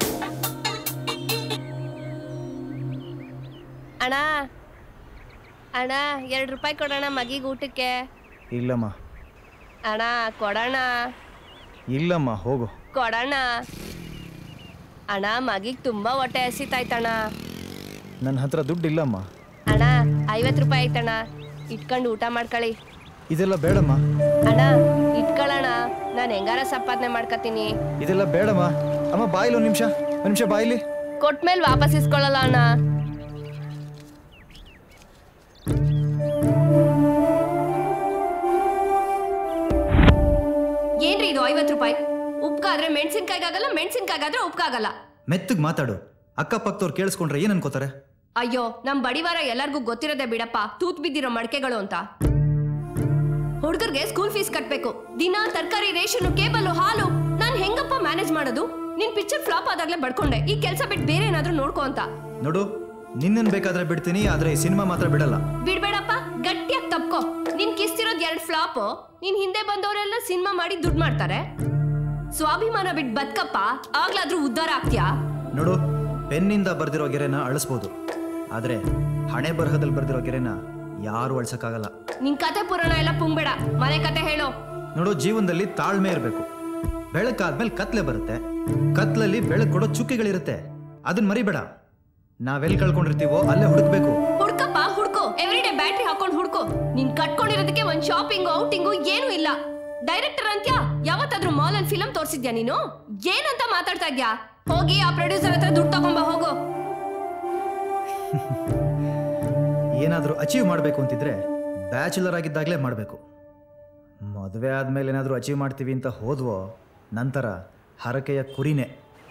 ಅಣ್ಣ ಅಣ್ಣ 2 ರೂಪಾಯಿ ಕೊಡೋಣ ಮಗಿಗೆ ಊಟಕ್ಕೆ. ಇಲ್ಲಮ್ಮ. ಅಣ್ಣ ಕೊಡೋಣ. ಇಲ್ಲಮ್ಮ, ಹೋಗು. ಕೊಡೋಣ ಅಣ್ಣ, ಮಗಿಗೆ ತುಂಬಾ ಹೊಟ್ಟೆ ಹಸಿತಾಯ್ತಣ್ಣ. ನನ್ನ ಹತ್ರ ದುಡ್ಡು ಇಲ್ಲಮ್ಮ. ಅಣ್ಣ 50 ರೂಪಾಯಿ ಐತಣ್ಣ, ಇಟ್ಕೊಂಡು ಊಟ ಮಾಡ್ಕೊಳ್ಳಿ. ಇದೆಲ್ಲ ಬೇಡಮ್ಮ. ಅಣ್ಣ ಇಟ್ಕೊಳ್ಳೋಣ, ನಾನು ಹೆಂಗಾರ ಸಂಪಾದನೆ ಮಾಡ್ಕೊತೀನಿ. ಇದೆಲ್ಲ ಬೇಡಮ್ಮ. ಅಮ್ಮ ಬಾಯಿಲಿ ಒಂದು ನಿಮಿಷ ಬಾಯಿಲಿ. ಕೊಟ್ಮೇಲೆ ವಾಪಸ್ ಇಸ್ಕೊಳ್ಳಲ್ಲ ಅಣ್ಣ. ಏನ್ರಿ ಇದು 50 ರೂಪಾಯಿ? ಉಪ್ಕಾದ್ರೆ ಮೆಣಸಿನ್ಕಾಯಿಗಾಗಲ್ಲ, ಮೆಣಸಿನ್ಕಾಯಿಗಾದ್ರೆ ಉಪ್ಕಾಗಲ್ಲ. ಮೆತ್ತಗ್ ಮಾತಾಡು. ಅಕ್ಕಪಕ್ಕದವ್ರು ಕೇಳಿಸ್ಕೊಂಡ್ರೆ ಏನ್ ಅನ್ಕೋತಾರೆ? ಅಯ್ಯೋ, ನಮ್ ಬಡಿವಾರ ಎಲ್ಲರಿಗೂ ಗೊತ್ತಿರೋದೇ ಬಿಡಪ್ಪ, ತೂತ್ ಬಿದ್ದಿರೋ ಮಡಕೆಗಳು ಅಂತ. ಹುಡುಗರ್ಗೆ ಸ್ಕೂಲ್ ಫೀಸ್ ಕಟ್ಬೇಕು, ದಿನ ತರಕಾರಿ, ರೇಷನ್, ಕೇಬಲ್, ಹಾಲು. ನಾನ್ ಹೆಂಗಪ್ಪ ಮ್ಯಾನೇಜ್ ಮಾಡೋದು? ನಿನ್ ಪಿಕ್ಚರ್ ಫ್ಲಾಪ್ ಆದಾಗ್ಲೇ ಬಡ್ಕೊಂಡೆ, ಈ ಕೆಲಸ ಬಿಟ್ಟು ಬೇರೆ ಏನಾದ್ರೂ ನೋಡ್ಕೋ ಅಂತ. ನೋಡು, ನಿನ್ನನ್ ಬೇಕಾದ್ರೆ ಬಿಡ್ತೀನಿ, ಆದ್ರೆ ಈ ಸಿನಿಮಾ ಮಾತ್ರ ಬಿಡಲ್ಲ. ಬಿಡ್ಬೇಡಪ್ಪ, ಗಟ್ಟಿಯಾಗಿ ತಪ್ಕೋ. ನಿನ್ ಕಿಸ್ತಿರೋದ್ 2 ಫ್ಲಾಪ್. ನಿನ್ ಹಿಂದೆ ಬಂದವರೆಲ್ಲ ಸಿನಿಮಾ ಮಾಡಿ ದುಡ್ಡು ಮಾಡ್ತಾರೆ. ಸ್ವಾಭಿಮಾನ ಬಿಟ್ಟು ಬದುಕಪ್ಪ, ಆಗ್ಲಾದ್ರೂ ಉದ್ಧಾರ ಆಗ್ತೀಯಾ? ನೋಡು, ಪೆನ್ನಿಂದ ಬರ್ದಿರೋ ಗೆರೆನ ಅಳಿಸ್ಬೋದು, ಆದ್ರೆ ಹಣೆ ಬರಹದಲ್ಲಿ ಬರ್ದಿರೋ ಗೆರೆನ ಯಾರು ಅಳ್ಸಕ್ಕಾಗಲ್ಲ. ನಿನ್ ಕತೆ ಪುರಾಣ ಎಲ್ಲ ಪುಂಬೇಡ, ಮನೆ ಕತೆ ಹೇಳೋ. ನೋಡು, ಜೀವನದಲ್ಲಿ ತಾಳ್ಮೆ ಇರಬೇಕು. ಬೆಳಕಾದ್ಮೇಲೆ ಕತ್ಲೆ ಬರುತ್ತೆ, ಕತ್ಲಲ್ಲಿ ಬೆಳಕು ಕೊಡೋ ಚುಕ್ಕಿಗಳಿರುತ್ತೆ, ಅದನ್ನ ಮರಿಬೇಡ. ನಾವೆಲ್ಲಿ ಕಳ್ಕೊಂಡಿರ್ತೀವೋ ಅಲ್ಲೇ ಹುಡುಕ್ಬೇಕು. ಹುಡ್ಕಪ್ಪ ಹುಡ್ಕೋ, ಎವ್ರಿಡೇ ಬ್ಯಾಟ್ರಿ ಹಾಕೊಂಡು ಹುಡ್ಕೋ. ನೀನ್ ಕಟ್ಕೊಂಡಿರೋದಕ್ಕೆ ಒಂದ್ ಶಾಪಿಂಗು ಔಟಿಂಗು ಏನೂ ಇಲ್ಲ. ಡೈರೆಕ್ಟರ್ ಅಂತ್ಯಾ? ಯಾವತ್ತಾದ್ರೂ ಮಾಲ್ ಅಲ್ಲಿ ಫಿಲಂ ತೋರಿಸಿದ್ಯಾ ನೀನು? ಏನಂತ ಮಾತಾಡ್ತಾ ಇದ್ಯಾ? ಹೋಗಿ ಆ ಪ್ರೊಡ್ಯೂಸರ್ ಹತ್ರ ದುಡ್ಡು ತಗೊಂಬ ಹೋಗು. ಏನಾದ್ರೂ ಅಚೀವ್ ಮಾಡ್ಬೇಕು ಅಂತಿದ್ರೆ ಬ್ಯಾಚುಲರ್ ಆಗಿದ್ದಾಗಲೇ ಮಾಡಬೇಕು. ಮದುವೆ ಆದ್ಮೇಲೆ ಏನಾದ್ರೂ ಅಚೀವ್ ಮಾಡ್ತೀವಿ ಅಂತ ಹೋದ್ವೋ, ನಂತರ ಹರಕೆಯ ಕುರಿನೇ.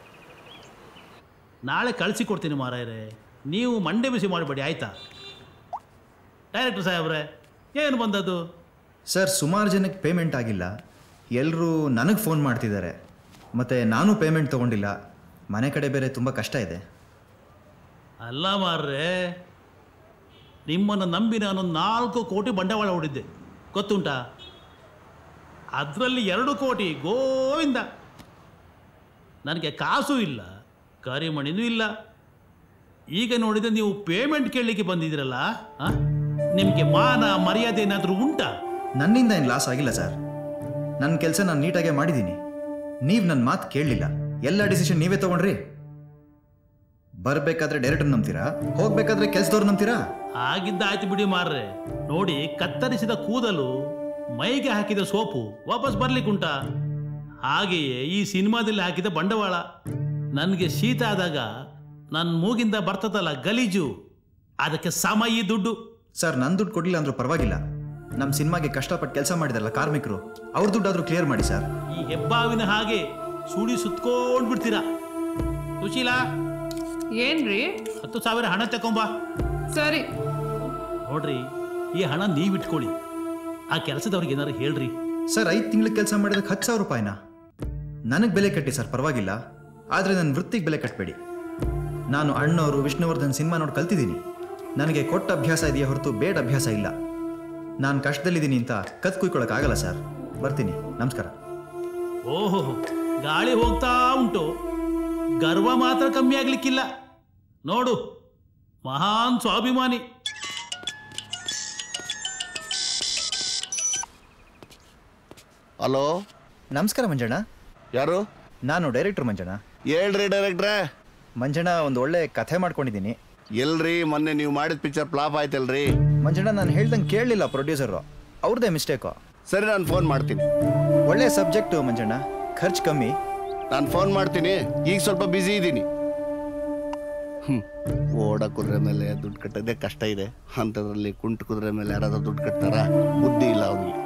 ನಾಳೆ ಕಳಿಸಿಕೊಡ್ತೀನಿ ಮಾರಾಯರೇ, ನೀವು ಮಂಡೆ ಬಿಸಿ ಮಾಡಬೇಡಿ ಆಯ್ತಾ? ಡೈರೆಕ್ಟರ್ ಸಾಹೇಬ್ರೆ, ಏನು ಬಂದದ್ದು? ಸರ್, ಸುಮಾರು ಜನಕ್ಕೆ ಪೇಮೆಂಟ್ ಆಗಿಲ್ಲ. ಎಲ್ಲರೂ ನನಗೆ ಫೋನ್ ಮಾಡ್ತಿದ್ದಾರೆ. ಮತ್ತು ನಾನು ಪೇಮೆಂಟ್ ತೊಗೊಂಡಿಲ್ಲ. ಮನೆ ಕಡೆ ಬೇರೆ ತುಂಬ ಕಷ್ಟ ಇದೆ. ಅಲ್ಲ ಮಾರ್ರೆ, ನಿಮ್ಮನ್ನು ನಂಬಿ ನಾನು 4 ಕೋಟಿ ಬಂಡವಾಳ ಹೂಡಿದ್ದೆ, ಗೊತ್ತುಂಟಾ? ಅದರಲ್ಲಿ 2 ಕೋಟಿ ಗೋವಿಂದ. ನನಗೆ ಕಾಸು ಇಲ್ಲ, ಕರಿಮಣಿನೂ ಇಲ್ಲ. ಈಗ ನೋಡಿದರೆ ನೀವು ಪೇಮೆಂಟ್ ಕೇಳಲಿಕ್ಕೆ ಬಂದಿದ್ದೀರಲ್ಲ, ನಿಮಗೆ ಮಾನ ಮರ್ಯಾದೆ ಏನಾದರೂ ಉಂಟಾ? ನನ್ನಿಂದ ಏನು ಲಾಸ್ ಆಗಿಲ್ಲ ಸರ್. ನನ್ನ ಕೆಲಸ ನಾನು ನೀಟಾಗೆ ಮಾಡಿದ್ದೀನಿ. ನೀವು ನನ್ನ ಮಾತು ಕೇಳಲಿಲ್ಲ, ಎಲ್ಲ ಡಿಸಿಷನ್ ನೀವೇ ತೊಗೊಂಡ್ರಿ. ಬರಬೇಕಾದ್ರೆ ಡೈರೆಕ್ಟರ್ ನಂಬ್ತೀರಾ, ಹೋಗ್ಬೇಕಾದ್ರೆ ಕೆಲಸದವ್ರು ನಂಬ್ತೀರಾ? ಆಗಿದ್ದಾಯ್ತು ಬಿಡಿ ಮಾರ್ರೆ. ನೋಡಿ, ಕತ್ತರಿಸಿದ ಕೂದಲು ಮೈಗೆ ಹಾಕಿದ ಸೋಪು ವಾಪಸ್ ಬರ್ಲಿಕ್ಕುಂಟಾ? ಹಾಗೆಯೇ ಈ ಸಿನಿಮಾದಲ್ಲಿ ಹಾಕಿದ ಬಂಡವಾಳ. ನನಗೆ ಶೀತ ಆದಾಗ ನನ್ನ ಮೂಗಿಂದ ಬರ್ತದಲ್ಲ ಗಲೀಜು, ಅದಕ್ಕೆ ಸಮ ಈ ದುಡ್ಡು. ಸರ್, ನನ್ನ ದುಡ್ಡು ಕೊಡಲಿಲ್ಲ ಅಂದ್ರೂ ಪರವಾಗಿಲ್ಲ. ನಮ್ಮ ಸಿನಿಮಾಗೆ ಕಷ್ಟಪಟ್ಟು ಕೆಲಸ ಮಾಡಿದಾರಲ್ಲ ಕಾರ್ಮಿಕರು, ಅವ್ರ ದುಡ್ಡಾದ್ರೂ ಕ್ಲಿಯರ್ ಮಾಡಿ ಸರ್. ಈ ಹೆಬ್ಬಾವಿನ ಹಾಗೆ ಸುಡಿ ಸುತ್ಕೊಂಡ್ ಬಿಡ್ತೀರಾ. ಸುಶೀಲಾ, ಏನ್ರಿ? 10,000 ಹಣ ತಕೊಂಬ. ಸರಿ. ನೋಡ್ರಿ, ಈ ಹಣ ನೀವಿಟ್ಕೊಳ್ಳಿ. ಆ ಕೆಲಸದವ್ರಿಗೆ ಏನಾರು ಹೇಳ್ರಿ. ಸರ್, 5 ತಿಂಗಳ ಕೆಲಸ ಮಾಡಿದಕ್ಕೆ 10,000 ರೂಪಾಯಿನ? ನನಗೆ ಬೆಲೆ ಕಟ್ಟಿ ಸರ್, ಪರವಾಗಿಲ್ಲ. ಆದರೆ ನನ್ನ ವೃತ್ತಿಗೆ ಬೆಲೆ ಕಟ್ಟಬೇಡಿ. ನಾನು ಅಣ್ಣವರು ವಿಷ್ಣುವರ್ಧನ್ ಸಿನಿಮಾ ನೋಡಿ ಕಲ್ತಿದ್ದೀನಿ. ನನಗೆ ಕೊಟ್ಟ ಅಭ್ಯಾಸ ಇದೆಯೇ ಹೊರತು ಬೇಡ ಅಭ್ಯಾಸ ಇಲ್ಲ. ನಾನು ಕಷ್ಟದಲ್ಲಿದ್ದೀನಿ ಅಂತ ಕತ್ ಕುಯ್ಕೊಳ್ಳೋಕ್ಕಾಗಲ್ಲ ಸರ್. ಬರ್ತೀನಿ, ನಮಸ್ಕಾರ. ಓಹೋ, ಗಾಳಿ ಹೋಗ್ತಾ ಉಂಟು, ಗರ್ವ ಮಾತ್ರ ಕಮ್ಮಿ ಆಗ್ಲಿಕ್ಕಿಲ್ಲ. ನೋಡು, ಮಹಾನ್ ಸ್ವಾಭಿಮಾನಿ. ಹಲೋ, ನಮಸ್ಕಾರ ಮಂಜಣ್ಣ. ಯಾರು? ನಾನು ಡೈರೆಕ್ಟರ್ ಮಂಜಣ್ಣ. ಹೇಳ್ರಿ ಡೈರೆಕ್ಟ್ರೆ. ಮಂಜಣ್ಣ, ಒಂದು ಒಳ್ಳೆ ಕಥೆ ಮಾಡ್ಕೊಂಡಿದ್ದೀನಿ. ಎಲ್ರಿ, ಮೊನ್ನೆ ನೀವು ಮಾಡಿದ ಪಿಕ್ಚರ್ ಫ್ಲಾಪ್ ಆಯ್ತಲ್ರಿ? ಮಂಜಣ್ಣ, ನಾನು ಹೇಳ್ದಂಗೆ ಕೇಳಲಿಲ್ಲ ಪ್ರೊಡ್ಯೂಸರು, ಅವ್ರದ್ದೇ ಮಿಸ್ಟೇಕು. ಸರಿ, ನಾನು ಫೋನ್ ಮಾಡ್ತೀನಿ. ಒಳ್ಳೆ ಸಬ್ಜೆಕ್ಟು ಮಂಜಣ್ಣ, ಖರ್ಚು ಕಮ್ಮಿ. ನಾನು ಫೋನ್ ಮಾಡ್ತೀನಿ, ಈಗ ಸ್ವಲ್ಪ ಬ್ಯುಸಿ ಇದ್ದೀನಿ. ಓಡ ಕುದುರೆ ಮೇಲೆ ದುಡ್ಡು ಕಟ್ಟೋದೇ ಕಷ್ಟ ಇದೆ, ಅಂಥದ್ರಲ್ಲಿ ಕುಂಟು ಕುದುರೆ ಮೇಲೆ ಯಾರಾದ್ರೂ ದುಡ್ಡು ಕಟ್ತಾರ? ಬುದ್ಧಿ ಇಲ್ಲ ಅವನಿಗೆ.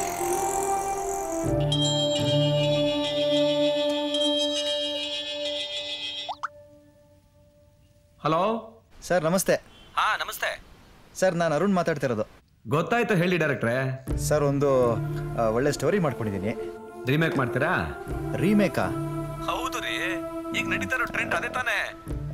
ಹಲೋ ಸರ್, ನಮಸ್ತೆ. ಹಾ, ನಮಸ್ತೆ ಸರ್, ನಾನು ಅರುಣ್ ಮಾತಾಡ್ತಿರೋದು. ಗೊತ್ತಾಯ್ತು, ಹೇಳಿ ಡೈರೆಕ್ಟ್ರೆ. ಸರ್, ಒಂದು ಒಳ್ಳೆ ಸ್ಟೋರಿ ಮಾಡ್ಕೊಂಡಿದ್ದೀನಿ. ರೀಮೇಕ್ ಮಾಡ್ತೀರಾ? ರೀಮೇಕಾ? ಹೌದು ರೀ, ಈಗ ನಡೀತಾ ಇರೋ ಟ್ರೆಂಡ್ ಅದೇ ತಾನೇ.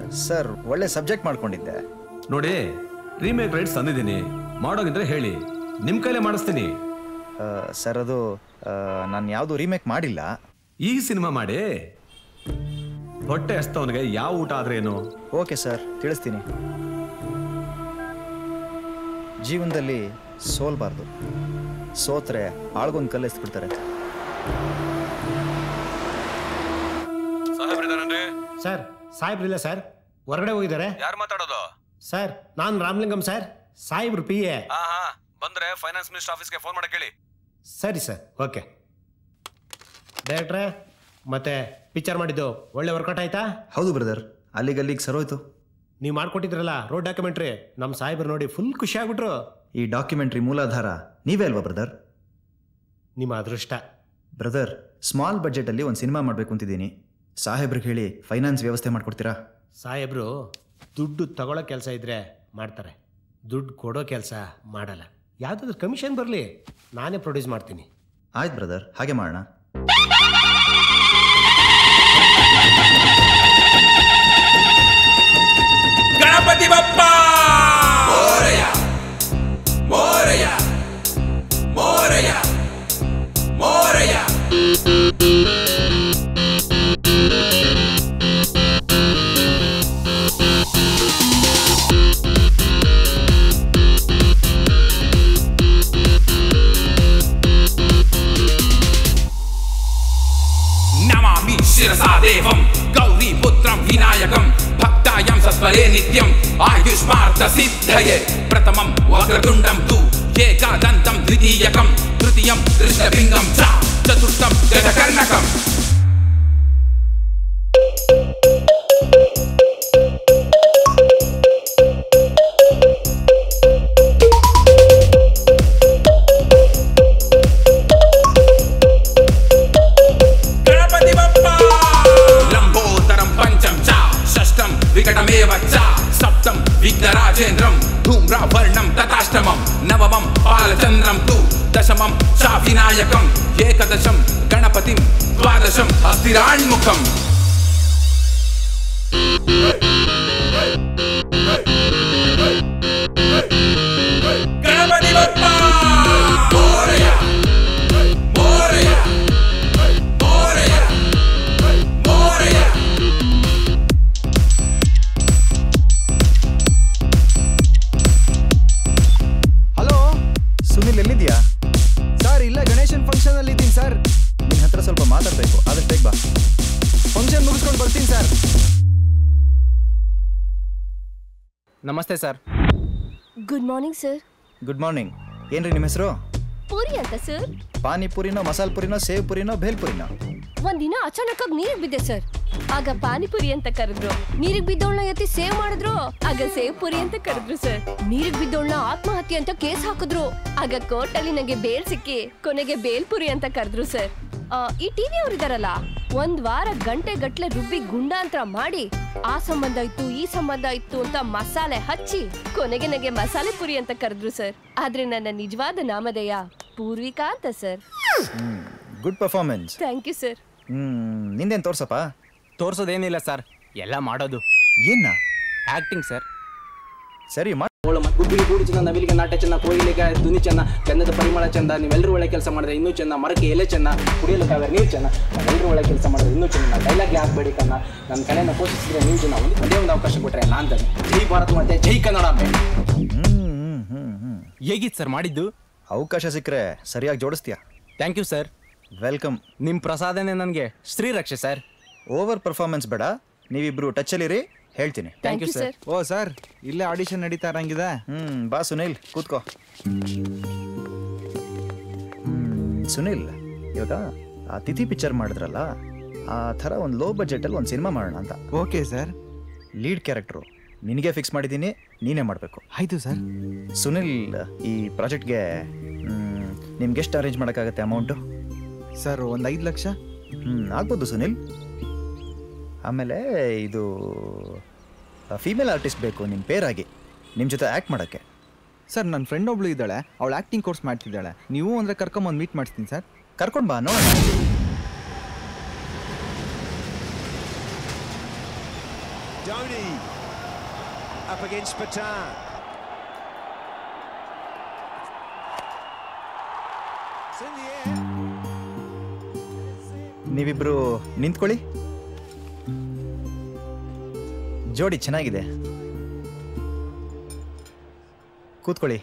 ಸರ್ ಒಳ್ಳೆ ಸಬ್ಜೆಕ್ಟ್ ಮಾಡ್ಕೊಂಡಿದ್ದೆ. ನೋಡಿ ರೀಮೇಕ್ ರೈಟ್ಸ್ ತಂದಿದ್ದೀನಿ, ಮಾಡೋಗಿದ್ರೆ ಹೇಳಿ, ನಿಮ್ಮ ಕೈಲೇ ಮಾಡಿಸ್ತೀನಿ. ಸರ್ ಅದು ನಾನು ಯಾವುದು ರೀಮೇಕ್ ಮಾಡಿಲ್ಲ. ಈ ಸಿನಿಮಾ ಮಾಡಿ ಹೊಟ್ಟೆ ಹಸ್ತವನಿಗೆ ಯಾವ ಊಟ ಆದ್ರೆ ಏನು? ಓಕೆ ಸರ್, ತಿಳಿಸ್ತೀನಿ. ಜೀವನದಲ್ಲಿ ಸೋಲ್ಬಾರ್ದು, ಸೋತ್ರೆ ಆಳ್ಗೊಂದು ಕಲ್ಲು ಎಸ್ಬಿಡ್ತಾರೆ. ಸರ್ ಸಾಹೇಬ್ರಿಲ್ಲ ಸರ್, ಹೊರಗಡೆ ಹೋಗಿದ್ದಾರೆ. ಯಾರು ಮಾತಾಡೋದು? ಸರ್ ನಾನು ರಾಮಲಿಂಗಂ ಸರ್, ಸಾಹೇಬ್ರು PA. ಬಂದ್ರೆ ಫೈನಾನ್ಸ್ ಮಿನಿಸ್ಟರ್ ಆಫೀಸ್ಗೆ ಫೋನ್ ಮಾಡಕ್ಕೆ ಹೇಳಿ. ಸರಿ ಸರ್, ಓಕೆ. ಡೈರೆಕ್ಟ್ರೆ, ಮತ್ತೆ ಪಿಕ್ಚರ್ ಮಾಡಿದ್ದು ಒಳ್ಳೆ ವರ್ಕೌಟ್ ಆಯ್ತಾ? ಹೌದು ಬ್ರದರ್, ಅಲ್ಲಿಗಲ್ಲಿಗೆ ಸರೋಯ್ತು. ನೀವು ಮಾಡ್ಕೊಟ್ಟಿದ್ರಲ್ಲ ರೋಡ್ ಡಾಕ್ಯುಮೆಂಟ್ರಿ, ನಮ್ಮ ಸಾಹೇಬ್ರು ನೋಡಿ ಫುಲ್ ಖುಷಿ ಆಗ್ಬಿಟ್ರು. ಈ ಡಾಕ್ಯುಮೆಂಟ್ರಿ ಮೂಲಾಧಾರ ನೀವೇ ಅಲ್ವಾ ಬ್ರದರ್? ನಿಮ್ಮ ಅದೃಷ್ಟ ಬ್ರದರ್. ಸ್ಮಾಲ್ ಬಜೆಟಲ್ಲಿ ಒಂದು ಸಿನಿಮಾ ಮಾಡಬೇಕು ಅಂತಿದ್ದೀನಿ. ಸಾಹೇಬ್ರಿಗೆ ಹೇಳಿ ಫೈನಾನ್ಸ್ ವ್ಯವಸ್ಥೆ ಮಾಡ್ಕೊಡ್ತೀರಾ? ಸಾಹೇಬ್ರು ದುಡ್ಡು ತಗೊಳ್ಳೋ ಕೆಲಸ ಇದ್ರೆ ಮಾಡ್ತಾರೆ, ದುಡ್ಡು ಕೊಡೋ ಕೆಲಸ ಮಾಡಲ್ಲ. ಯಾವುದಾದ್ರೂ ಕಮಿಷನ್ ಬರಲಿ, ನಾನೇ ಪ್ರೊಡ್ಯೂಸ್ ಮಾಡ್ತೀನಿ. ಆಯ್ತು ಬ್ರದರ್, ಹಾಗೆ ಮಾಡೋಣ. ಗಣಪತಿ ಬಪ್ಪ ಮೋರಯ ಮೋರಯ ಮೋರಯ ಮೋರಯ. ನಮಾಮಿ ಶಿರಸಾ ದೇವಂ ಗೌರಿ ಪುತ್ರಂ ವಿನಾಯಕಂ ಭಕ್ತಾಯಂ ಸಸ್ವರೇ ನಿತ್ಯಂ ಆಯುಷ್ಮಾರ್ಥ ಸಿದ್ಧಯೇ. ಪ್ರಥಮಂ ವಕ್ರತುಂಡಂ ತು ಏಕಾದಂತಂ ದ್ವಿತೀಯಕಂ ತೃತೀಯಂ ದೃಷ್ಟಲಿಂಗಂ ಚ ಚತುರ್ಥಂ ಗಜಕರ್ಣಕಂ. ಗಣಪತಿ ಬಪ್ಪ ಲಂಬೋದರಂ ಪಂಚಂ ಚ ಷಷ್ಠಂ ವಿಕಟಮೇವ ಚ ಸಪ್ತಂ ವಿಘ್ನರಾಜೇಂದ್ರಂ ಧೂಮ್ರವರ್ಣಂ ತಥಾಷ್ಟಮಂ ನವಮಂ ಬಾಲಚಂದ್ರಂ ತು ದಶಮಂ ಚ ವಿನಾಯಕಂ ಏಕದಶಂ ಗಣಪತಿಂ ದ್ವಾದಶಂ ಹಸ್ತಿರಾಣ್ಮುಖಂ. ಗಣಪತಿ ಬಪ್ಪ ಮೋರಯ ಮೋರಯ ಮೋರಯ ಮೋರಯ. ಹಲೋ ಸುನಿಲ್, ಎಲ್ಲಿದ್ಯಾ? ಸರ್ ಇಲ್ಲ, ಗಣೇಶನ್ ಫಂಕ್ಷನ್ ಅಲ್ಲಿ ಇದ್ದೀನಿ ಸರ್. ನಿನ್ನ ಹತ್ರ ಸ್ವಲ್ಪ ಮಾತಾಡ್ಬೇಕು, ಆದಷ್ಟು ಬೇಗ ಬಾ. ಫಂಕ್ಷನ್ ಮುಗಿಸ್ಕೊಂಡು ಬರ್ತೀನಿ ಸರ್. ನಮಸ್ತೆ sir. Good morning sir. Good morning. ಏನ್ರಿ ನಿಮ್ಮ ಹೆಸರು? ಪೂರಿ ಅಂತ ಸರ್. ಪಾನಿಪುರಿನೋ, ಮಸಾಲ ಪುರಿನೋ, ಸೇವ್ ಪುರಿನೋ, ಭೇಲ್ ಪುರಿನೋ? ಒಂದಿನ ಅಚಾನಕ್ ಆಗಿ ನೀರಿಗೆ ಬಿದ್ದೆ ಸರ್. ಆಗ ಪಾನಿಪುರಿ ಅಂತ ಕರೆದ್ರು. ನೀರಿಗೆ ಬಿದ್ದೋಳ್ನ ಎತ್ತಿ ಸೇವ್ ಮಾಡಿದ್ರು. ಆಗ ಸೇವ್ ಪುರಿ ಅಂತ ಕರೆದ್ರು ಸರ್. ನೀರಿಗೆ ಬಿದ್ದೋಳ್ನ ಆತ್ಮಹತ್ಯೆ ಅಂತ ಕೇಸ್ ಹಾಕಿದ್ರು. ಆಗ ಕೋರ್ಟ್ ಅಲ್ಲಿ ನಂಗೆ ಬೇಲ್ ಸಿಕ್ಕಿ ಕೊನೆಗೆ ಬೇಲ್ಪುರಿ ಅಂತ ಕರೆದ್ರು ಸರ್. ಈ ಟಿವಿ ಅವರಿದಾರಲ್ಲ, ಒಂದ್ ವಾರ ಗಂಟೆ ಗಟ್ಲೆ ರುಬ್ಬಿ ಗುಂಡಾಂತರ ಮಾಡಿ ಆ ಸಂಬಂಧ ಇತ್ತು ಈ ಸಂಬಂಧ ಇತ್ತು ಅಂತ ಮಸಾಲೆ ಹಚ್ಚಿ ಕೊನೆಗೆ ನನಗೆ ಮಸಾಲೆ ಪುರಿ ಅಂತ ಕರೆದ್ರು ಸರ್. ಆದ್ರೆ ನನ್ನ ನಿಜವಾದ ನಾಮಧೇಯ ಪೂರ್ವಿಕಾ ಅಂತ sir. Good performance. Thank you sir. ನಿಂದೇನು ತೋರ್ಸಪ್ಪ? ತೋರ್ಸೋದೇನಿಲ್ಲ ಸರ್, ಎಲ್ಲ ಮಾಡೋದು. ಏನ? Acting sir. ಸರಿ ಮಾಡಿ. ಗುಬ್ಬಿಗೆ ಗೂಡು ಚೆನ್ನ, ನವಿಲಿಗೆ ನಾಟ್ಯ ಚೆನ್ನ, ಕೋಯಿಲಿಗೆ ಧ್ವನಿ ಚೆನ್ನ, ಗಂಧದ ಪರಿಮಳ ಚೆಂದ, ನೀವೆಲ್ಲರೂ ಒಳ್ಳೆ ಕೆಲಸ ಮಾಡಿದ್ರೆ ಇನ್ನೂ ಚೆನ್ನ, ಮರಕ್ಕೆ ಎಲೆ ಚೆನ್ನ, ಕುಡಿಯಲು ಕಾವೇರಿ ನೀರು ಚೆನ್ನ, ನಾವೆಲ್ಲರೂ ಒಳ್ಳೆ ಕೆಲಸ ಮಾಡಿದ್ರೆ ಇನ್ನೂ ಚೆನ್ನ. ಡೈಲಾಗ್ ಹಾಕ್ಬೇಡಿ ಕನ್ನ, ನನ್ನ ಕಡೆಯನ್ನು ಪೋಷಿಸಿದ್ರೆ ನೀವು ಚೆನ್ನ. ಒಂದೇ ಒಂದು ಅವಕಾಶ ಕೊಟ್ಟರೆ ನಾನು ತಾನೆ. ಜೈ ಭಾರತ್ ಮಾತೆ, ಜೈ ಕನ್ನಡ. ಹೇಗಿತ್ತು ಸರ್ ಮಾಡಿದ್ದು? ಅವಕಾಶ ಸಿಕ್ಕರೆ ಸರಿಯಾಗಿ ಜೋಡಿಸ್ತೀಯಾ? Thank you sir. ವೆಲ್ಕಮ್. ನಿಮ್ಮ ಪ್ರಸಾದನೆ ನನಗೆ ಶ್ರೀರಕ್ಷೆ ಸರ್. ಓವರ್ ಪರ್ಫಾರ್ಮೆನ್ಸ್ ಬೇಡ, ನೀವಿಬ್ರು ಟಚ್ಚಲ್ಲಿರಿ, ಹೇಳ್ತೀನಿ. Thank you sir. ಓ ಸರ್, ಇಲ್ಲೇ ಆಡಿಷನ್ ನಡೀತಾ ಇರಂಗಿದೆ. ಬಾ ಸುನಿಲ್, ಕೂತ್ಕೋ. ಸುನಿಲ್, ಇವಾಗ ಆ ತಿಥಿ ಪಿಕ್ಚರ್ ಮಾಡಿದ್ರಲ್ಲ, ಆ ಥರ ಒಂದು ಲೋ ಬಜೆಟಲ್ಲಿ ಒಂದು ಸಿನಿಮಾ ಮಾಡೋಣ ಅಂತ. Okay sir. ಲೀಡ್ ಕ್ಯಾರೆಕ್ಟ್ರು ನಿನಗೆ ಫಿಕ್ಸ್ ಮಾಡಿದ್ದೀನಿ, ನೀನೇ ಮಾಡಬೇಕು. ಆಯಿತು ಸರ್. ಸುನಿಲ್, ಈ ಪ್ರಾಜೆಕ್ಟ್ಗೆ ನಿಮ್ಗೆ ಎಷ್ಟು ಅರೇಂಜ್ ಮಾಡೋಕ್ಕಾಗತ್ತೆ ಅಮೌಂಟು? ಸರ್ ಒಂದು 5 ಲಕ್ಷ. ಆಗ್ಬೋದು ಸುನಿಲ್. ಆಮೇಲೆ ಇದು ಫೀಮೇಲ್ ಆರ್ಟಿಸ್ಟ್ ಬೇಕು ನಿಮ್ಮ ಪೇರಾಗಿ, ನಿಮ್ಮ ಜೊತೆ ಆ್ಯಕ್ಟ್ ಮಾಡೋಕ್ಕೆ. ಸರ್ ನನ್ನ ಫ್ರೆಂಡ್ ಒಬ್ಳು ಇದ್ದಾಳೆ, ಅವಳು ಆ್ಯಕ್ಟಿಂಗ್ ಕೋರ್ಸ್ ಮಾಡ್ತಿದ್ದಾಳೆ. ನೀವು ಅಂದರೆ ಕರ್ಕೊಂಬಂದು ಮೀಟ್ ಮಾಡಿಸ್ತೀನಿ ಸರ್. ಕರ್ಕೊಂಡು ಬಾ, ನೋಡೋಣ. Donny up against Patan. It's in the air. ನೀವಿಬ್ರು ನಿಂತ್ಕೊಳ್ಳಿ. ಜೋಡಿ ಚೆನ್ನಾಗಿದೆ, ಕೂತ್ಕೊಳ್ಳಿ.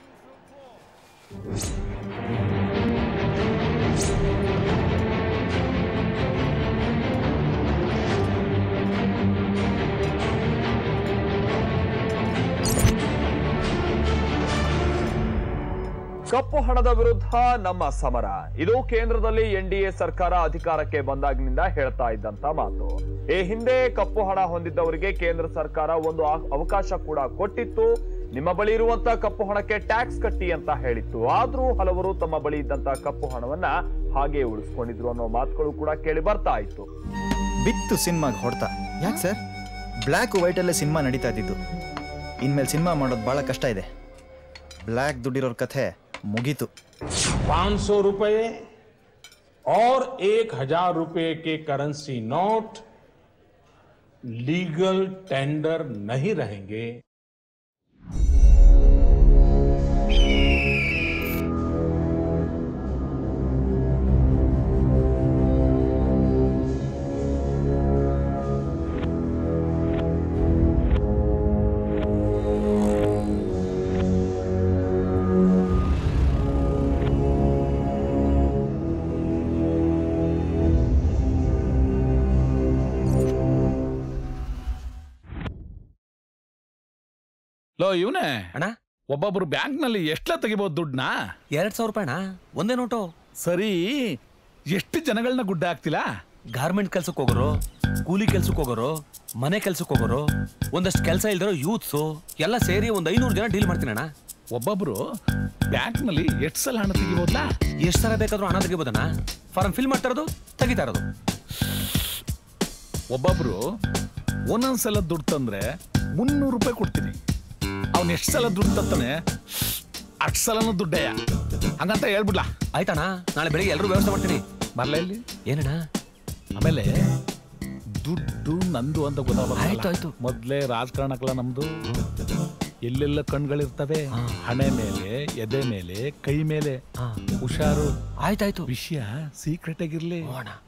ಕಪ್ಪು ಹಣದ ವಿರುದ್ಧ ನಮ್ಮ ಸಮರ, ಇದು ಕೇಂದ್ರದಲ್ಲಿ ಎನ್ಡಿಎ ಸರ್ಕಾರ ಅಧಿಕಾರಕ್ಕೆ ಬಂದಾಗಿನಿಂದ ಹೇಳ್ತಾ ಇದ್ದಂತ ಮಾತು. ಈ ಹಿಂದೆ ಕಪ್ಪು ಹಣ ಹೊಂದಿದ್ದವರಿಗೆ ಕೇಂದ್ರ ಸರ್ಕಾರ ಒಂದು ಅವಕಾಶ ಕೂಡ ಕೊಟ್ಟಿತ್ತು. ನಿಮ್ಮ ಬಳಿ ಇರುವಂತ ಕಪ್ಪು ಹಣಕ್ಕೆ ಟ್ಯಾಕ್ಸ್ ಕಟ್ಟಿ ಅಂತ ಹೇಳಿತ್ತು. ಆದ್ರೂ ಹಲವರು ತಮ್ಮ ಬಳಿ ಇದ್ದಂತ ಕಪ್ಪು ಹಣವನ್ನ ಹಾಗೆ ಉಳಿಸ್ಕೊಂಡಿದ್ರು ಅನ್ನೋ ಮಾತುಗಳು ಕೂಡ ಕೇಳಿ ಬರ್ತಾ ಇತ್ತು. ಬಿತ್ತು ಸಿನಿಮಾಗೆ ಹೊಡ್ತಾ. ಯಾಕೆ ಸರ್? ಬ್ಲ್ಯಾಕ್ ವೈಟ್ ಅಲ್ಲೇ ಸಿನಿಮಾ ನಡೀತಾ ಇದ್ದಿದ್ದು. ಇನ್ಮೇಲೆ ಸಿನಿಮಾ ಮಾಡೋದು ಬಹಳ ಕಷ್ಟ ಇದೆ. ಬ್ಲ್ಯಾಕ್ ದುಡ್ಡಿರೋರ್ ಕಥೆ मुगीतु. 500 रुपए और 1000 रुपए के करेंसी नोट लीगल टेंडर नहीं रहेंगे. ಲೋ ಇವನೇ ಅಣ್ಣ, ಒಬ್ಬೊಬ್ರು ಬ್ಯಾಂಕ್ ನಲ್ಲಿ ಎಷ್ಟಲ ತೆಗಿಬಹುದು ದುಡ್ಡನ್ನ? 2,000 ರೂಪಾಯಿ ಅಣ್ಣ, ಒಂದೇ ನೋಟು. ಸರಿ, ಎಷ್ಟು ಜನಗಳನ್ನ ಗುಡ್ಡ ಹಾಕ್ತಿಲ್ಲ? ಗಾರ್ಮೆಂಟ್ ಕೆಲ್ಸಕ್ಕೆ ಹೋಗೋರು, ಕೂಲಿ ಕೆಲ್ಸಕ್ಕೆ ಹೋಗೋರು, ಮನೆ ಕೆಲ್ಸಕ್ಕೆ ಹೋಗೋರು, ಒಂದಷ್ಟು ಕೆಲಸ ಇಲ್ದಿರೋ ಯೂತ್ಸು ಎಲ್ಲ ಸೇರಿ ಒಂದು 500 ಜನ ಡೀಲ್ ಮಾಡ್ತೀನಿ ಅಣ್ಣ. ಒಬ್ಬೊಬ್ರು ಬ್ಯಾಂಕ್ ನಲ್ಲಿ ಎಷ್ಟು ಸಲ ಹಣ ತೆಗಿಬಹುದಾ? ಎಷ್ಟು ಸಲ ಬೇಕಾದ್ರೂ ಹಣ ತೆಗಿಬೋದಣ್ಣ. ಫಾರಂ ಫಿಲ್ ಮಾಡ್ತಾ ಇರೋದು, ತೆಗಿತಾ ಇರೋದು. ಒಬ್ಬೊಬ್ರು ಒಂದೊಂದ್ಸಲ ದುಡ್ಡು ತಂದ್ರೆ 300 ರೂಪಾಯಿ ಕೊಡ್ತೀನಿ. ಅವ್ನು ಎಷ್ಟು ಸಲ ದುಡ್ಡು ತತ್ತಾನೆ ಅಷ್ಟು ಸಲನೂ ದುಡ್ಡಯ್ಯ. ಹಂಗಂತ ಹೇಳ್ಬಿಡ್ಲಾ? ಆಯ್ತಣ್ಣ, ನಾಳೆ ಬೆಳಿಗ್ಗೆ ಎಲ್ಲರೂ ವ್ಯವಸ್ಥೆ ಮಾಡ್ತೀನಿ. ಬರ್ಲ ಇಲ್ಲಿ ಏನಣ್ಣ? ಆಮೇಲೆ ದುಡ್ಡು ನಂದು ಅಂತ ಆಯ್ತು. ಗೊತ್ತಾಗ ಮೊದ್ಲೇ ರಾಜಕಾರಣಕ್ಕಲ್ಲ ನಮ್ದು. ಎಲ್ಲೆಲ್ಲ ಕಣ್ಗಳಿರ್ತವೆ, ಹಣೆ ಮೇಲೆ, ಎದೆ ಮೇಲೆ, ಕೈ ಮೇಲೆ. ಹುಷಾರು. ಆಯ್ತಾಯ್ತು. ವಿಷಯ ಸೀಕ್ರೆಟ್ ಆಗಿರ್ಲಿ.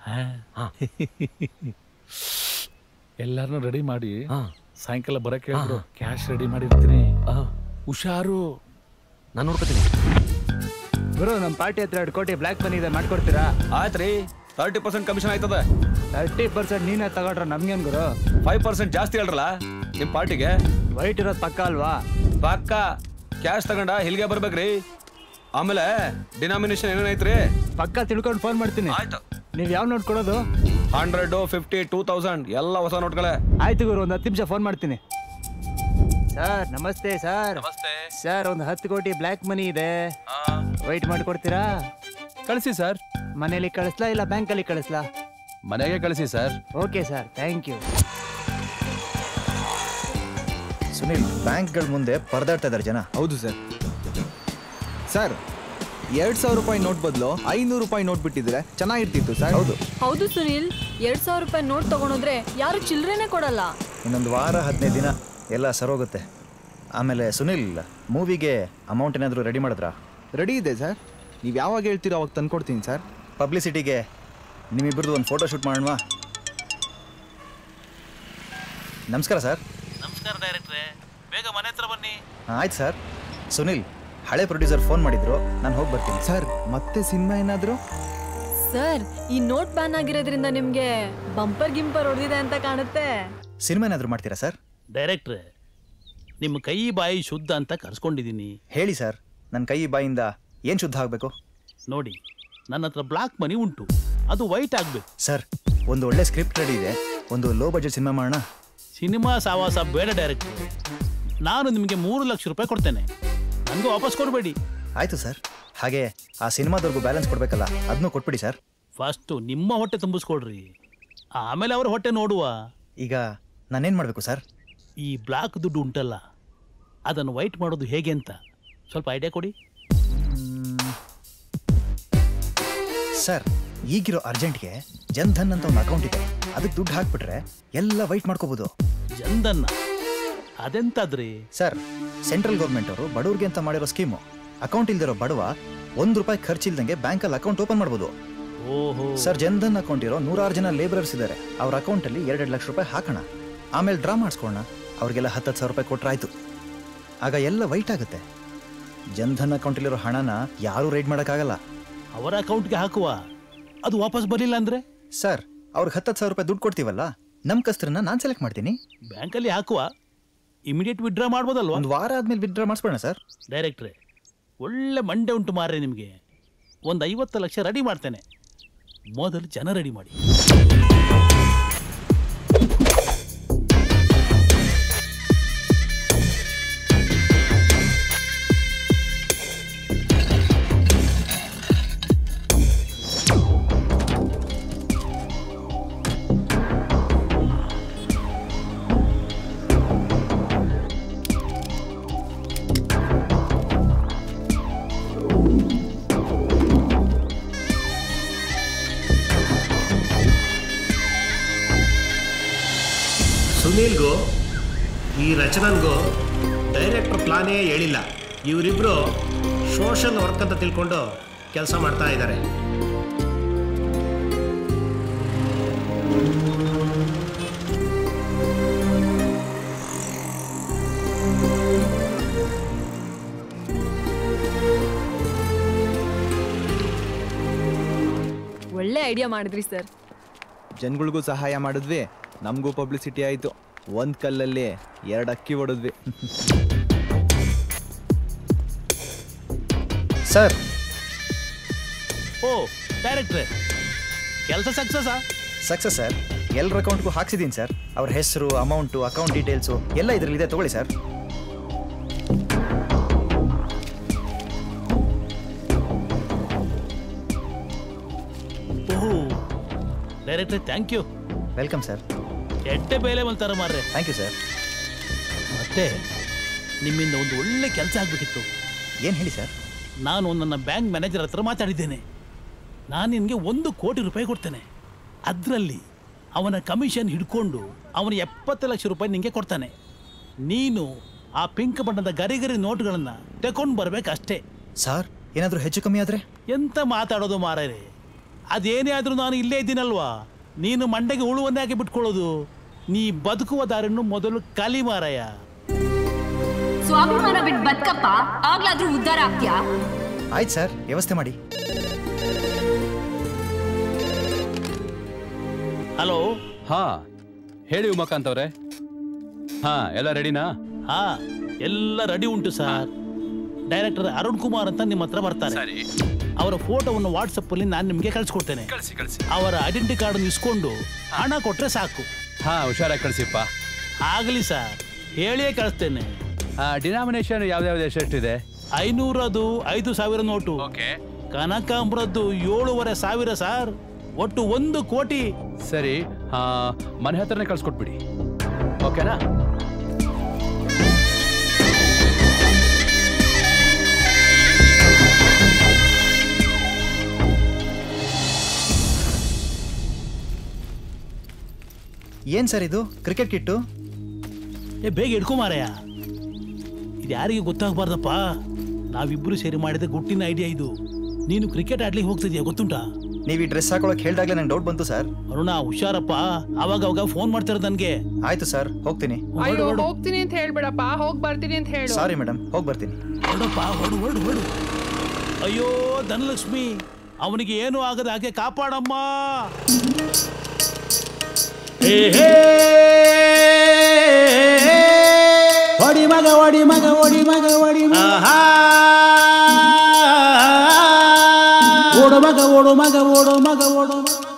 ಎಲ್ಲಾರನ್ನೂ ರೆಡಿ ಮಾಡಿ ಸಾಯಂಕಾಲ ಬರಕ್ಕೆ ಹೇಳಿದ್ರು. ಕ್ಯಾಶ್ ರೆಡಿ ಮಾಡಿರ್ತೀನಿ. ಹುಷಾರು. ನಾನು ನೋಡ್ಕೊತೀನಿ. ಗುರು, ನಮ್ಮ ಪಾರ್ಟಿ ಹತ್ರ 2 ಕೋಟಿ ಬ್ಲ್ಯಾಕ್ ಮನಿ ಇದೆ, ಮಾಡ್ಕೊಡ್ತೀರಾ? ಆಯ್ತು ರೀ, 30% ಕಮಿಷನ್ ಆಯ್ತದೆ. 30% ನೀನೇ ತಗೊಂಡ್ರ ನಮ್ಗೇನ್ ಗುರು? 5% ಜಾಸ್ತಿ ಹೇಳ್ರಲ್ಲ ನಿಮ್ ಪಾರ್ಟಿಗೆ. ವೈಟ್ ಇರೋದು ಪಕ್ಕ ಅಲ್ವಾ? ಪಕ್ಕ. ಕ್ಯಾಶ್ ತಗೊಂಡ ಇಲ್ಲಿಗೆ ಬರ್ಬೇಕ್ರಿ. ಆಮೇಲೆ ಡಿನಾಮಿನೇಷನ್ ಏನೇನೈತ್ರಿ ಪಕ್ಕ ತಿಳ್ಕೊಂಡು ಫೋನ್ ಮಾಡ್ತೀನಿ. ಆಯ್ತು. ನೀವ್ ಯಾವ ನೋಟ್ ಕೊಡೋದು? 100, 50, 2000 ಎಲ್ಲ ಹೊಸ ನೋಟ್ಗಳೇ. ಆಯ್ತು ಗುರು, ಒಂದು 10 ನಿಮಿಷ ಫೋನ್ ಮಾಡ್ತೀನಿ. ಸರ್ ನಮಸ್ತೆ. ಸರ್ ನಮಸ್ತೆ ಸರ್, ಒಂದು 10 ಕೋಟಿ ಬ್ಲ್ಯಾಕ್ ಮನಿ ಇದೆ, ವೈಟ್ ಮಾಡಿಕೊಡ್ತೀರಾ? ಕಳಿಸಿ ಸರ್. ಮನೇಲಿ ಕಳಿಸ್ಲಾ ಇಲ್ಲ ಬ್ಯಾಂಕಲ್ಲಿ ಕಳಿಸ್ಲಾ? ಮನೆಗೆ ಕಳಿಸಿ sir. Okay sir, thank you. Sunil, ಬ್ಯಾಂಕ್ಗಳ ಮುಂದೆ ಪರದಾಡ್ತಾ ಇದ್ದಾರೆ ಜನ. ಹೌದು ಸರ್. ಸರ್, 2,000 ರೂಪಾಯಿ ನೋಟ್ ಬದಲು 500 ರೂಪಾಯಿ ನೋಟ್ ಬಿಟ್ಟಿದ್ರೆ ಚೆನ್ನಾಗಿರ್ತಿತ್ತು ಸರ್. ಹೌದು ಹೌದು ಸುನಿಲ್, 2,000 ರೂಪಾಯಿ ನೋಟ್ ತಗೊಂಡೋದ್ರೆ ಯಾರು ಚಿಲ್ಲರೆನೇ ಕೊಡಲ್ಲ. ಇನ್ನೊಂದು ವಾರ 15 ದಿನ ಎಲ್ಲ ಸರೋಗುತ್ತೆ. ಆಮೇಲೆ ಸುನಿಲ್, ಮೂವಿಗೆ ಅಮೌಂಟ್ ಏನಾದರೂ ರೆಡಿ ಮಾಡಿದ್ರಾ? ರೆಡಿ ಇದೆ ಸರ್, ನೀವು ಯಾವಾಗ ಹೇಳ್ತೀರೋ ಅವಾಗ ತಂದ್ಕೊಡ್ತೀನಿ ಸರ್. ಪಬ್ಲಿಸಿಟಿಗೆ ನಿಮ್ಮಿಬ್ಬರದ್ದು ಒಂದು ಫೋಟೋ ಶೂಟ್ ಮಾಡೋಣ. ನಮಸ್ಕಾರ ಸರ್. ನಮಸ್ಕಾರ ಡೈರೆಕ್ಟ್ರೆ, ಬೇಗ ಮನೆ ಹತ್ರ ಬನ್ನಿ. ಆಯ್ತು ಸರ್. ಸುನಿಲ್, ಹಳೆ ಪ್ರೊಡ್ಯೂಸರ್ ಫೋನ್ ಮಾಡಿದ್ರು, ನಾನು ಹೋಗಿ ಬರ್ತೀನಿ. ಸರ್, ಮತ್ತೆ ಸಿನಿಮಾ ಏನಾದರೂ? ಸರ್, ಈ ನೋಟ್ ಬ್ಯಾನ್ ಆಗಿರೋದ್ರಿಂದ ನಿಮ್ಗೆ ಬಂಪರ್ ಗಿಂಪರ್ ಹೊಡೆದಿದೆ ಅಂತ ಕಾಣುತ್ತೆ. ಸಿನಿಮಾ ಏನಾದರೂ ಮಾಡ್ತೀರಾ ಸರ್? ಡೈರೆಕ್ಟ್ರೆ, ನಿಮ್ಮ ಕೈ ಬಾಯಿ ಶುದ್ಧ ಅಂತ ಕರ್ಸ್ಕೊಂಡಿದ್ದೀನಿ. ಹೇಳಿ ಸರ್, ನನ್ನ ಕೈ ಬಾಯಿಂದ ಏನು ಶುದ್ಧ ಆಗಬೇಕು? ನೋಡಿ, ನನ್ನ ಹತ್ರ ಬ್ಲಾಕ್ ಮನಿ ಉಂಟು, ಅದು ವೈಟ್ ಆಗಬೇಕು. ಸರ್, ಒಂದು ಒಳ್ಳೆ ಸ್ಕ್ರಿಪ್ಟ್ ರೆಡಿ ಇದೆ, ಒಂದು ಲೋ ಬಜೆಟ್ ಸಿನಿಮಾ ಮಾಡೋಣ. ಸಿನಿಮಾ ಸಾವಾಸ ಬೇಡ ಡೈರೆಕ್ಟ್ರೆ, ನಾನು ನಿಮಗೆ 3 ಲಕ್ಷ ರೂಪಾಯಿ ಕೊಡ್ತೇನೆ, ನನಗೂ ವಾಪಸ್ ಕೊಡಬೇಡಿ. ಆಯಿತು ಸರ್. ಹಾಗೆ ಆ ಸಿನಿಮಾದವ್ರಿಗೂ ಬ್ಯಾಲೆನ್ಸ್ ಕೊಡಬೇಕಲ್ಲ, ಅದನ್ನೂ ಕೊಟ್ಬಿಡಿ ಸರ್. ಫಸ್ಟು ನಿಮ್ಮ ಹೊಟ್ಟೆ ತುಂಬಿಸ್ಕೊಡ್ರಿ, ಆಮೇಲೆ ಅವ್ರ ಹೊಟ್ಟೆ ನೋಡುವ. ಈಗ ನಾನೇನು ಮಾಡಬೇಕು ಸರ್? ಈ ಬ್ಲಾಕ್ ದುಡ್ಡು ಉಂಟಲ್ಲ, ಅದನ್ನು ವೈಟ್ ಮಾಡೋದು ಹೇಗೆ ಅಂತ ಸ್ವಲ್ಪ ಐಡಿಯಾ ಕೊಡಿ. ಸರ್, ಈಗಿರೋ ಅರ್ಜೆಂಟ್ಗೆ ಜನ್ಧನ್ ಅಂತ ಒಂದು ಅಕೌಂಟ್ ಇದೆ, ಅದಕ್ಕೆ ದುಡ್ಡು ಹಾಕ್ಬಿಟ್ರೆ ಎಲ್ಲ ವೈಟ್ ಮಾಡ್ಕೋಬೋದು. ಜನ್ಧನ್ ಅದೆಂತಾದ್ರಿ? ಸರ್, ಸೆಂಟ್ರಲ್ ಗೌರ್ಮೆಂಟ್ ಅವರು ಬಡವ್ರಿಗೆ ಅಂತ ಮಾಡಿರೋ ಸ್ಕೀಮು. ಅಕೌಂಟ್ ಇಲ್ದಿರೋ ಬಡವ ₹1 ಖರ್ಚಿಲ್ದಂಗೆ ಬ್ಯಾಂಕಲ್ಲಿ ಅಕೌಂಟ್ ಓಪನ್ ಮಾಡ್ಬೋದು. ಓಹೋ ಸರ್, ಜನ್ಧನ್ ಅಕೌಂಟ್ ಇರೋ 106 ಜನ ಲೇಬರರ್ಸ್ ಇದ್ದಾರೆ. ಅವ್ರ ಅಕೌಂಟಲ್ಲಿ ₹2 ಲಕ್ಷ ಹಾಕೋಣ, ಆಮೇಲೆ ಡ್ರಾ ಮಾಡಿಸ್ಕೊಳ್ಳೋಣ. ಅವ್ರಿಗೆಲ್ಲ ₹10,000 ಕೊಟ್ರಾಯ್ತು. ಆಗ ಎಲ್ಲ ವೈಟ್ ಆಗುತ್ತೆ. ಜನ್ಧನ್ ಅಕೌಂಟಲ್ಲಿರೋ ಹಣನ ಯಾರೂ ರೈಡ್ ಮಾಡೋಕ್ಕಾಗಲ್ಲ. ಅವರ ಅಕೌಂಟ್ಗೆ ಹಾಕುವ, ಅದು ವಾಪಸ್ ಬರಲಿಲ್ಲ ಅಂದ್ರೆ? ಸರ್, ಅವ್ರಿಗೆ ₹10,000 ದುಡ್ಡು ಕೊಡ್ತೀವಲ್ಲ, ನಮ್ಮ ಕಸ್ಟರ್ನ ನಾನು ಸೆಲೆಕ್ಟ್ ಮಾಡ್ತೀನಿ. ಬ್ಯಾಂಕಲ್ಲಿ ಹಾಕುವ, ಇಮಿಡಿಯೇಟ್ ವಿಡ್ರಾ ಮಾಡ್ಬೋದಲ್ವಾ? ಒಂದು ವಾರ ಆದ್ಮೇಲೆ ವಿಡ್ರಾ ಮಾಡಿಸ್ಬೋಣ ಸರ್. ಡೈರೆಕ್ಟ್ರೆ, ಒಳ್ಳೆ ಮಂಡೆ ಉಂಟು ಮಾರ್ರೆ ನಿಮಗೆ. ಒಂದು 50 ಲಕ್ಷ ರೆಡಿ ಮಾಡ್ತೇನೆ, ಮೊದಲು ಜನ ರೆಡಿ ಮಾಡಿ. ಸುನೀಲ್ಗೂ ಈ ರಚನನ್ಗೂ ಡೈರೆಕ್ಟರ್ ಪ್ಲಾನೇ ಹೇಳಿಲ್ಲ. ಇವರಿಬ್ಬರು ಸೋಷಲ್ ವರ್ಕ್ ಅಂತ ತಿಳ್ಕೊಂಡು ಕೆಲಸ ಮಾಡ್ತಾ ಇದ್ದಾರೆ. ಒಳ್ಳೆ ಐಡಿಯಾ ಮಾಡಿದ್ರಿ ಸರ್. ಜನಗಳಿಗೂ ಸಹಾಯ ಮಾಡಿದ್ವಿ, ನಮಗೂ ಪಬ್ಲಿಸಿಟಿ ಆಯಿತು. ಒಂದು ಕಲ್ಲಲ್ಲಿ 2 ಅಕ್ಕಿ ಹೊಡೆದ್ವಿ. ಸರ್, ಓ ಡೈರೆಕ್ಟ್ರೆ, ಕೆಲಸ ಸಕ್ಸಸ್ ಸರ್. ಎಲ್ಲರ ಅಕೌಂಟ್ಗೂ ಹಾಕ್ಸಿದ್ದೀನಿ ಸರ್. ಅವ್ರ ಹೆಸರು, ಅಮೌಂಟು, ಅಕೌಂಟ್ ಡೀಟೇಲ್ಸು ಎಲ್ಲ ಇದರಲ್ಲಿದೆ, ತಗೊಳ್ಳಿ ಸರ್. ಓಹೋ ಡೈರೆಕ್ಟ್ರೆ, ಥ್ಯಾಂಕ್ ಯು. Welcome sir. ಎಟ್ಟೆ ಬೇಲೆ ಒಂಥರ ಮಾರ್ರೆ. Thank you sir. ಮತ್ತೆ ನಿಮ್ಮಿಂದ ಒಂದು ಒಳ್ಳೆ ಕೆಲಸ ಆಗಬೇಕಿತ್ತು. ಏನು ಹೇಳಿ ಸರ್? ನಾನು ನನ್ನ ಬ್ಯಾಂಕ್ ಮ್ಯಾನೇಜರ್ ಹತ್ರ ಮಾತಾಡಿದ್ದೇನೆ. ನಾನು ನಿನಗೆ ₹1 ಕೋಟಿ ಕೊಡ್ತೇನೆ. ಅದರಲ್ಲಿ ಅವನ ಕಮಿಷನ್ ಹಿಡ್ಕೊಂಡು ಅವನ ₹70 ಲಕ್ಷ ನಿನಗೆ ಕೊಡ್ತಾನೆ. ನೀನು ಆ ಪಿಂಕ್ ಬಣ್ಣದ ಗರಿ ನೋಟ್ಗಳನ್ನು ತಗೊಂಡು ಬರಬೇಕಷ್ಟೇ. ಸರ್, ಏನಾದರೂ ಹೆಚ್ಚು ಕಮ್ಮಿ ಆದರೆ? ಎಂತ ಮಾತಾಡೋದು ಮಾರೇ, ಅದೇನೇ ಆದರೂ ನಾನು ಇಲ್ಲೇ ಇದ್ದೀನಲ್ವಾ. ನೀನು ಮಂಡೆಗೆ ಉಳುವನ್ನೇ ಹಾಕಿ ಬಿಟ್ಕೊಳ್ಳೋದು. ನೀ ಬದುಕುವ ದಾರಿಯನ್ನು ಮೊದಲು ಕಲಿ ಮಾರಾಯ. ಸ್ವಾಭಿಮಾನ ಬಿಟ್ಟು ಬದುಕಪ್ಪ, ಆಗ್ಲಾದ್ರೂ ಉದ್ಧಾರ ಆಗ್ತೀಯಾ? ಆಯ್ತು ಸರ್, ವ್ಯವಸ್ಥೆ ಮಾಡಿ. ಹಲೋ. ಹಾ ಹೇಳಿ ಉಮಾಕಾಂತ್ ಅವರೇ. ಹಾ ಎಲ್ಲ ರೆಡಿನಾ? ಹಾ ಎಲ್ಲ ರೆಡಿ ಉಂಟು ಸರ್. ಡೈರೆಕ್ಟರ್ ಅರುಣ್ ಕುಮಾರ್ ಅಂತ ನಿಮ್ಮ ಹತ್ರ ಬರ್ತಾರೆ. ಅವರ ಫೋಟೋವನ್ನು ವಾಟ್ಸಪ್ ಅಲ್ಲಿ ನಾನು ನಿಮಗೆ ಕಳಿಸ್ಕೊಡ್ತೇನೆ. ಅವರ ಐಡೆಂಟಿ ಕಾರ್ಡ್ ಇಸ್ಕೊಂಡು ಹಣ ಕೊಟ್ರೆ ಸಾಕು. ಹಾ ಹುಷಾರಾಗಿ ಕಳಿಸಿಪ್ಪ. ಆಗಲಿ ಸರ್, ಹೇಳಿಯೇ ಕಳಿಸ್ತೇನೆ. ಡಿನಾಮಿನೇಷನ್ ಯಾವ್ದಾವ್ದು ಎಷ್ಟಿದೆ? 500 5,000 ನೋಟು, ಕನಕಾಂಬ್ರದ್ದು 7,500 ಸರ್. ಒಟ್ಟು 1 ಕೋಟಿ. ಸರಿ, ಮನೆ ಹತ್ರನೇ ಕಳ್ಸಿಕೊಟ್ಬಿಡಿ, ಓಕೆನಾ? ಏನ್ ಸರ್ ಇದು? Cricket kit? ಬೇಗ ಹಿಡ್ಕೊ ಮಾರಾಯ, ಇದು ಯಾರಿಗೆ ಗೊತ್ತಾಗಬಾರ್ದಪ್ಪ. ನಾವಿಬ್ರು ಸೇರಿ ಮಾಡಿದ ಗುಟ್ಟಿನ ಐಡಿಯಾ ಇದು. ನೀನು ಕ್ರಿಕೆಟ್ ಆಡ್ಲಿಕ್ಕೆ ಹೋಗ್ತಿದ್ಯಾ ಗೊತ್ತುಂಟಾ? ನೀವು ಈ ಡ್ರೆಸ್ ಹಾಕೊಳಕ್ ಹೇಳ್ದಾಗ್ಲೇ ನಂಗೆ ಡೌಟ್ ಬಂತು ಸರ್. ಅರುಣ ಹುಷಾರಪ್ಪ, ಅವಾಗ ಫೋನ್ ಮಾಡ್ತಿರೋದು ನನ್ಗೆ. ಆಯ್ತು ಸರ್, ಹೋಗ್ತೀನಿ. ಅಯ್ಯೋ ಹೋಗ್ತೀನಿ ಅಂತ ಹೇಳ್ಬೇಡಪ್ಪ, ಹೋಗ್ ಬರ್ತೀನಿ ಅಂತ ಹೇಳು. ಸಾರಿ ಮೇಡಮ್, ಹೋಗಿ ಬರ್ತೀನಿ. ಹೊರಡಪ್ಪ, ಹೊರಡು. ಅಯ್ಯೋ ಧನಲಕ್ಷ್ಮಿ, ಅವನಿಗೆ ಏನು ಆಗದ ಹಾಗೆ ಕಾಪಾಡಮ್ಮ. ಓಡಿ ಮಗ ಓಡಿ ಮಗ ಓಡಿ ಮಗ ಓಡಿ ಓಡೋ ಮಗ ಓಡೋ ಮಗ ಓಡೋ ಮಗ ಓಡೋ.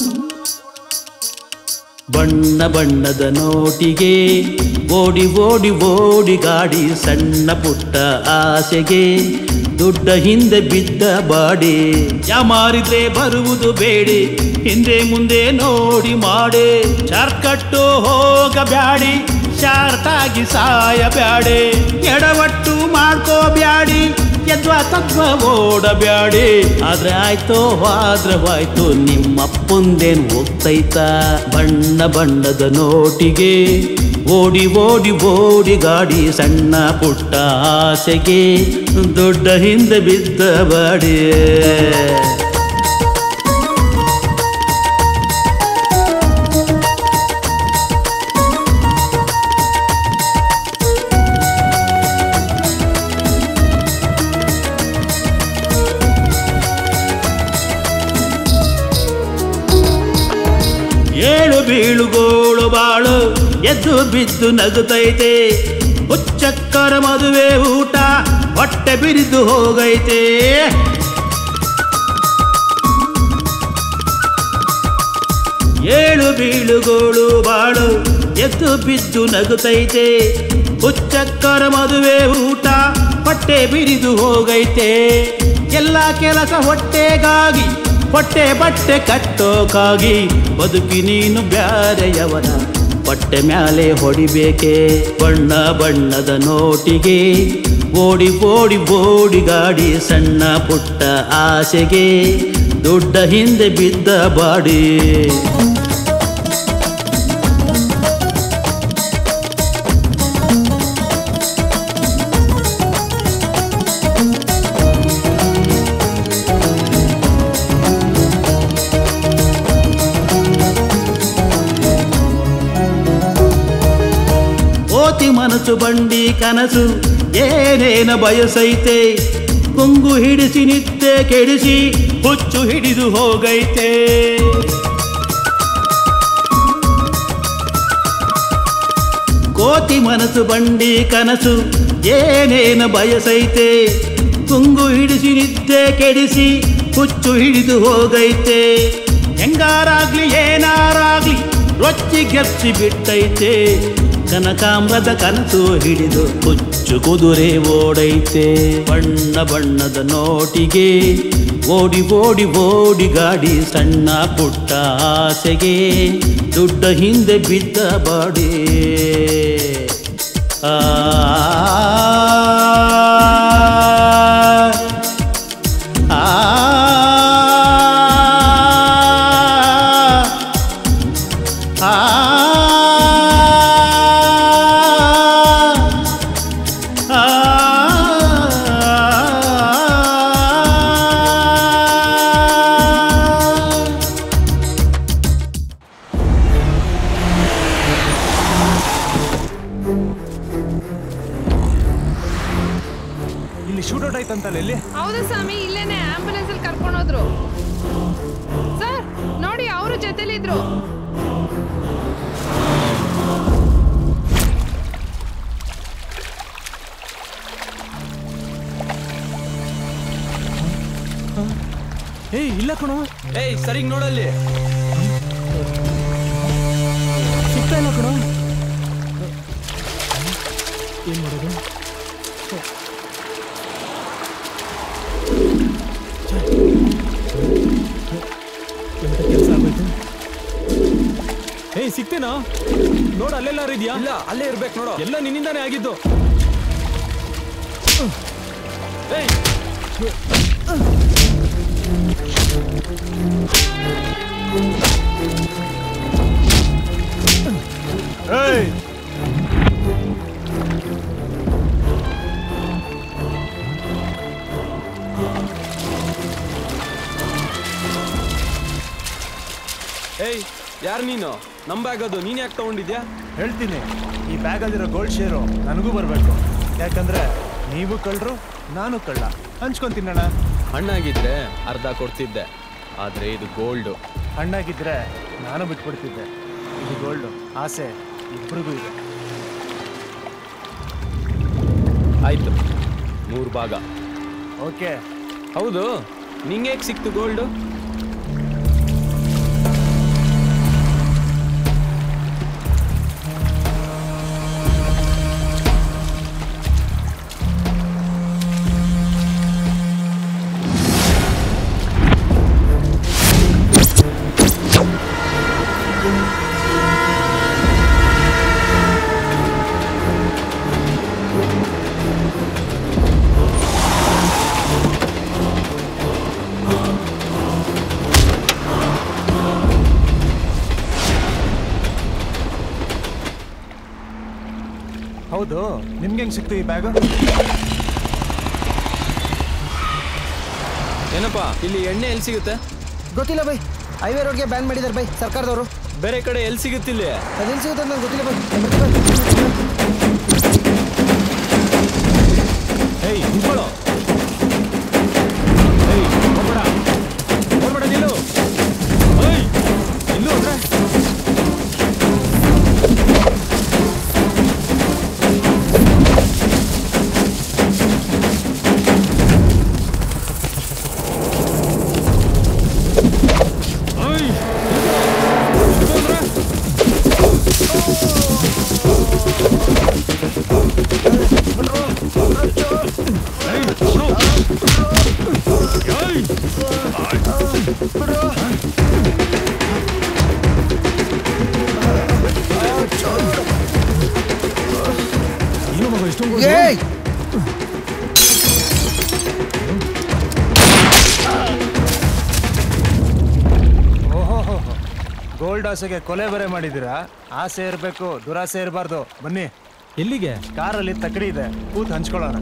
ಬಣ್ಣ ಬಣ್ಣದ ನೋಟಿಗೆ ಓಡಿ ಓಡಿ ಓಡಿ ಗಾಡಿ, ಸಣ್ಣ ಪುಟ್ಟ ಆಸೆಗೆ ದೊಡ್ಡ ಹಿಂದೆ ಬಿದ್ದ ಬಾಡಿ. ಯಾಮಾರಿದ್ರೆ ಬರುವುದು ಬೇಡಿ, ಹಿಂದೆ ಮುಂದೆ ನೋಡಿ ಮಾಡಿ. ಶಾರ್ಟ್ಕಟ್ಟು ಹೋಗಬ್ಯಾಡಿ, ಶಾರ್ಟಾಗಿ ಸಾಯಬ್ಯಾಡಿ. ಎಡವಟ್ಟು ಮಾಡ್ಕೋಬ್ಯಾಡಿ, ಯದ್ವಾ ತತ್ವ ಓಡಬ್ಯಾಡಿ. ಆದ್ರೆ ಆಯ್ತೋ ಆದ್ರೆ ಹೋಯ್ತು, ನಿಮ್ಮಪ್ಪಂದೇನು ಹೋಗ್ತೈತ. ಬಣ್ಣ ಬಣ್ಣದ ನೋಟಿಗೆ ಓಡಿ ಓಡಿ ಓಡಿ ಗಾಡಿ ಸಣ್ಣ ಪುಟ್ಟ ಆಸೆಗೆ ದೊಡ್ಡ ಹಿಂದೆ ಬಿದ್ದ ಬಾಡಿ ಏಳು ಬೀಳುಗೋಳು ಬಾಳು ಎದ್ದು ಬಿದ್ದು ನಗುತ್ತೈತೆ ಹುಚ್ಚಕ್ಕರ ಮದುವೆ ಊಟ ಹೊಟ್ಟೆ ಬಿರಿದು ಹೋಗೈತೆ ಏಳು ಬೀಳುಗೋಳು ಬಾಳು ಎದ್ದು ಬಿದ್ದು ನಗುತ್ತೈತೆ ಹುಚ್ಚಕ್ಕರ ಮದುವೆ ಊಟ ಹೊಟ್ಟೆ ಬಿರಿದು ಹೋಗೈತೆ ಎಲ್ಲ ಕೆಲಸ ಹೊಟ್ಟೆಗಾಗಿ ಹೊಟ್ಟೆ ಬಟ್ಟೆ ಕಟ್ಟೋಕಾಗಿ ಬದುಕಿ ನೀನು ಬ್ಯಾರೆಯವನ ಹೊಟ್ಟೆ ಮ್ಯಾಲೆ ಹೊಡಿಬೇಕೆ ಬಣ್ಣ ಬಣ್ಣದ ನೋಟಿಗೆ ಓಡಿ ಓಡಿ ಓಡಿ ಗಾಡಿ ಸಣ್ಣ ಪುಟ್ಟ ಆಸೆಗೆ ದೊಡ್ಡ ಹಿಂದೆ ಬಿದ್ದ ಬಾಡಿ ಮನಸ್ಸು ಬಂಡಿ ಕನಸು ಏನೇನ ಬಯಸೈತೆ ಕೊಂಗು ಹಿಡಿಸಿ ನಿದ್ದೆ ಕೆಡಿಸಿ ಹುಚ್ಚು ಹಿಡಿದು ಹೋಗೈತೆ ಕೋತಿ ಮನಸ್ಸು ಬಂಡಿ ಕನಸು ಏನೇನ ಬಯಸೈತೆ ಕೊಂಗು ಹಿಡಿಸಿ ನಿದ್ದೆ ಕೆಡಿಸಿ ಹುಚ್ಚು ಹಿಡಿದು ಹೋಗೈತೆ ಹೆಂಗಾರಾಗ್ಲಿ ಏನಾರಾಗ್ಲಿ ರೊಚ್ಚಿ ಗೆಪ್ಸಿ ಬಿಟ್ಟೈತೆ ಕನಕಾಂಬರದ ಕನಸು ಹಿಡಿದು ಹುಚ್ಚು ಕುದುರೆ ಓಡೈತೆ ಬಣ್ಣ ಬಣ್ಣದ ನೋಟಿಗೆ ಓಡಿ ಓಡಿ ಓಡಿ ಗಾಡಿ ಸಣ್ಣ ಪುಟ್ಟ ಆಸೆಗೆ ದೊಡ್ಡ ಹಿಂದೆ ಬಿದ್ದ ಬಾಡಿ ಆ ಹೌದು ಸ್ವಾಮಿ, ಇಲ್ಲೇನೆ ಆಂಬುಲೆನ್ಸ್ ಅಲ್ಲಿ ಕರ್ಕೊಂಡೋದ್ರು ಸರ್. ನೋಡಿ, ಅವರು ಜೊತೆಲಿದ್ರು. ಏಯ್ ಇಲ್ಲ ಕಣೋ. ಏಯ್ ಸರಿಗ್ ನೋಡಲ್ಲಿ. ಸಿಗ್ತಾ ಇಲ್ಲ ಕಣೋ. ಏನ್ ಮಾಡೋದು? ಕೆಲಸ ಆಗ್ಬೇಕು. ಏಯ್ ಸಿಗ್ತೇನೋ ನೋಡು, ಅಲ್ಲೆಲ್ಲಾರು ಇದೆಯಾ? ಇಲ್ಲ, ಅಲ್ಲೇ ಇರ್ಬೇಕು ನೋಡು. ಎಲ್ಲ ನಿನ್ನಿಂದಾನೇ ಆಗಿದ್ದು. ಏಯ್ ಏಯ್ ಏಯ್ ಯಾರು ನೀನು? ನಮ್ಮ ಬ್ಯಾಗ್ ಅದು ನೀನು ಯಾಕೆ ತಗೊಂಡಿದ್ಯಾ? ಹೇಳ್ತೀನಿ, ಈ ಬ್ಯಾಗಲ್ಲಿರೋ ಗೋಲ್ಡ್ ಶೇರು ನನಗೂ ಬರಬೇಕು. ಯಾಕಂದ್ರೆ ನೀವು ಕಳ್ಳರು, ನಾನು ಕಳ್ಳ, ಹಂಚ್ಕೊಂಡು ತಿನ್ನೋಣ. ಹಣ್ಣಾಗಿದ್ರೆ ಅರ್ಧ ಕೊಡ್ತಿದ್ದೆ, ಆದರೆ ಇದು ಗೋಲ್ಡು. ಹಣ್ಣಾಗಿದ್ರೆ ನಾನು ಬಿಟ್ಬಿಡ್ತಿದ್ದೆ. ಇದು ಗೋಲ್ಡು, ಆಸೆ ಇಬ್ಬರಿಗೂ ಇದೆ. ಆಯ್ತು, 3 ಭಾಗ. ಓಕೆ. ಹೌದು, ನಿಂಗೆ ಹೇಗೆ ಸಿಕ್ತು ಗೋಲ್ಡು? ಹೌದು ನಿಮ್ಗೆ ಹೆಂಗ್ ಸಿಕ್ತು ಈ ಬ್ಯಾಗ್? ಏನಪ್ಪ ಇಲ್ಲಿ ಎಣ್ಣೆ ಎಲ್ಲಿ ಸಿಗುತ್ತೆ? ಗೊತ್ತಿಲ್ಲ ಬೈ, ಹೈವೇ ರೋಡ್ಗೆ ಬ್ಯಾನ್ ಮಾಡಿದಾರೆ ಬೈ ಸರ್ಕಾರದವರು. ಬೇರೆ ಕಡೆ ಎಲ್ಲಿ ಸಿಗುತ್ತೆ ಇಲ್ಲಿ? ಅದೆಲ್ಲಿ ಸಿಗುತ್ತೆ ಅಂತ ನಂಗೆ ಗೊತ್ತಿಲ್ಲ ಬೈ. ಏಯ್ ನಿಂತ್ಕೊಳ್ಳೋ, ಏಯ್ ಹೋಗ್ಬೇಡ ಹೋಗ್ಬೇಡ, ನಿಲ್ಲು, ಏಯ್ ನಿಲ್ಲು ಅಂದ್ರೆ ಗೋಲ್ಡ್ ಆಸೆಗೆ ಕೊಲೆ ಬರೆ ಮಾಡಿದ್ದೀರಾ? ಆಸೆ ಇರಬೇಕು, ದುರಾಸೆ ಇರಬಾರ್ದು. ಬನ್ನಿ. ಎಲ್ಲಿಗೆ? ಕಾರಲ್ಲಿ ತಕ್ಕಡಿ ಇದೆ, ಕೂತ್ ಹಂಚ್ಕೊಳ್ಳೋಣ.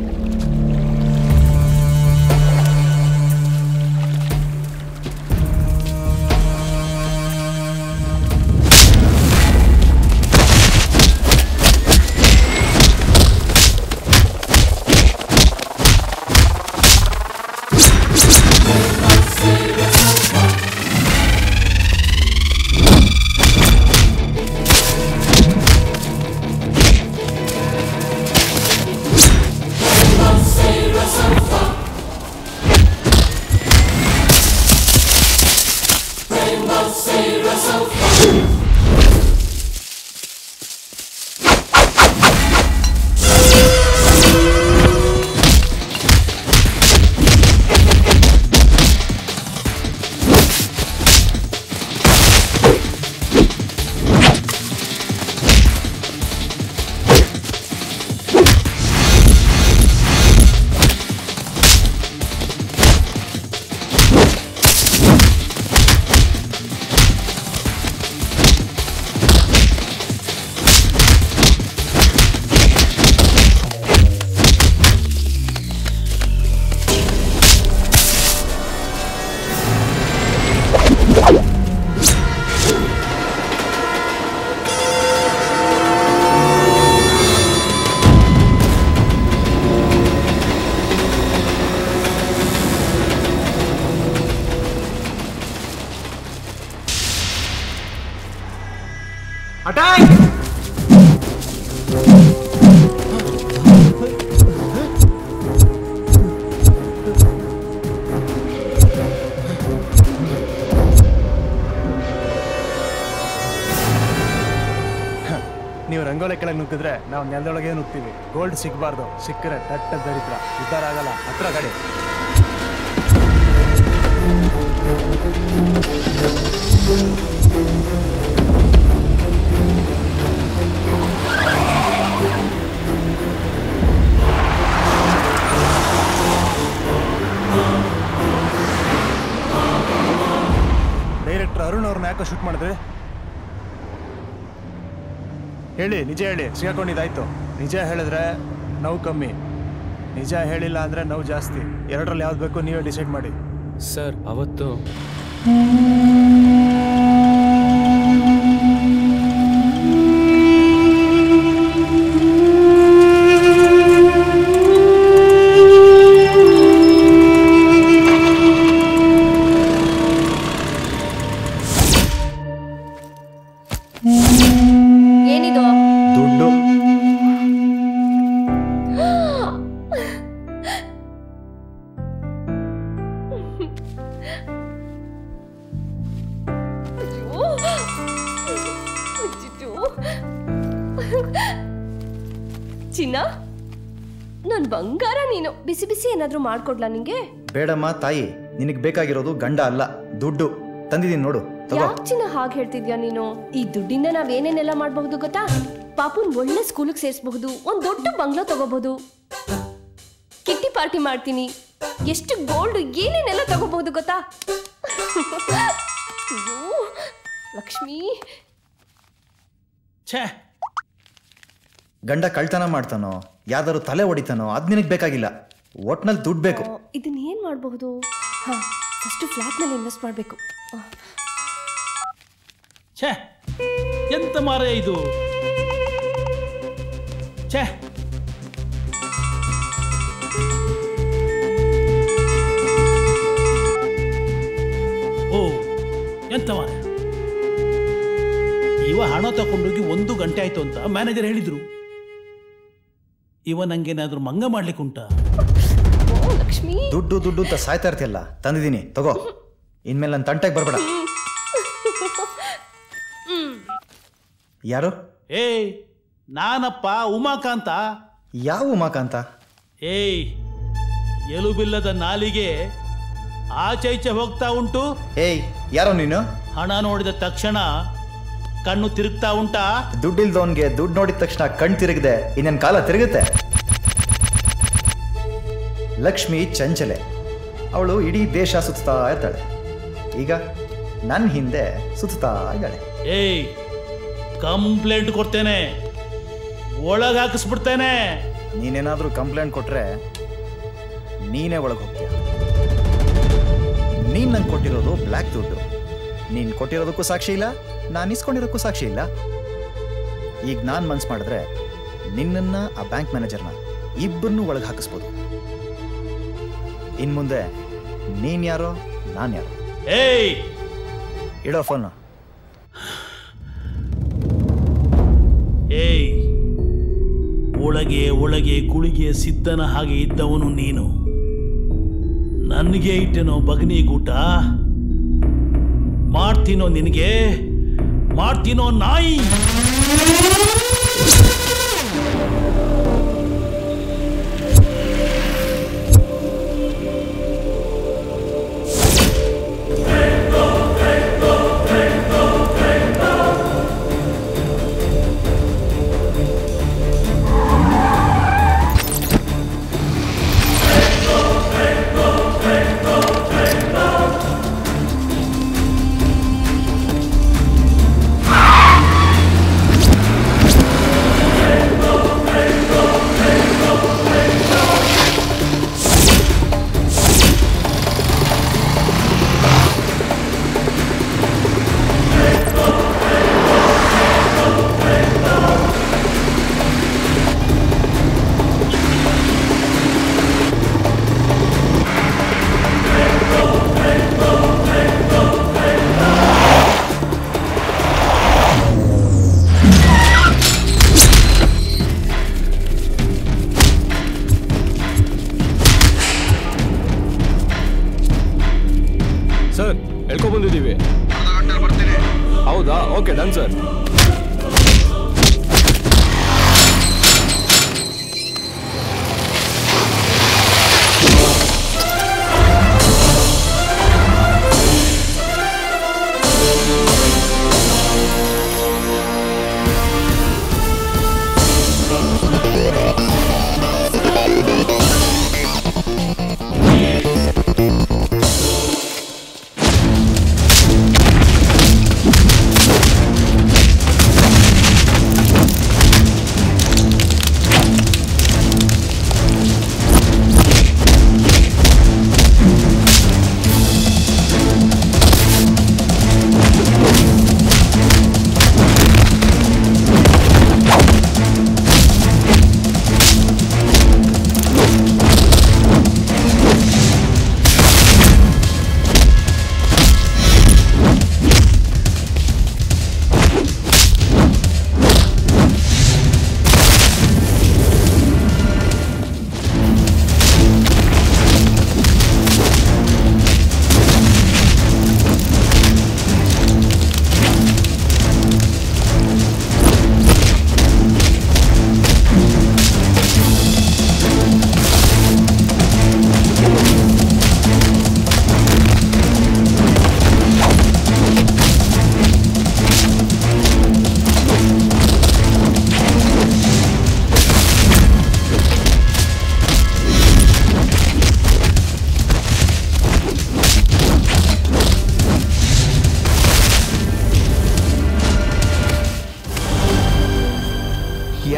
ನೀವು ರಂಗೋಲಿ ಕೆಳಗೆ ನುಗ್ಗಿದ್ರೆ ನಾವು ನೆಲದೊಳಗೆ ನುಗ್ತೀವಿ. ಗೋಲ್ಡ್ ಸಿಗಬಾರ್ದು, ಸಿಕ್ಕರೆ ದಟ್ಟ ದರಿದ್ರ, ಉದ್ದಾರ ಆಗಲ್ಲ. ಹತ್ರ ಗಾಡಿ. ಡೈರೆಕ್ಟರ್ ಅರುಣ್ ಅವ್ರನ್ನ ಯಾಕೋ ಶೂಟ್ ಮಾಡಿದ್ರೆ? ಹೇಳಿ, ನಿಜ ಹೇಳಿ. ಸಿಗಾಕೊಂಡಿದ್ದಾಯ್ತು. ನಿಜ ಹೇಳಿದ್ರೆ ನೋವು ಕಮ್ಮಿ, ನಿಜ ಹೇಳಿಲ್ಲ ಅಂದ್ರೆ ನೋವು ಜಾಸ್ತಿ. ಎರಡರಲ್ಲಿ ಯಾವ್ದು ಬೇಕು ನೀವೇ ಡಿಸೈಡ್ ಮಾಡಿ. ಸರ್, ಅವತ್ತು ಏನಿದು? ದುಡ್ಡು. ಚಿನ್ನ, ನನ್ ಬಂಗಾರ ನೀನು. ಬಿಸಿ ಬಿಸಿ ಏನಾದ್ರೂ ಮಾಡ್ಕೊಡ್ಲಾ ನಿಂಗೆ? ಬೇಡಮ್ಮ ತಾಯಿ, ನಿನಗೆ ಬೇಕಾಗಿರೋದು ಗಂಡ ಅಲ್ಲ, ದುಡ್ಡು. ತಂದಿದ್ದೀನಿ ನೋಡು, ತಗೋ. ಯಾಕೆ ಚಿನ್ನ ಹಾಗೆ ಹೇಳ್ತಿದ್ಯಾ ನೀನು? ಈ ದುಡ್ಡಿಂದ ನಾವೇನೇನೆಲ್ಲ ಮಾಡಬಹುದು ಗೊತ್ತಾ? ಪಾಪುನ್ ಒಳ್ಳೆ ಸ್ಕೂಲಿಗೆ ಸೇರಿಸಬಹುದು, ಒಂದ್ ದೊಡ್ಡ ಬಂಗ್ಲೋ ತಗೋಬಹುದು, ಕಿಟ್ಟಿ ಪಾರ್ಟಿ ಮಾಡ್ತೀನಿ, ಎಷ್ಟು ಗೋಲ್ಡ್ ಏನೇನೆಲ್ಲ ತಗೋಬಹುದು ಗೊತ್ತಾ? ಅಯ್ಯೋ ಲಕ್ಷ್ಮಿ, ಛೇ, ಗಂಡ ಕಳ್ತನ ಮಾಡ್ತಾನೋ ಯಾವ್ದಾದ್ರು ತಲೆ ಹೊಡಿತಾನೋ ಅದು ನಿನಗೆ ಬೇಕಾಗಿಲ್ಲ. ಒಟ್ನಲ್ಲಿ ದುಡ್ಡು ಬೇಕು. ಇದನ್ನ ಏನು ಮಾಡಬಹುದು? ಹಾಂ, ಫಸ್ಟು ಫ್ಲ್ಯಾಟ್ನಲ್ಲಿ ಇನ್ವೆಸ್ಟ್ ಮಾಡಬೇಕು. ಛೇ, ಎಂತ ಮಾರೇ ಇದು? ಛೇ, ಓ ಎಂತ ಮಾರ, ಇವ ಹಣ ತಗೊಂಡೋಗಿ 1 ಗಂಟೆ ಆಯ್ತು ಅಂತ ಮ್ಯಾನೇಜರ್ ಹೇಳಿದ್ರು. ಇವ ನಂಗೇನಾದ್ರೂ ಮಂಗ ಮಾಡ್ಲಿಕ್ಕೆ ಉಂಟಾ? ಲಕ್ಷ್ಮಿ, ದುಡ್ಡು ದುಡ್ಡು ಅಂತ ಸಾಯ್ತಾ ಇರ್ತಿಯಲ್ಲ, ತಂದಿದ್ದೀನಿ ತಗೋ. ಇನ್ಮೇಲೆ ನನ್ನ ತಂಟೆಗೆ ಬರಬೇಡ. ಯಾರು? ಏಯ್, ನಾನಪ್ಪ ಉಮಾಕಾಂತ. ಯಾವ ಉಮಾಕಾಂತ? ಏಯ್, ಎಲುಬಿಲ್ಲದ ನಾಲಿಗೆ ಆಚೆ ಈಚೆ ಹೋಗ್ತಾ ಉಂಟು. ಏಯ್, ಯಾರೋ ನೀನು? ಹಣ ನೋಡಿದ ತಕ್ಷಣ ಕಣ್ಣು ತಿರುಗ್ತಾ ಉಂಟಾ? ದುಡ್ಡಿಲ್ದವನ್ಗೆ ದುಡ್ಡು ನೋಡಿದ ತಕ್ಷಣ ಕಣ್ಣು ತಿರುಗಿದೆ, ಇನ್ನೇನು ಕಾಲ ತಿರುಗುತ್ತೆ? ಲಕ್ಷ್ಮಿ ಚಂಚಲೆ, ಅವಳು ಇಡೀ ದೇಶ ಸುತ್ತಾ ಇರ್ತಾಳೆ. ಈಗ ನನ್ನ ಹಿಂದೆ ಸುತ್ತಾ ಇದ್ದಾಳೆ. ಏಯ್, ಕಂಪ್ಲೇಂಟ್ ಕೊಡ್ತೇನೆ, ಒಳಗೆ ಹಾಕಿಸ್ಬಿಡ್ತೇನೆ. ನೀನೇನಾದ್ರೂ ಕಂಪ್ಲೇಂಟ್ ಕೊಟ್ರೆ ನೀನೇ ಒಳಗೆ ಹೋಗ್ತೀಯ. ನೀನು ನಂಗೆ ಕೊಟ್ಟಿರೋದು ಬ್ಲ್ಯಾಕ್ ದುಡ್ಡು. ನೀನು ಕೊಟ್ಟಿರೋದಕ್ಕೂ ಸಾಕ್ಷಿ ಇಲ್ಲ, ನಾನು ಇಸ್ಕೊಂಡಿರೋಕ್ಕೂ ಸಾಕ್ಷಿ ಇಲ್ಲ. ಈಗ ನಾನು ಮನ್ಸು ಮಾಡಿದ್ರೆ ನಿನ್ನನ್ನ ಆ ಬ್ಯಾಂಕ್ ಮ್ಯಾನೇಜರ್ನ ಇಬ್ಬರನ್ನೂ ಒಳಗೆ ಹಾಕಿಸ್ಬೋದು. ಇನ್ನು ಮುಂದೆ ನೀನು ಯಾರೋ ನಾನು ಯಾರೋ. ಏಯ್, ಇಡೋ ಫೋನು. ಏಯ್, ಒಳಗೆ ಒಳಗೆ ಗುಳಿಗೆ ಸಿದ್ಧನ ಹಾಗೆ ಇದ್ದವನು ನೀನು. ನನಗೆ ಇಟ್ಟೆನೋ ಬಗನಿಗೂಟ? ಮಾಡ್ತೀನೋ ನಿನಗೆ, ಮಾಡ್ತೀನೋ ನಾಯಿ. ಬಂದಿದ್ದೀವಿ. ಹೌದಾ? Okay, done sir.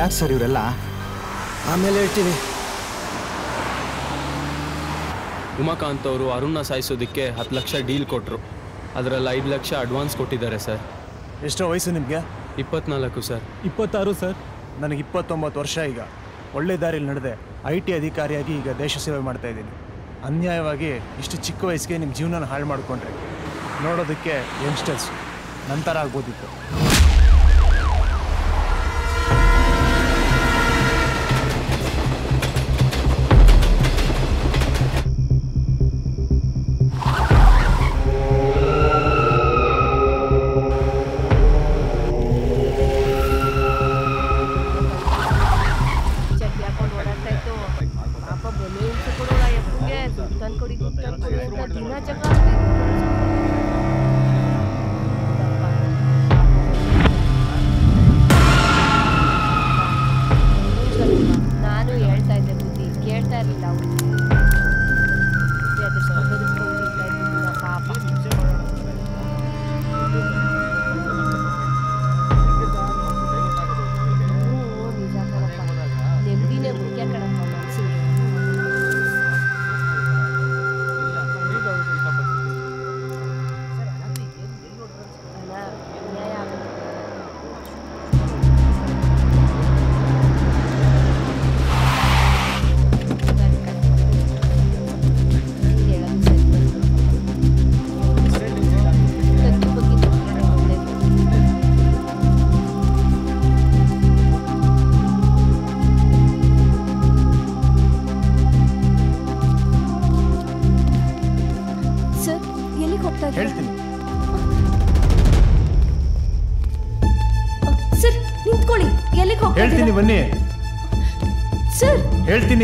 ಯಾಕೆ ಸರ್ ಇವರೆಲ್ಲ? ಆಮೇಲೆ ಹೇಳ್ತೀನಿ. ಉಮಾಕಾಂತ್ ಅವರು ಅರುಣ್ನ ಸಾಯಿಸೋದಕ್ಕೆ 10 ಲಕ್ಷ ಡೀಲ್ ಕೊಟ್ಟರು. ಅದರಲ್ಲಿ 5 ಲಕ್ಷ ಅಡ್ವಾನ್ಸ್ ಕೊಟ್ಟಿದ್ದಾರೆ ಸರ್. ಎಷ್ಟೋ ವಯಸ್ಸು ನಿಮಗೆ? 24 ಸರ್. 26 ಸರ್. ನನಗೆ 29 ವರ್ಷ. ಈಗ ಒಳ್ಳೆ ದಾರಿಯಲ್ಲಿ ನಡೆದೆ IT ಅಧಿಕಾರಿಯಾಗಿ ಈಗ ದೇಶ ಸೇವೆ ಮಾಡ್ತಾ ಇದ್ದೀನಿ. ಅನ್ಯಾಯವಾಗಿ ಇಷ್ಟು ಚಿಕ್ಕ ವಯಸ್ಸಿಗೆ ನಿಮ್ಮ ಜೀವನ ಹಾಳು ಮಾಡಿಕೊಂಡ್ರೆ ನೋಡೋದಕ್ಕೆ ಯಂಗ್ಸ್ಟರ್ಸ್ ನಂತರ ಆಗ್ಬೋದಿತ್ತು. ನಾನು ಹೇಳ್ತಾ ಇದ್ದೆ ಬುದ್ಧಿ ಕೇಳ್ತಾ ಇರಲಿಲ್ಲ ಅವಳು. ಪಾಪ ನಿಜ ಕಣಪ್ಪ, ನೆಮ್ಮದಿನೇ ಮುಖ್ಯ ಕಣಪ್ಪ ಮನಸ್ಸಿಗೆ. ಹೇಳ್ತೀನಿ. ಸರ್ ನಿಂತ್ಕೊಳ್ಳಿ. ಎಲ್ಲಿಗೆ ಹೋಗ್ತಾ ಹೇಳ್ತೀನಿ ಬನ್ನಿ. ಸರ್ ಹೇಳ್ತೀನಿ.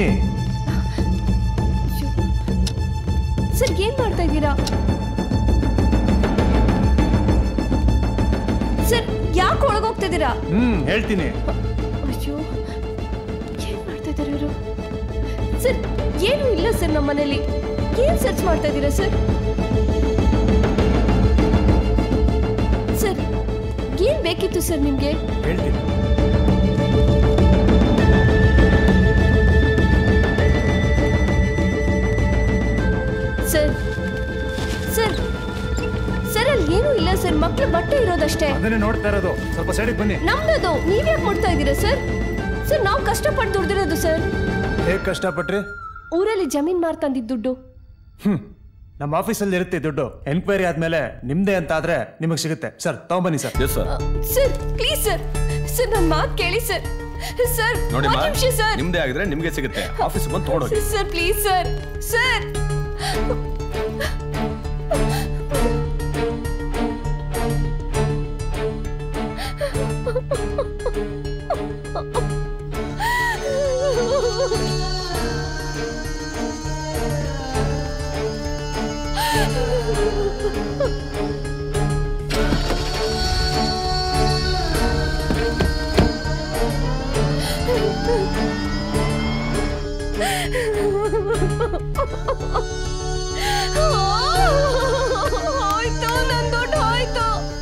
ಸರ್ ಏನ್ ಮಾಡ್ತಾ ಇದ್ದೀರಾ ಸರ್? ಯಾಕೆ ಒಳಗೋಗ್ತಿದ್ದೀರಾ? ಹೇಳ್ತೀನಿ. ಅಯ್ಯೋ ಏನ್ ಮಾಡ್ತಾ ಇದ್ದಾರೆ ಇವರು? ಸರ್ ಏನು ಇಲ್ಲ ಸರ್, ನಮ್ಮ ಮನೇಲಿ ಏನ್ ಸರ್ಚ್ ಮಾಡ್ತಾ ಇದ್ದೀರಾ ಸರ್? ಸರ್ ಏನ್ ಬೇಕಿತ್ತು ಸರ್ ನಿಮ್ಗೆ? ಹೇಳ್ತೀನಿ. ಸರ್ ಸರ್ ಸರ್ ಅಲ್ಲಿ ಏನೂ ಇಲ್ಲ ಸರ್, ಮಕ್ಕಳ ಬಟ್ಟೆ ಇರೋದಷ್ಟೇ. ಅದನ್ನೇ ನೋಡ್ತಾ ಇರೋದು. ಸ್ವಲ್ಪ ಸೈಡಿಗೆ ಬನ್ನಿ. ನಮ್ದದು, ನೀವ್ಯಾಕೆ ಮಾಡ್ತಾ ಇದ್ದೀರಾ ಸರ್? ಸರ್ ನಾವು ಕಷ್ಟಪಟ್ಟು ದುಡ್ದಿರೋದು ಸರ್. ಹೇಗೆ ಕಷ್ಟಪಟ್ರಿ? ಊರಲ್ಲಿ ಜಮೀನ್ ಮಾರ್ತಂದಿದ್ದ ದುಡ್ಡು. ನಮ್ಮ ಆಫೀಸಲ್ಲಿ ಇರುತ್ತೆ ದುಡ್ಡು. ಎನ್ಕ್ವೈರಿ ಆದ್ಮೇಲೆ ನಿಮ್ದೇ ಅಂತ ಆದ್ರೆ ನಿಮಗೆ ಸಿಗುತ್ತೆ ಸರ್. ತಗೊಂಬನ್ನಿ sir. Sir please sir, sir ನನ್ನ ಮಾತು ಕೇಳಿ ಸರ್. ಸರ್ ನೋಡಿ ಒಂದು ನಿಮಿಷ ಸರ್. ನಿಮ್ದೇ ಆಗಿದ್ರೆ ನಿಮ್ಗೆ ಸಿಗುತ್ತೆ. ಆಫೀಸ್ ಬಂದು ತಗೊಂಡೋಗಿ. Sir please sir. ಸರ್ ಹೋಯ್ತು, ನನ್ನ ದುಡ್ಡು ಹೋಯ್ತು.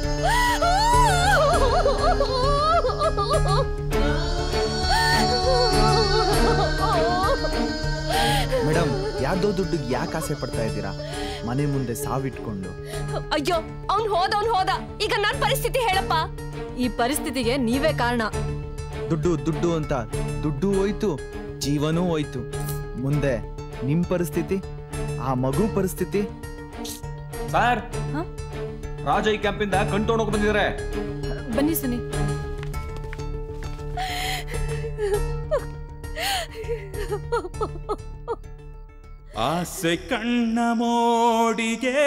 ಮೇಡಮ್, ಯಾರ್ದೋ ದುಡ್ಡಿಗೆ ಯಾಕೆ ಆಸೆ ಪಡ್ತಾ ಇದ್ದೀರಾ? ಮನೆ ಮುಂದೆ ಸಾವಿಟ್ಕೊಂಡು. ಅಯ್ಯೋ ಅವ್ನು ಹೋದ. ಈಗ ನನ್ನ ಪರಿಸ್ಥಿತಿ ಹೇಳಪ್ಪ. ಈ ಪರಿಸ್ಥಿತಿಗೆ ನೀವೇ ಕಾರಣ. ದುಡ್ಡು ದುಡ್ಡು ಅಂತ ದುಡ್ಡು ಹೋಯ್ತು, ಜೀವನೂ ಹೋಯ್ತು. ಮುಂದೆ ನಿಮ್ ಪರಿಸ್ಥಿತಿ, ಆ ಮಗು ಪರಿಸ್ಥಿತಿ. ಸರ್ ರಾಜ ಈ ಕ್ಯಾಂಪಿಂದ ಕಣ್ತೊಂಡೋಗಿ ಬಂದಿದ್ದಾರೆ. ಬನ್ನಿ ಸುನಿ. ಆಸೆ ಕಣ್ಣ ಮೋಡಿಗೆ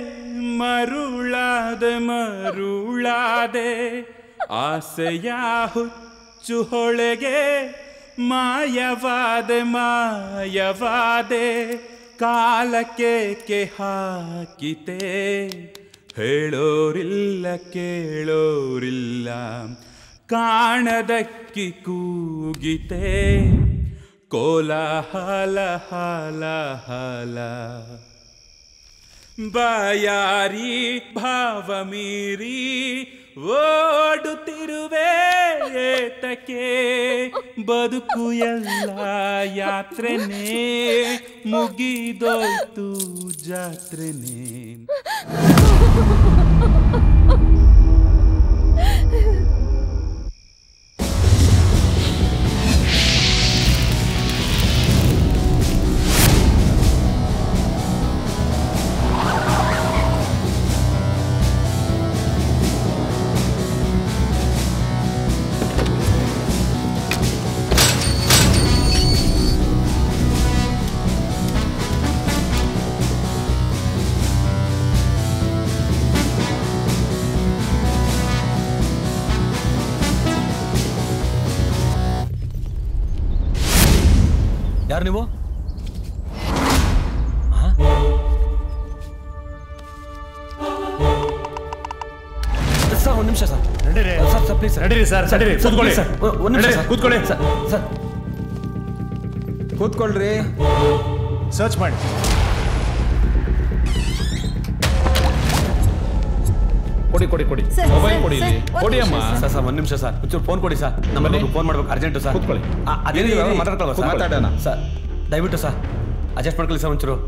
ಮರುಳಾದೆ ಆಸೆಯ ಹುಚ್ಚು ಹೊಳೆಗೆ ಮಾಯವಾದೆ ಕಾಲಕ್ಕೆ ಹಾಕಿತೆ. ಹೇಳೋರಿಲ್ಲ ಕೇಳೋರಿಲ್ಲ, ಕಾಣದಕ್ಕಿ ಕೂಗಿತೆ. ಕೋಲಾಹಲ ಹಾಲ ಹಾಲ ಬಾಯಾರಿ ಭಾವ ಮೀರಿ ಓಡುತ್ತಿರುವೆ ಏತಕ್ಕೆ ಬದುಕು ಎಲ್ಲ ಯಾತ್ರೆನೇ ಮುಗಿದೋಯ್ತು ಜಾತ್ರೆನೇ. ಯಾರು ನೀವು? ಸರ್ ಒಂದು ನಿಮಿಷ ಸರ್. ಸರ್ ಪ್ಲೀಸ್ ನಡೀರಿ ಸರ್, ನಡೀರಿ, ಕೂತ್ಕೊಳ್ಳಿ ಸರ್. ಒಂದು ನಿಮಿಷ ಸರ್, ಕೂತ್ಕೊಳ್ಳಿ ಸರ್. ಕೂತ್ಕೊಳ್ರಿ. ಸರ್ಚ್ ಮಾಡಿ. ಕೊಡಿ ಮೊಬೈಲ್ ಕೊಡಿ ಇಲ್ಲಿ. ಕೊಡಿ ಅಮ್ಮ. ಸರ್ ಒಂದು ನಿಮಿಷ ಸರ್, ಒಂಚೂರು ಫೋನ್ ಕೊಡಿ ಸರ್. ನಮ್ಮಲ್ಲಿ ಫೋನ್ ಮಾಡ್ಬೇಕು ಅರ್ಜೆಂಟು ಸರ್. ಕೂತ್ಕೊಳ್ಳಿ. ಅದೇನಿಲ್ಲ ಮಾತಾಡ್ಕೊಳ್ಳೋ ಸರ್. ಮಾತಾಡೋಣ ಸರ್ ದಯವಿಟ್ಟು ಸರ್ ಅಡ್ಜಸ್ಟ್ ಮಾಡ್ಕೊಳ್ಳಿ ಸರ್ ಒಂಚೂರು.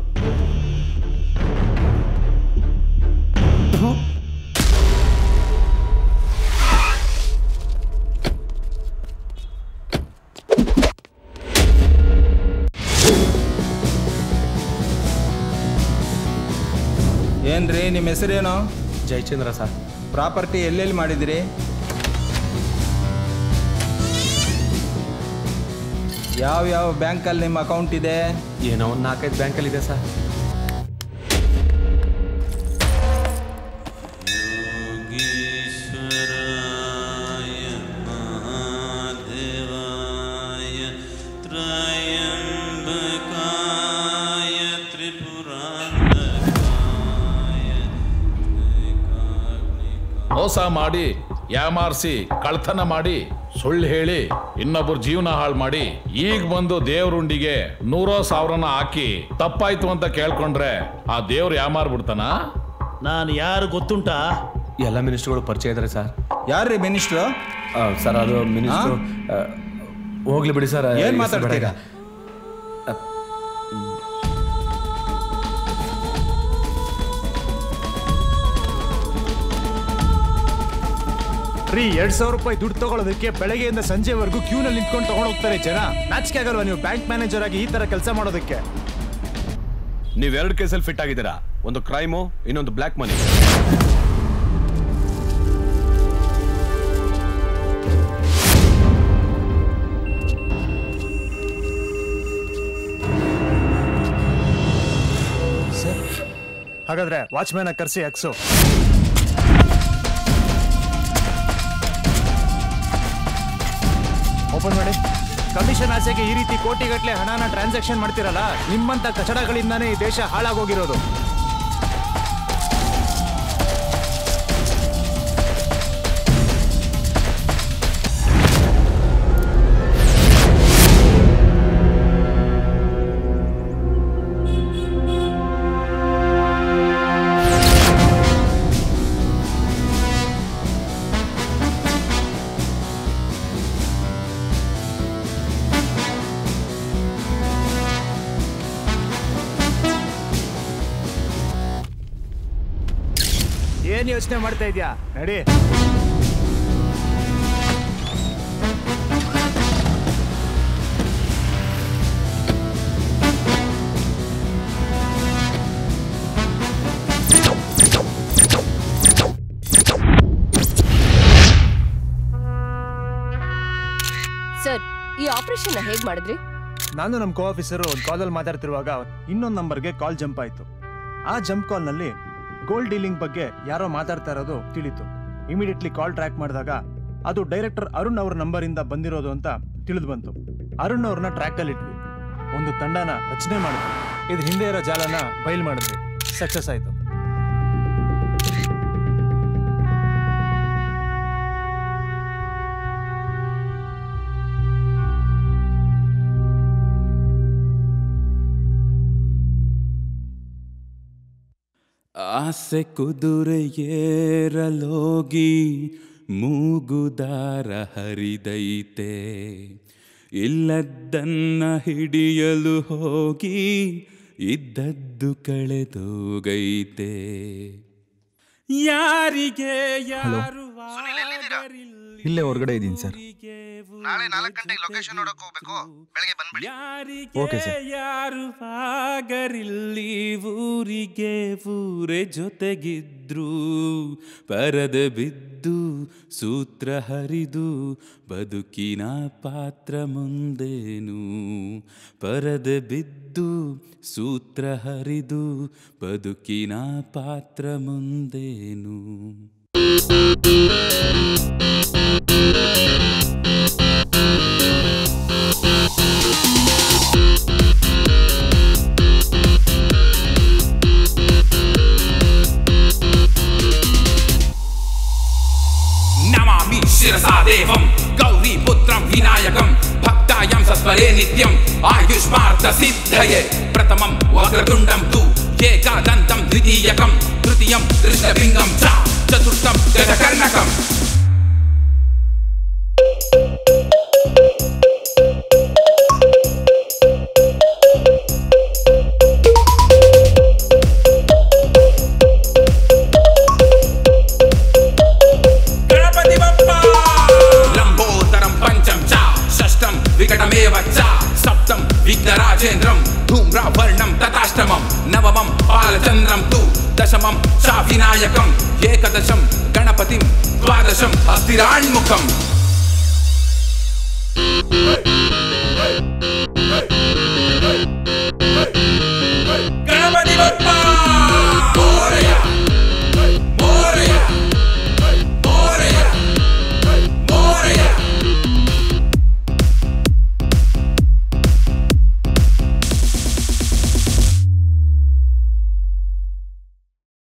ಏನ್ರಿ ನಿಮ್ಮ ಹೆಸರೇನು? ಜಯಚಂದ್ರ ಸರ್. ಪ್ರಾಪರ್ಟಿ ಎಲ್ಲೆಲ್ಲಿ ಮಾಡಿದಿರಿ? ಯಾವ ಬ್ಯಾಂಕಲ್ಲಿ ನಿಮ್ಮ ಅಕೌಂಟ್ ಇದೆ? ಏನೋ ಒಂದು 4-5 ಬ್ಯಾಂಕಲ್ಲಿ ಇದೆ ಸರ್. ಮೋಸ ಮಾಡಿ, ಯಾಮಾರಿಸಿ, ಕಳ್ತನ ಮಾಡಿ, ಸುಳ್ಳು ಹೇಳಿ ಇನ್ನೊಬ್ಬರ ಜೀವನ ಹಾಳು ಮಾಡಿ ಈಗ ಬಂದು ದೇವ್ರುಂಡಿಗೆ 100,000 ಹಾಕಿ ತಪ್ಪಾಯ್ತು ಅಂತ ಕೇಳ್ಕೊಂಡ್ರೆ ಆ ದೇವ್ರು ಯಾಮಾರ್ಬಿಡ್ತಾನ? ನಾನು ಯಾರು ಗೊತ್ತುಂಟಾ? ಎಲ್ಲ ಮಿನಿಸ್ಟ್ರುಗಳು ಪರಿಚಯ ಇದ್ದಾರೆ ಸರ್. ಯಾರ್ರೀ ಮಿನಿಸ್ಟ್ರು? ಸರ್ ಅದು ಮಿನಿಸ್ಟ್ರು. ಹೋಗ್ಲಿ ಬಿಡಿ ಸರ್. ಏನ್ ಮಾತಾಡ್ತೀರಾ? ರೀ 2,000 ರೂಪಾಯಿ ದುಡ್ಡು ತಗೊಳ್ಳೋದಕ್ಕೆ ಬೆಳಗ್ಗೆಯಿಂದ ಸಂಜೆವರೆಗೂ ಕ್ಯೂನಲ್ಲಿ ನಿಂತ್ಕೊಂಡು ತಗೊಂಡು ಹೋಗ್ತಾರೆ ಜನ. ನಾಚಿಕೆ ಆಗಲ್ವಾ ನೀವು ಬ್ಯಾಂಕ್ ಮ್ಯಾನೇಜರ್ ಆಗಿ ಈ ತರ ಕೆಲಸ ಮಾಡೋದಕ್ಕೆ? ನೀವು 2 ಕೇಸಲ್ಲಿ ಫಿಟ್ ಆಗಿದ್ದೀರಾ. ಒಂದು ಕ್ರೈಮು, ಇನ್ನೊಂದು ಬ್ಲ್ಯಾಕ್ ಮನಿ. ಹಾಗಾದ್ರೆ ವಾಚ್ಮ್ಯಾನ್ ಕರೆಸಿ ಎಕ್ಸು. ಓಪನ್ ಮಾಡಿ. ಕಮಿಷನ್ ಆಸೆಗೆ ಈ ರೀತಿ ಕೋಟಿಗಟ್ಟಲೆ ಹಣನ ಟ್ರಾನ್ಸಾಕ್ಷನ್ ಮಾಡ್ತಿರಲ್ಲ, ನಿಮ್ಮಂತ ಕಚಡಗಳಿಂದಾನೇ ಈ ದೇಶ ಹಾಳಾಗೋಗಿರೋದು. ಏನ್ ಯೋಚನೆ ಮಾಡ್ತಾ ಇದ್ಯಾ? ನಡಿ. ಸರ್, ಈ ಆಪರೇಷನ್ ಹೇಗ್ ಮಾಡಿದ್ರಿ? ನಾನು ನಮ್ಮ ಕೋ ಆಫೀಸರು ಒಂದು ಕಾಲಲ್ಲಿ ಮಾತಾಡ್ತಿರುವಾಗ ಇನ್ನೊಂದು ನಂಬರ್ಗೆ ಕಾಲ್ ಜಂಪ್ ಆಯ್ತು. ಆ ಜಂಪ್ ಕಾಲ್ನಲ್ಲಿ ಗೋಲ್ಡ್ ಡೀಲಿಂಗ್ ಬಗ್ಗೆ ಯಾರೋ ಮಾತಾಡ್ತಾ ಇರೋದು ತಿಳಿತು. ಇಮಿಡಿಯೇಟ್ಲಿ ಕಾಲ್ ಟ್ರ್ಯಾಕ್ ಮಾಡಿದಾಗ ಅದು ಡೈರೆಕ್ಟರ್ ಅರುಣ್ ಅವ್ರ ನಂಬರಿಂದ ಬಂದಿರೋದು ಅಂತ ತಿಳಿದು ಬಂತು. ಅರುಣ್ ಅವ್ರನ್ನ ಟ್ರ್ಯಾಕಲ್ಲಿ ಇಟ್ವಿ. ಒಂದು ತಂಡನ ರಚನೆ ಮಾಡಿದ್ವಿ. ಇದ್ರ ಹಿಂದೆ ಇರೋ ಜಾಲನ ಬಯಲು ಮಾಡಿದ್ವಿ. ಸಕ್ಸಸ್ ಆಯ್ತು. ಆಸೆ ಕುದುರೆ ಏರಲೋಗಿ ಮೂಗುದಾರ ಹರಿದೈತೆ ಇಲ್ಲದ್ದನ್ನ ಹಿಡಿಯಲು ಹೋಗಿ ಇದ್ದದ್ದು ಕಳೆದೋಗೈತೆ ಯಾರಿಗೆ ಯಾರು ಇಲ್ಲೇ ಹೊರಗಡೆ ಇದ್ದೀನಿ ಸರ್. ನಾಳೆ 4 ಗಂಟೆಗೆ ಲೊಕೇಶನ್ ನೋಡಕ್ ಹೋಗ್ಬೇಕು, ಬೆಳಗ್ಗೆ ಬಂದ್ಬಿಡಿ. Okay sir. ಯಾರು ಆಗರಿಲ್ಲಿ ಊರಿಗೆ ಊರೇ ಜೊತೆಗಿದ್ರು ಪರದ ಬಿದ್ದು ಸೂತ್ರ ಹರಿದು ಬದುಕಿನ ಪಾತ್ರ ಮುಂದೇನು ಪರದ ಬಿದ್ದು ಸೂತ್ರ ಹರಿದು ಬದುಕಿನ ಪಾತ್ರ ಮುಂದೇನು. नमामि शिरसा देवं गौरीपुत्रं विनायकं भक्तायं सस्वरे नित्यं आयुष्मार्थ सिद्धये प्रथमं वक्रतुण्डं तु एकदन्तं द्वितीयकं तृतीयं कृष्णपिङ्गं च चतुर्थं गजकर्णकम्. विकटमेव च सप्तं विघ्नराजेन्द्रं धूम्रवर्णं तथाष्टमं नवमं बालचन्द्रं तु दशमं च विनायकं एकदशं गणपतिं द्वादशं हस्तिराण्मुखम्.